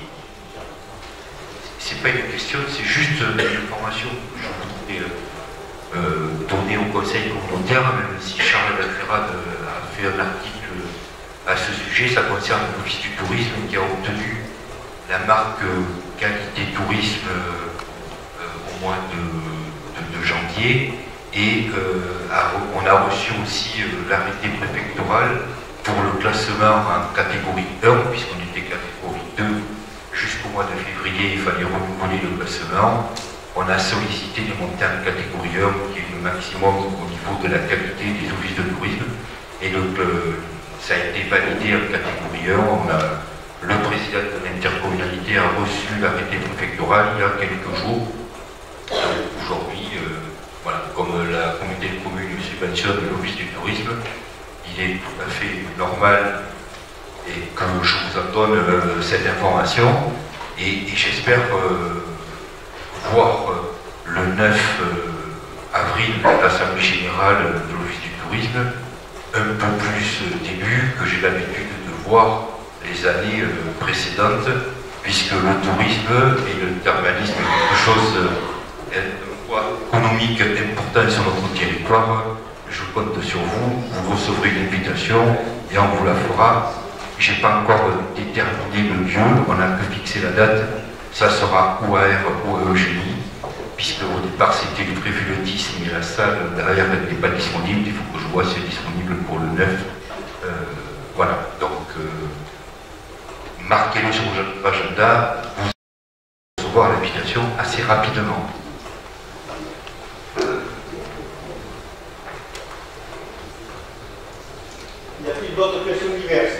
c'est pas une question, c'est juste une information que je voudrais euh, donner au conseil communautaire, même si Charles Lafferade a fait un article à ce sujet. Ça concerne l'Office du tourisme qui a obtenu la marque qualité tourisme euh, au mois de, de, de janvier, et euh, a, on a reçu aussi euh, l'arrêté préfectoral pour le classement en catégorie un, puisqu'on était catégorie deux. Jusqu'au mois de février, il fallait renouveler le classement. On a sollicité les montants en catégorie un, qui est le maximum au niveau de la qualité des offices de tourisme. Et donc, euh, ça a été validé en catégorie un. On a, le président de l'intercommunalité a reçu l'arrêté préfectoral il y a quelques jours. Aujourd'hui, euh, voilà, comme la communauté de communes subventionne l'office du tourisme, il est tout à fait normal et que je vous en donne euh, cette information. Et, et j'espère euh, voir euh, le neuf avril à l'Assemblée Générale de l'Office du Tourisme un peu plus début que j'ai l'habitude de voir les années euh, précédentes, puisque le tourisme et le thermalisme est quelque chose euh, économique important sur notre territoire. Je compte sur vous, vous recevrez une invitation et on vous la fera. Je n'ai pas encore déterminé le lieu, on a pu fixer la date, ça sera ou à R ou à Eugénie, puisque au départ c'était prévu le dix, mais la salle derrière n'est pas disponible, il faut que je vois si elle est disponible pour le neuf. Euh, voilà, donc euh, marquez-le sur votre agenda, vous allez recevoir l'invitation assez rapidement. Y a-t-il d'autres questions diverses?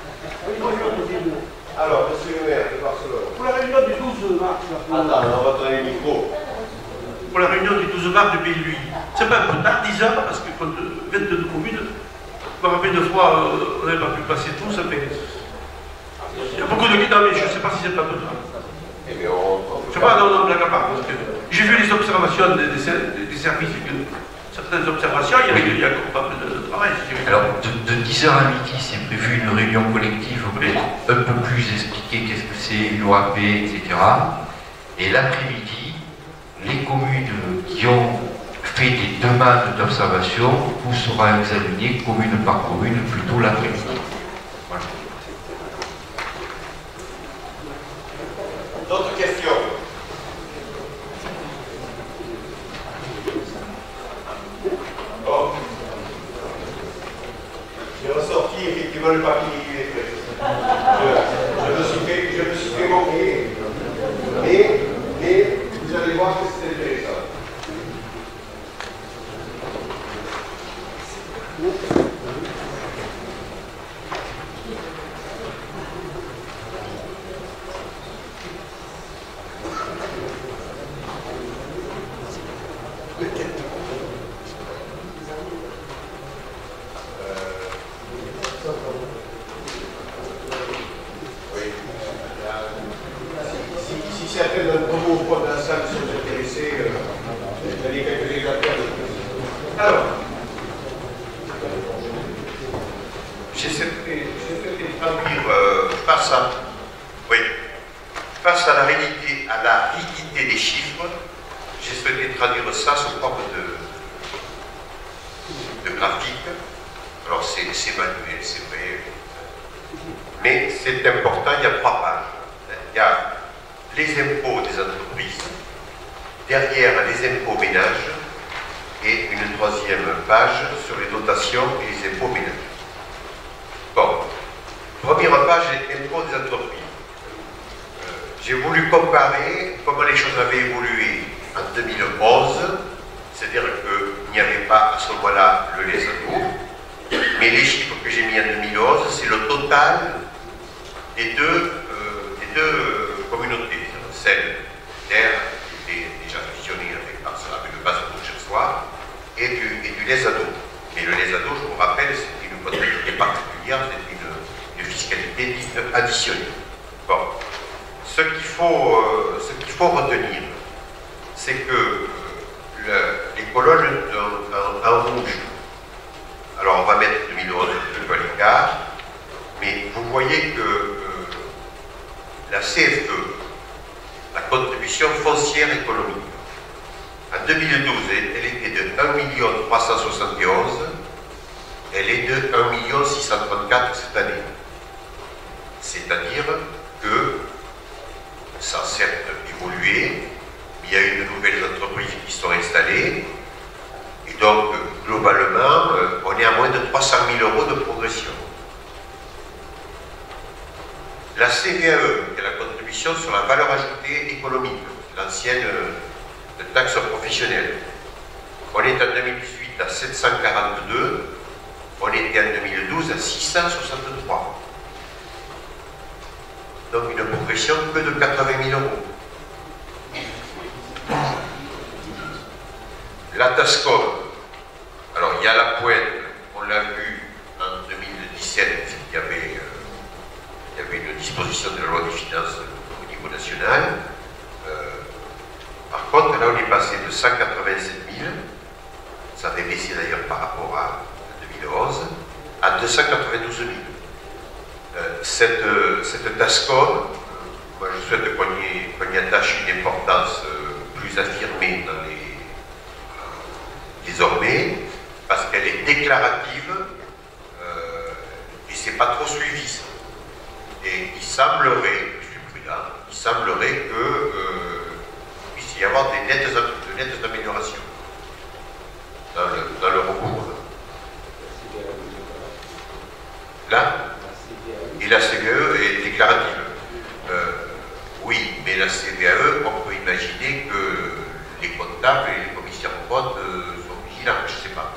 Alors, monsieur le maire de Barcelone. Pour la réunion du douze mars. Attends, on va donner le micro. Pour la réunion du douze mars de Belluy. C'est pas un peu tard, dix heures, parce que quand vingt-deux communes, je me rappelle deux fois, euh, on n'avait pas pu passer tout, ça fait. Il y a beaucoup de guides, mais je ne sais pas si c'est pas un peu tard. Eh bien, on. Je sais pas, non, non, blague à part, parce que j'ai vu les observations des, des, des services, que certaines observations, il y a, il y a pas mal de travail. Alors, de, de dix heures à midi, c'est prévu une réunion collective pour un peu plus expliquer qu'est-ce que c'est une O A P, et cetera. Et l'après-midi, les communes qui ont fait des demandes d'observation, tout sera examiné commune par commune, plutôt l'après-midi. Voilà. D'autres questions? Bon. J'ai ressorti effectivement le papier qui est fait. Je, je me suis fait, je me suis fait manquer. Mais, mais vous allez voir que c'est intéressant. Si certains d'entre vous au fond de la salle sont intéressés, euh, il y a quelques exemplaires de plus. Alors, j'ai souhaité traduire euh, face à, oui, face à la réalité, à la rigidité des chiffres, j'ai souhaité traduire ça sous forme de, de graphique. Alors c'est manuel, c'est vrai, mais c'est important, il y a trois pages. Il y a les impôts des entreprises, derrière les impôts ménages, et une troisième page sur les dotations et les impôts ménages. Bon, première page, les impôts des entreprises. Euh, J'ai voulu comparer comment les choses avaient évolué en deux mille onze, c'est-à-dire qu'il n'y avait pas à ce moment-là le Lesado, mais les chiffres que j'ai mis en deux mille onze, c'est le total des deux, euh, des deux euh, communautés, celle d'Air, qui était déjà fusionnée avec, avec le Basse Bourgeois, et du, et du Lesado. Mais le Lesado, je vous rappelle, c'est une comptabilité particulière, c'est une, une fiscalité dite additionnelle. Bon, ce qu'il faut, euh, ce qu'il faut retenir, c'est que euh, le, les colonnes en, en, en rouge, alors on va mettre deux mille onze un peu à l'écart, mais vous voyez que euh, la C F E, la contribution foncière économique, en deux mille douze, elle était de un million trois cent soixante et onze, elle est de un million six cent trente-quatre cette année. C'est-à-dire que ça a certes évolué, il y a eu de nouvelles entreprises qui sont installées, et donc globalement, on est à moins de trois cent mille euros de progression. La C V A E, qui est la contribution sur la valeur ajoutée économique, l'ancienne euh, taxe professionnelle, on est en deux mille dix-huit à sept cent quarante-deux, on était en deux mille douze à six cent soixante-trois. Donc une progression que de quatre-vingt mille euros. La TASCOM, alors il y a la pointe, on l'a vu en deux mille dix-sept, il y avait euh, dispositions de la loi des finances au niveau national. Euh, par contre, là, on est passé de cent quatre-vingt-sept mille, ça avait baissé d'ailleurs par rapport à deux mille onze, à deux cent quatre-vingt-douze mille. Euh, cette, euh, cette TASCOM, euh, moi je souhaite qu'on y, qu'on y attache une importance euh, plus affirmée dans les, euh, désormais, parce qu'elle est déclarative euh, et c'est pas trop suivi ça. Et il semblerait, je suis prudent, il semblerait que euh, puisse y avoir des nettes, de nettes améliorations dans le, dans le recours. Là, et la C V A E est déclarative. Euh, oui, mais la C V A E, on peut imaginer que les comptables et les commissaires de compte euh, sont vigilants, je ne sais pas.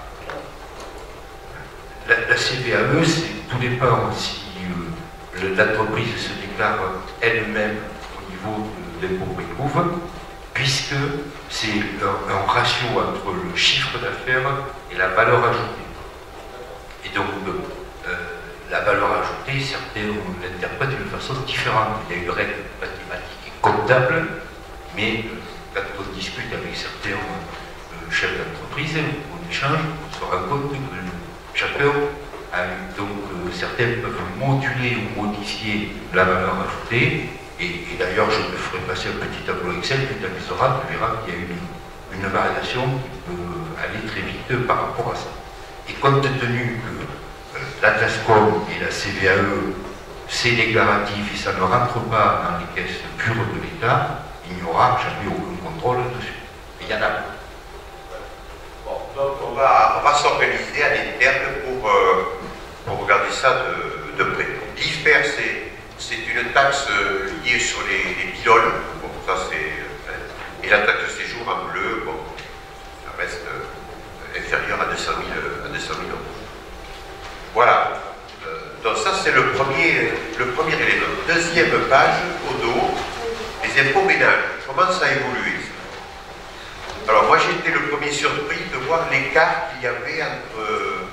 La, la C V A E, c'est tout dépend si euh, l'entreprise se déclare elle-même au niveau de l'impôt Pécouve, puisque c'est un, un ratio entre le chiffre d'affaires et la valeur ajoutée. Et donc, euh, la valeur ajoutée, certains l'interprètent d'une façon différente. Il y a une règle mathématique et comptable, mais euh, quand on discute avec certains euh, chefs d'entreprise, on échange, on se rend compte que chacun a eu, donc euh, certains peuvent moduler ou modifier la valeur ajoutée, et, et d'ailleurs je me ferai passer un petit tableau Excel, tu t'amuseras, tu verras qu'il y a une, une variation qui peut aller très vite par rapport à ça. Et compte tenu que euh, la TASCOM et la C V A E, c'est déclaratif et ça ne rentre pas dans les caisses pures de l'État, il n'y aura jamais aucun contrôle dessus. Et il y en a. Bon, donc on va, on va s'organiser à l'interne pour, euh, pour regarder ça de, de près. L'I F E R, c'est une taxe liée sur les, les pylônes. Bon, ça c'est. Euh, et la taxe de séjour en bleu, bon, ça reste euh, inférieur à deux cent mille euros. Voilà. Euh, donc ça c'est le premier, le premier élément. Deuxième page, au dos, les impôts ménages. Comment ça a évolué? Alors moi j'ai été le premier surpris de voir l'écart qu'il y avait entre... Euh,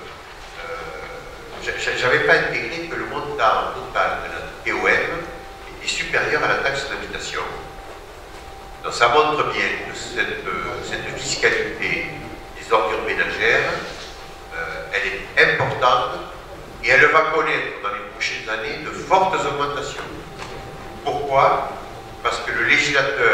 j'avais pas intégré que le montant total de la T O M est supérieur à la taxe d'habitation. Donc ça montre bien que cette, euh, cette fiscalité des ordures ménagères, euh, elle est importante et elle va connaître dans les prochaines années de fortes augmentations. Pourquoi? Parce que le législateur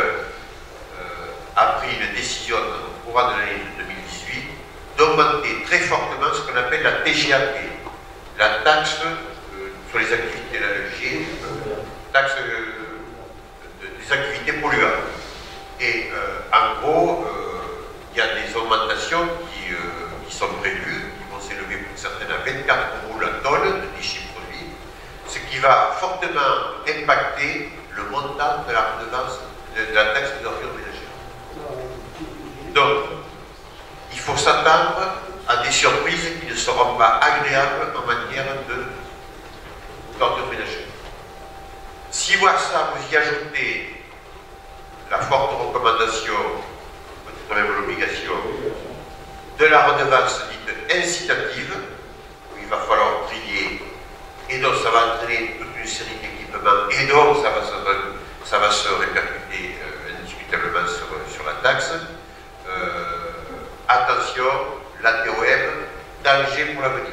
a pris une décision au courant de l'année deux mille dix-huit d'augmenter très fortement ce qu'on appelle la T G A P, la taxe euh, sur les activités G, euh, taxe euh, de, des activités polluantes. Et euh, en gros, il euh, y a des augmentations qui, euh, qui sont prévues, qui vont s'élever pour certaines à vingt-quatre euros la tonne de déchets produits, ce qui va fortement impacter le montant de la redevance de, de la taxe des ordures ménagères. Donc, il faut s'attendre à des surprises qui ne seront pas agréables en matière d'ordures ménagères. Si à ça vous y ajoutez la forte recommandation, peut-être même l'obligation, de la redevance dite incitative, où il va falloir trier, et donc ça va entraîner toute une série d'équipements, et donc ça va se, ça va se répercuter euh, indiscutablement sur, sur la taxe. Euh, attention, la T O M, danger pour l'avenir.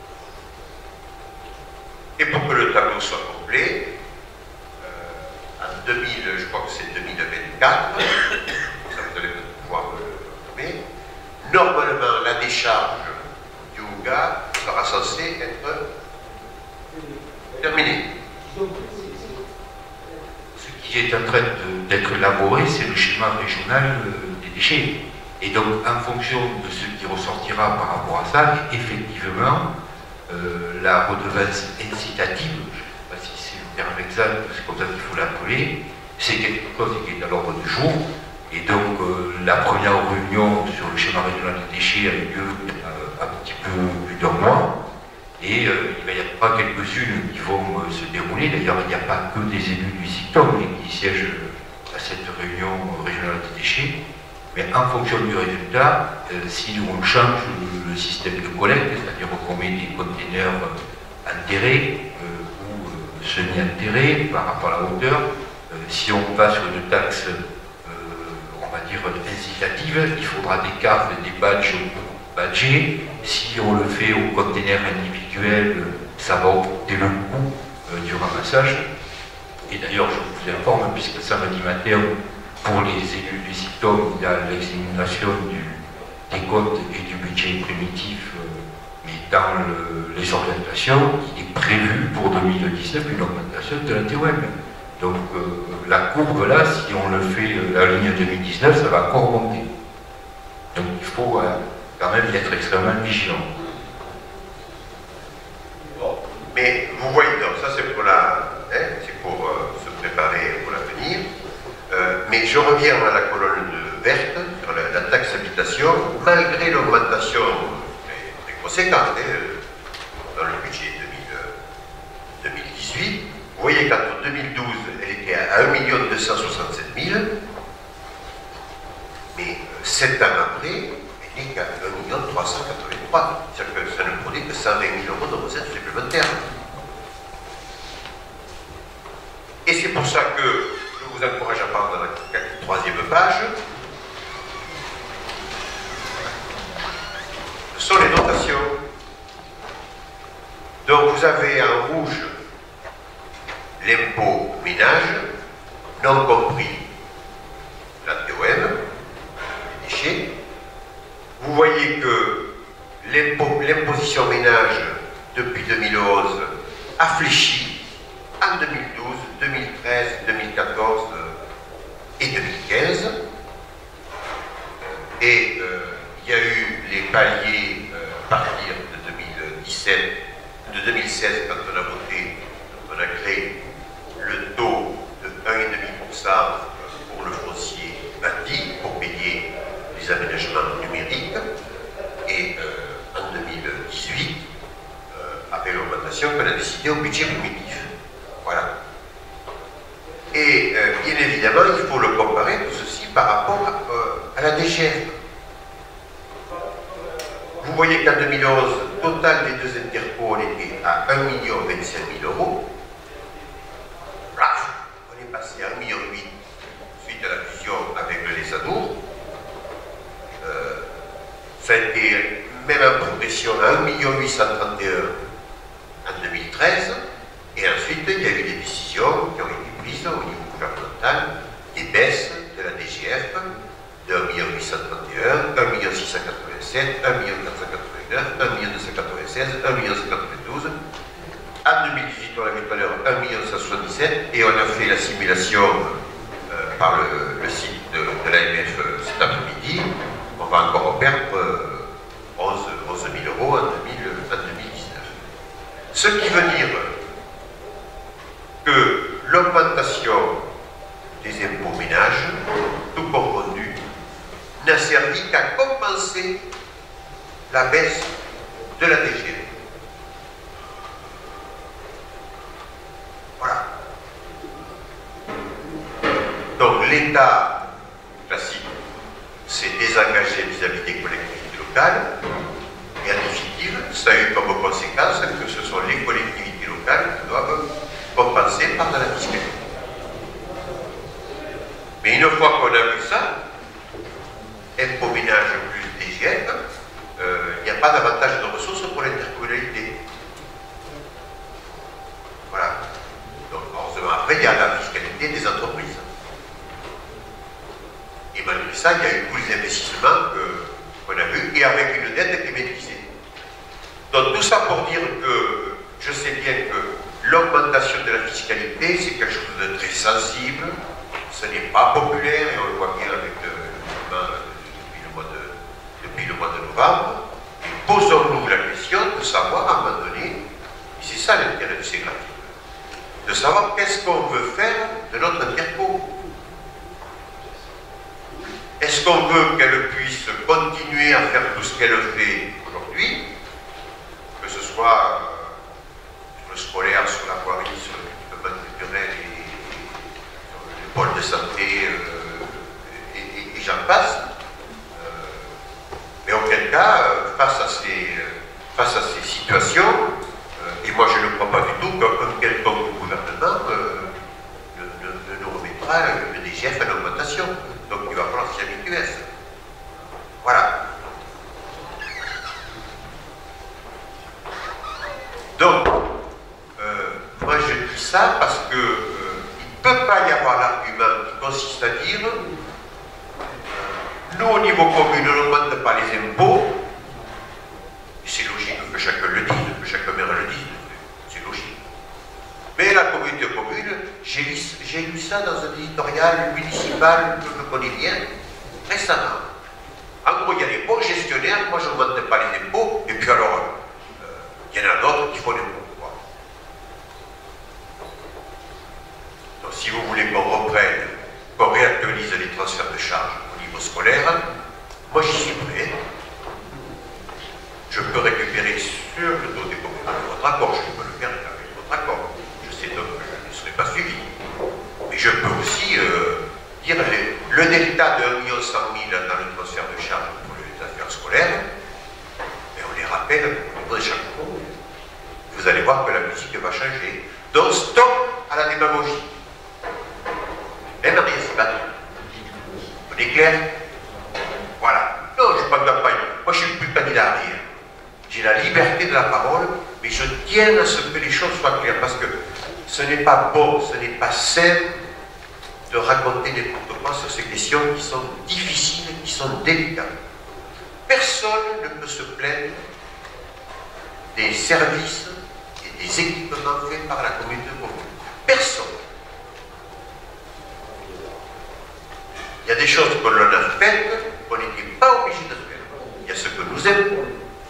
Et pour que le tableau soit complet, euh, en deux mille, je crois que c'est deux mille vingt-quatre, ça vous allez peut-être pouvoir me nommer, normalement la décharge du Houga sera censée être terminée. Ce qui est en train d'être élaboré, c'est le schéma régional des déchets. Et donc, en fonction de ce qui ressortira par rapport à ça, effectivement, euh, la redevance incitative, je ne sais pas si c'est le terme exact, c'est comme ça qu'il faut l'appeler, c'est quelque chose qui est à l'ordre du jour. Et donc, euh, la première réunion sur le schéma régional des déchets a eu lieu euh, un petit peu plus d'un mois. Et euh, il va y avoir quelques-unes qui vont euh, se dérouler. D'ailleurs, il n'y a pas que des élus du SICTOM qui siègent à cette réunion régionale des déchets. Mais en fonction du résultat, euh, si on change le, le système de collecte, c'est-à-dire qu'on met des conteneurs enterrés, euh, où euh, semi-enterré par rapport à la hauteur. Euh, si on va sur une taxe, euh, on va dire, incitative, il faudra des cartes, des badges badgés. Si on le fait au conteneur individuel, ça va augmenter le coût euh, du ramassage. Et d'ailleurs, je vous informe, puisque samedi matin, pour les élus du SITOM, il y a l'examination des comptes et du budget primitif, euh, mais dans le, les orientations, il est prévu pour deux mille dix-neuf une augmentation de la T O M. Donc euh, la courbe là, si on le fait euh, la ligne deux mille dix-neuf, ça va encore monter. Donc il faut euh, quand même y être extrêmement vigilant. Bon. Mais vous voyez, donc ça c'est pour la, hein, c'est pour euh, se préparer pour l'avenir. Euh, mais je reviens à la colonne de verte sur la, la taxe habitation, malgré l'augmentation très, très conséquente hein, dans le budget deux mille dix-huit. Vous voyez qu'entre deux mille douze, elle était à un million deux cent soixante-sept mille, mais sept ans après, elle n'est qu'à un million trois cent quatre-vingt-trois. C'est-à-dire que ça ne produit que cent vingt mille euros de recettes supplémentaires. Et c'est pour ça que je vous encourage à prendre la troisième page. Ce sont les dotations. Donc vous avez en rouge l'impôt ménage, non compris la T O M, les déchets. Vous voyez que l'imposition ménage depuis deux mille onze a fléchi en deux mille douze, deux mille treize, deux mille quatorze et deux mille quinze. Et euh, il y a eu les paliers euh, à partir de deux mille dix-sept, de deux mille seize, quand on a voté, on a créé le taux de un virgule cinq pour cent pour le foncier bâti, pour payer les aménagements numériques. Et euh, en deux mille dix-huit, euh, avec l'augmentation qu'on a décidé au budget primitif. Voilà. Et euh, bien évidemment, il faut le comparer tout ceci par rapport à, euh, à la D G F. Vous voyez qu'en deux mille onze, total des deux intercos, on était à un million vingt-cinq mille euros. Raf, on est passé à un million huit suite à la fusion avec le Lesadour. Euh, ça a été même en progression à un million huit cent trente et un en deux mille treize. Et ensuite, il y a eu des décisions qui ont été prises au niveau gouvernemental, des baisses de la D G F de un million huit cent trente et un, un million six cent quatre-vingt-sept, un million quatre cent quatre-vingt-neuf, un million deux cent quatre-vingt-seize, un million cent quatre-vingt-douze. En deux mille dix-huit, on l'a vu tout à l'heure, un million cent soixante-dix-sept, et on a fait la simulation euh, par le, le site de, de l'A M F euh, cet après-midi. On va encore en perdre euh, onze mille euros en, deux mille, en deux mille dix-neuf. Ce qui veut dire que l'augmentation des impôts ménages, tout confondu, n'a servi qu'à compenser la baisse de la D G F. Voilà. Donc l'État classique s'est désengagé vis-à-vis des collectivités locales, et en définitive, ça a eu comme conséquence que ce sont les collectivités locales qui doivent compenser par de la fiscalité. Mais une fois qu'on a vu ça, impôt ménage plus D G F, euh, il n'y a pas davantage de ressources pour l'intercommunalité. Voilà. Donc, heureusement, après, il y a la fiscalité des entreprises. Et malgré ça, il y a eu tous les investissements qu'on a vus, et avec une dette qui est maîtrisée. Donc, tout ça pour dire que je sais bien que l'augmentation de la fiscalité, c'est quelque chose de très sensible. Ce n'est pas populaire, et on le voit bien avec le, le mouvement depuis le mois de, depuis le mois de novembre. Et posons-nous la question de savoir à un moment donné, et c'est ça l'intérêt de ces graphiques, de savoir qu'est-ce qu'on veut faire de notre interco. Est-ce qu'on veut qu'elle puisse continuer à faire tout ce qu'elle fait aujourd'hui, que ce soit sur le scolaire, sur la voirie, sur l'équipement culturel et pôle de santé euh, et, et, et j'en passe. Euh, mais auquel cas, euh, face, à ces, euh, face à ces situations, euh, et moi je ne crois pas du tout qu'un quelconque gouvernement G F en augmentation. Donc il va falloir s'y habituer à ça. Voilà. Donc, euh, moi je dis ça parce que euh, il ne peut pas y avoir l'argument qui consiste à dire nous au niveau commune on n'augmente pas les impôts, et c'est logique que chacun le dise, que chacun maire le dise, c'est logique. Mais la communauté commune, j'ai lu, j'ai lu ça dans un éditorial municipal que je connais bien, récemment. En gros, il y a des bons gestionnaires, moi je n'augmente pas les impôts, et puis alors, il euh, y en a d'autres qui font des impôts. Donc si vous voulez qu'on reprenne, qu'on réactualise les transferts de charges au niveau scolaire, moi j'y suis prêt. Je peux récupérer sur le dos des communes avec votre accord, je peux le faire avec votre accord. Je sais donc que je ne serai pas suivi. Mais je peux aussi euh, dire les, le delta de un million cent mille dans le transfert de charges pour les affaires scolaires, et on les rappelle au niveau de chaque commune. Vous allez voir que la musique va changer. Donc stop à la démagogie. Même rien s'y battre. On est clair? Voilà. Non, je ne suis pas de campagne. Moi, je ne suis plus candidat à rien. J'ai la liberté de la parole, mais je tiens à ce que les choses soient claires, parce que ce n'est pas bon, ce n'est pas sain de raconter n'importe quoi sur ces questions qui sont difficiles, qui sont délicates. Personne ne peut se plaindre des services et des équipements faits par la communauté de commune. Personne. Il y a des choses qu'on en a faites, qu'on n'était pas obligé de faire. Il y a ce que nous aimons.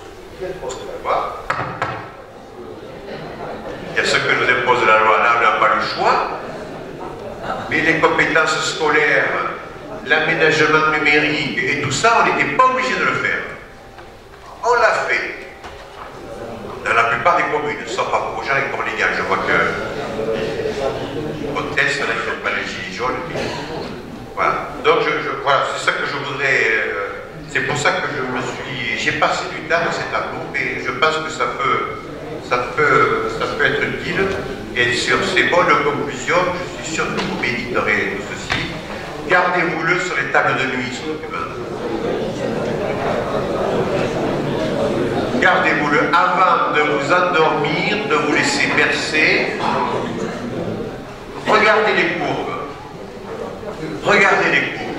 Il y a ce que nous impose la loi, là on n'a pas le choix, mais les compétences scolaires, l'aménagement numérique et tout ça, on n'était pas obligé de le faire. On l'a fait. Dans la plupart des communes, sauf à Beaujean et Port-Légal. Je vois que conteste, là, ils ne font pas les gilets jaunes. Mais... Voilà. Donc je, je, voilà, c'est ça que je voudrais. Euh, c'est pour ça que je me suis. J'ai passé du temps dans cet tableau, mais je pense que ça peut, ça peut, ça peut être utile. Et sur ces bonnes conclusions, je suis sûr que vous méditerez tout ceci. Gardez-vous-le sur les tables de nuit, ce document. Gardez-vous-le avant de vous endormir, de vous laisser bercer. Regardez les courbes. Regardez les courbes.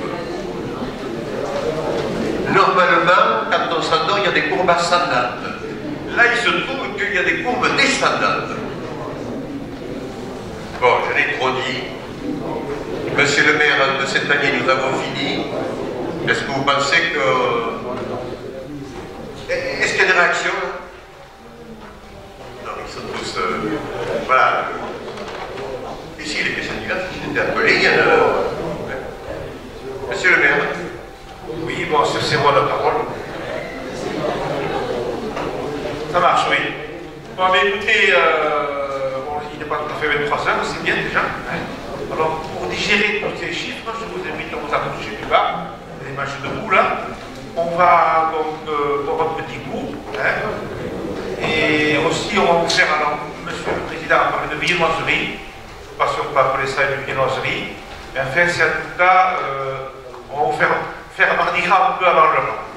Normalement, quand on s'endort, il y a des courbes ascendantes. Là, il se trouve qu'il y a des courbes descendantes. Bon, je l'ai trop dit. Monsieur le maire, de cette année, nous avons fini. Est-ce que vous pensez que... Est-ce qu'il y a des réactions? Non, ils sont tous... Euh... Voilà. Ici, les questions diverses, j'étais appelé, il y en a... Monsieur le maire. Oui, bon, c'est moi la parole. Ça marche, oui. Bon, mais écoutez, euh, bon, il n'est pas tout à fait vingt-trois heures, c'est bien déjà. Hein. Alors, pour digérer tous ces chiffres, je vous invite à vous approcher du bas, les matchs debout là. On va donc euh, boire un petit coup. Hein. Et aussi, on va vous faire, alors, monsieur le président a parlé de viennoiserie. Je ne sais pas si on peut appeler ça une viennoiserie. Mais enfin, c'est en tout cas, euh, on va vous faire, faire un mardi gras un peu avant le Ramadan.